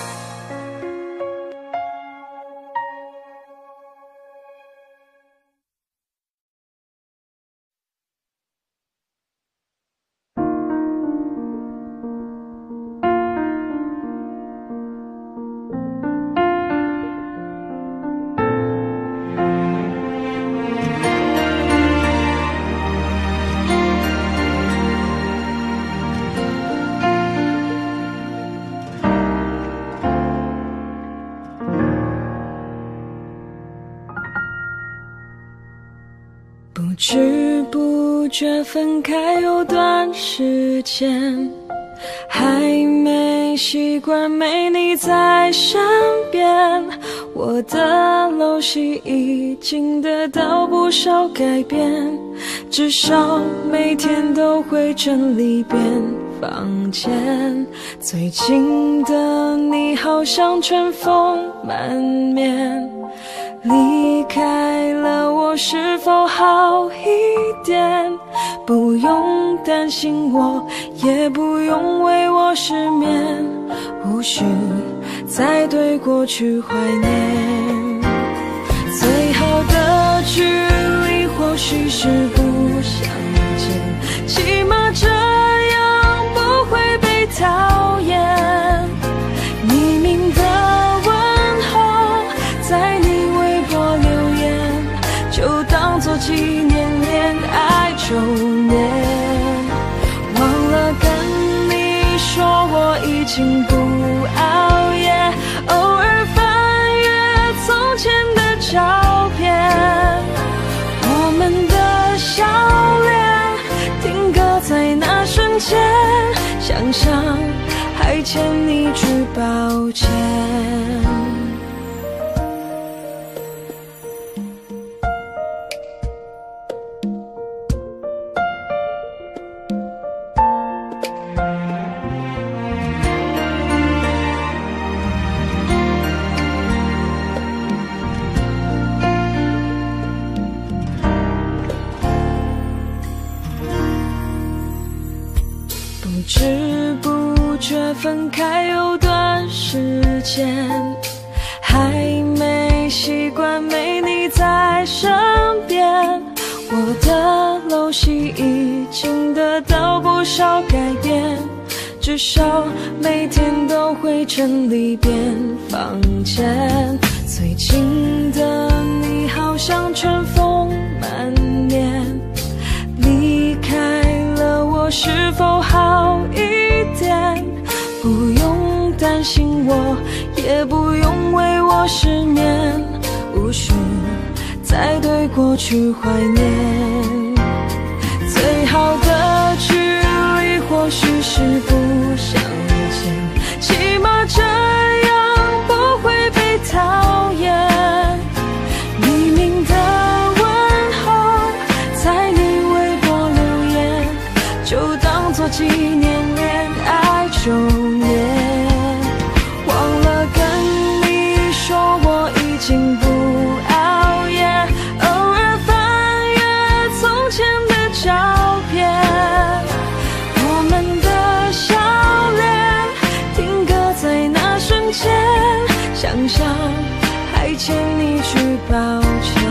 不知不觉分开有段时间，还没习惯没你在身边，我的陋习已经得到不少改变，至少每天都会整理遍房间。最近的你好像春风满面，离开了我是否好一点？不用担心我，也不用为我失眠，无需再对过去怀念。最好的距离或许是不相见，起码这样不会被讨厌。匿名的问候，在你微博留言，就经不熬夜，偶尔翻阅从前的照片，我们的笑脸定格在那瞬间，想想还欠你句抱歉。不知不觉分开有段时间，还没习惯没你在身边。我的陋习已经得到不少改变，至少每天都会整理遍房间。最近的你好像春风满面，离开了我是否好一点？不用担心我，也不用为我失眠，无需再对过去怀念。最好的距离或许是不相见，起码这样不会被讨厌。黎明的问候，在你微博留言，就当作纪念恋爱周年。忘了跟你说我已经不熬夜，偶尔翻阅从前的照片，我们的笑脸定格在那瞬间，想想还欠你句抱歉。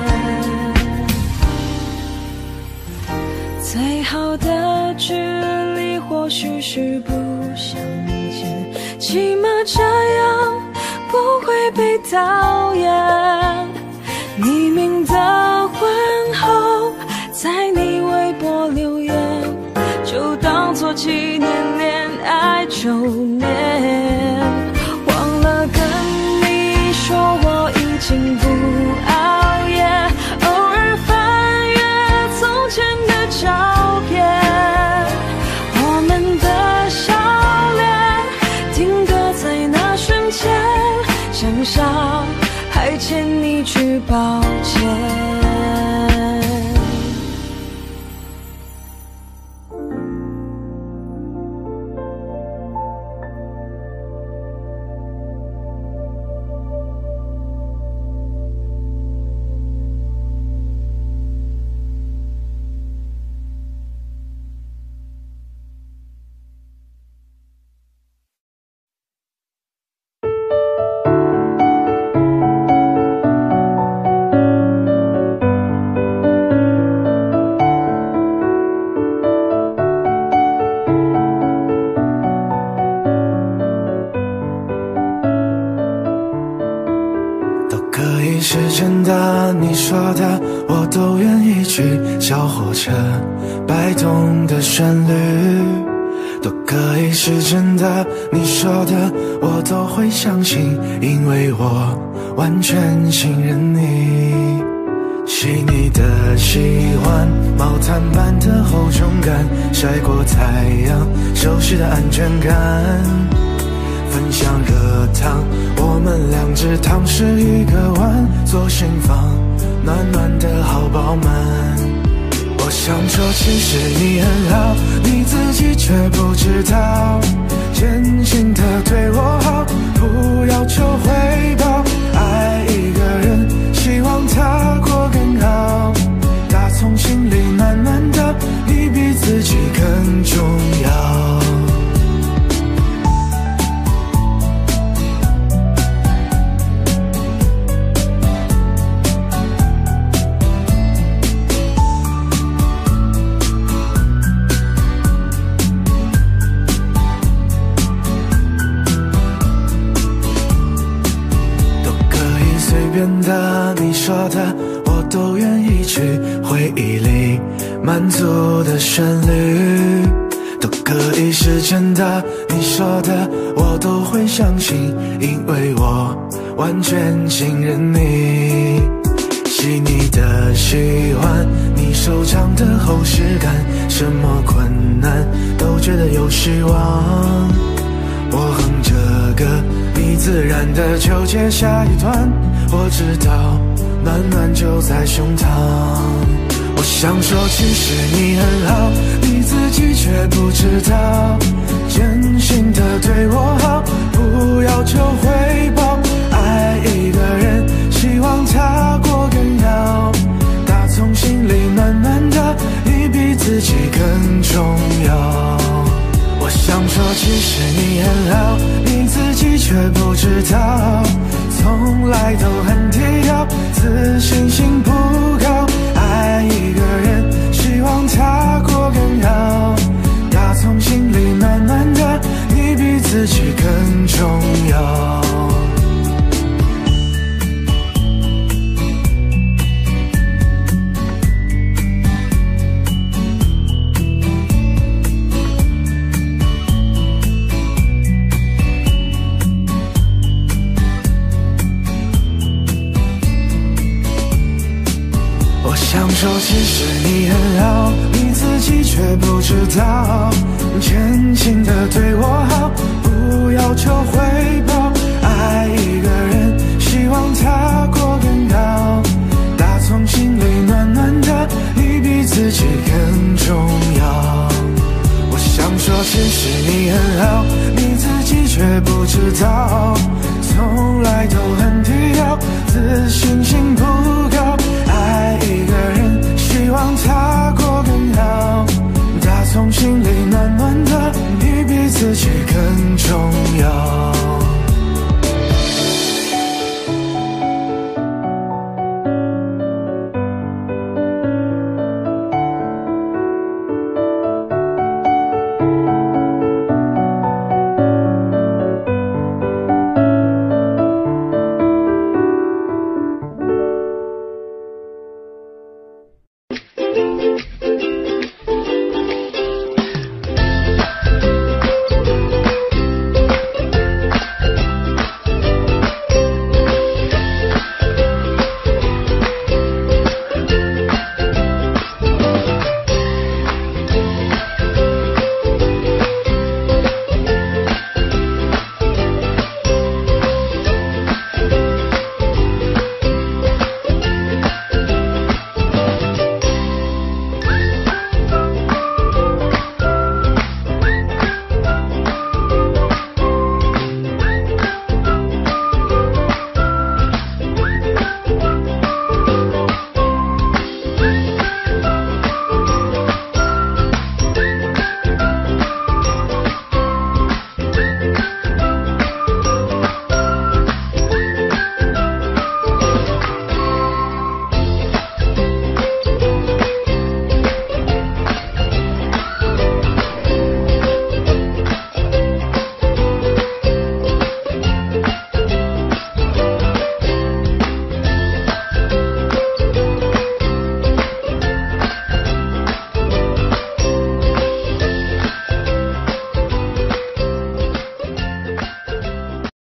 最好的距离或许是不相见，起码这样不会被讨厌。黎明的问候，在你微博留言，就当作纪念恋爱周年。忘了跟你说我已经不熬夜，偶尔翻阅从前的照片，我们的笑脸定格在那瞬间，想想还欠你句抱歉。 是真的，你说的我都愿意去。小火车摆动的旋律都可以是真的，你说的我都会相信，因为我完全信任你。细腻的喜欢，毛毯般的厚重感，晒过太阳，熟悉的安全感。分享热汤，我们两只汤匙一个碗，左心房暖暖的好饱满。我想说其实你很好，你自己却不知道，真心的对我好，不要求回报。爱一个人，希望他过更好，打从心里暖暖的，你比自己更重要。的你说的我都愿意去，回忆里满足的旋律都可以是真的，你说的我都会相信，因为我完全信任你。细腻的喜欢，你手掌的厚实感，什么困难都觉得有希望。我哼着歌，你自然的就接下一段，我知道暖暖就在胸膛。我想说其实你很好，你自己却不知道，真心的对我好，不要求回报。爱一个人，希望他过更好，打从心里暖暖的，你比自己更重要。我想说其实你很好，你自己却不知道，从来都很低调，自信心不高。爱一个人，希望他过更好，打从心里暖暖的，你比自己更重要。想说其实你很好，你自己却不知道，真心的对我好，不要求回报。爱一个人，希望他过更好，打从心里暖暖的，你比自己更重要。我想说其实你很好，你自己却不知道，从来都很低调，自信心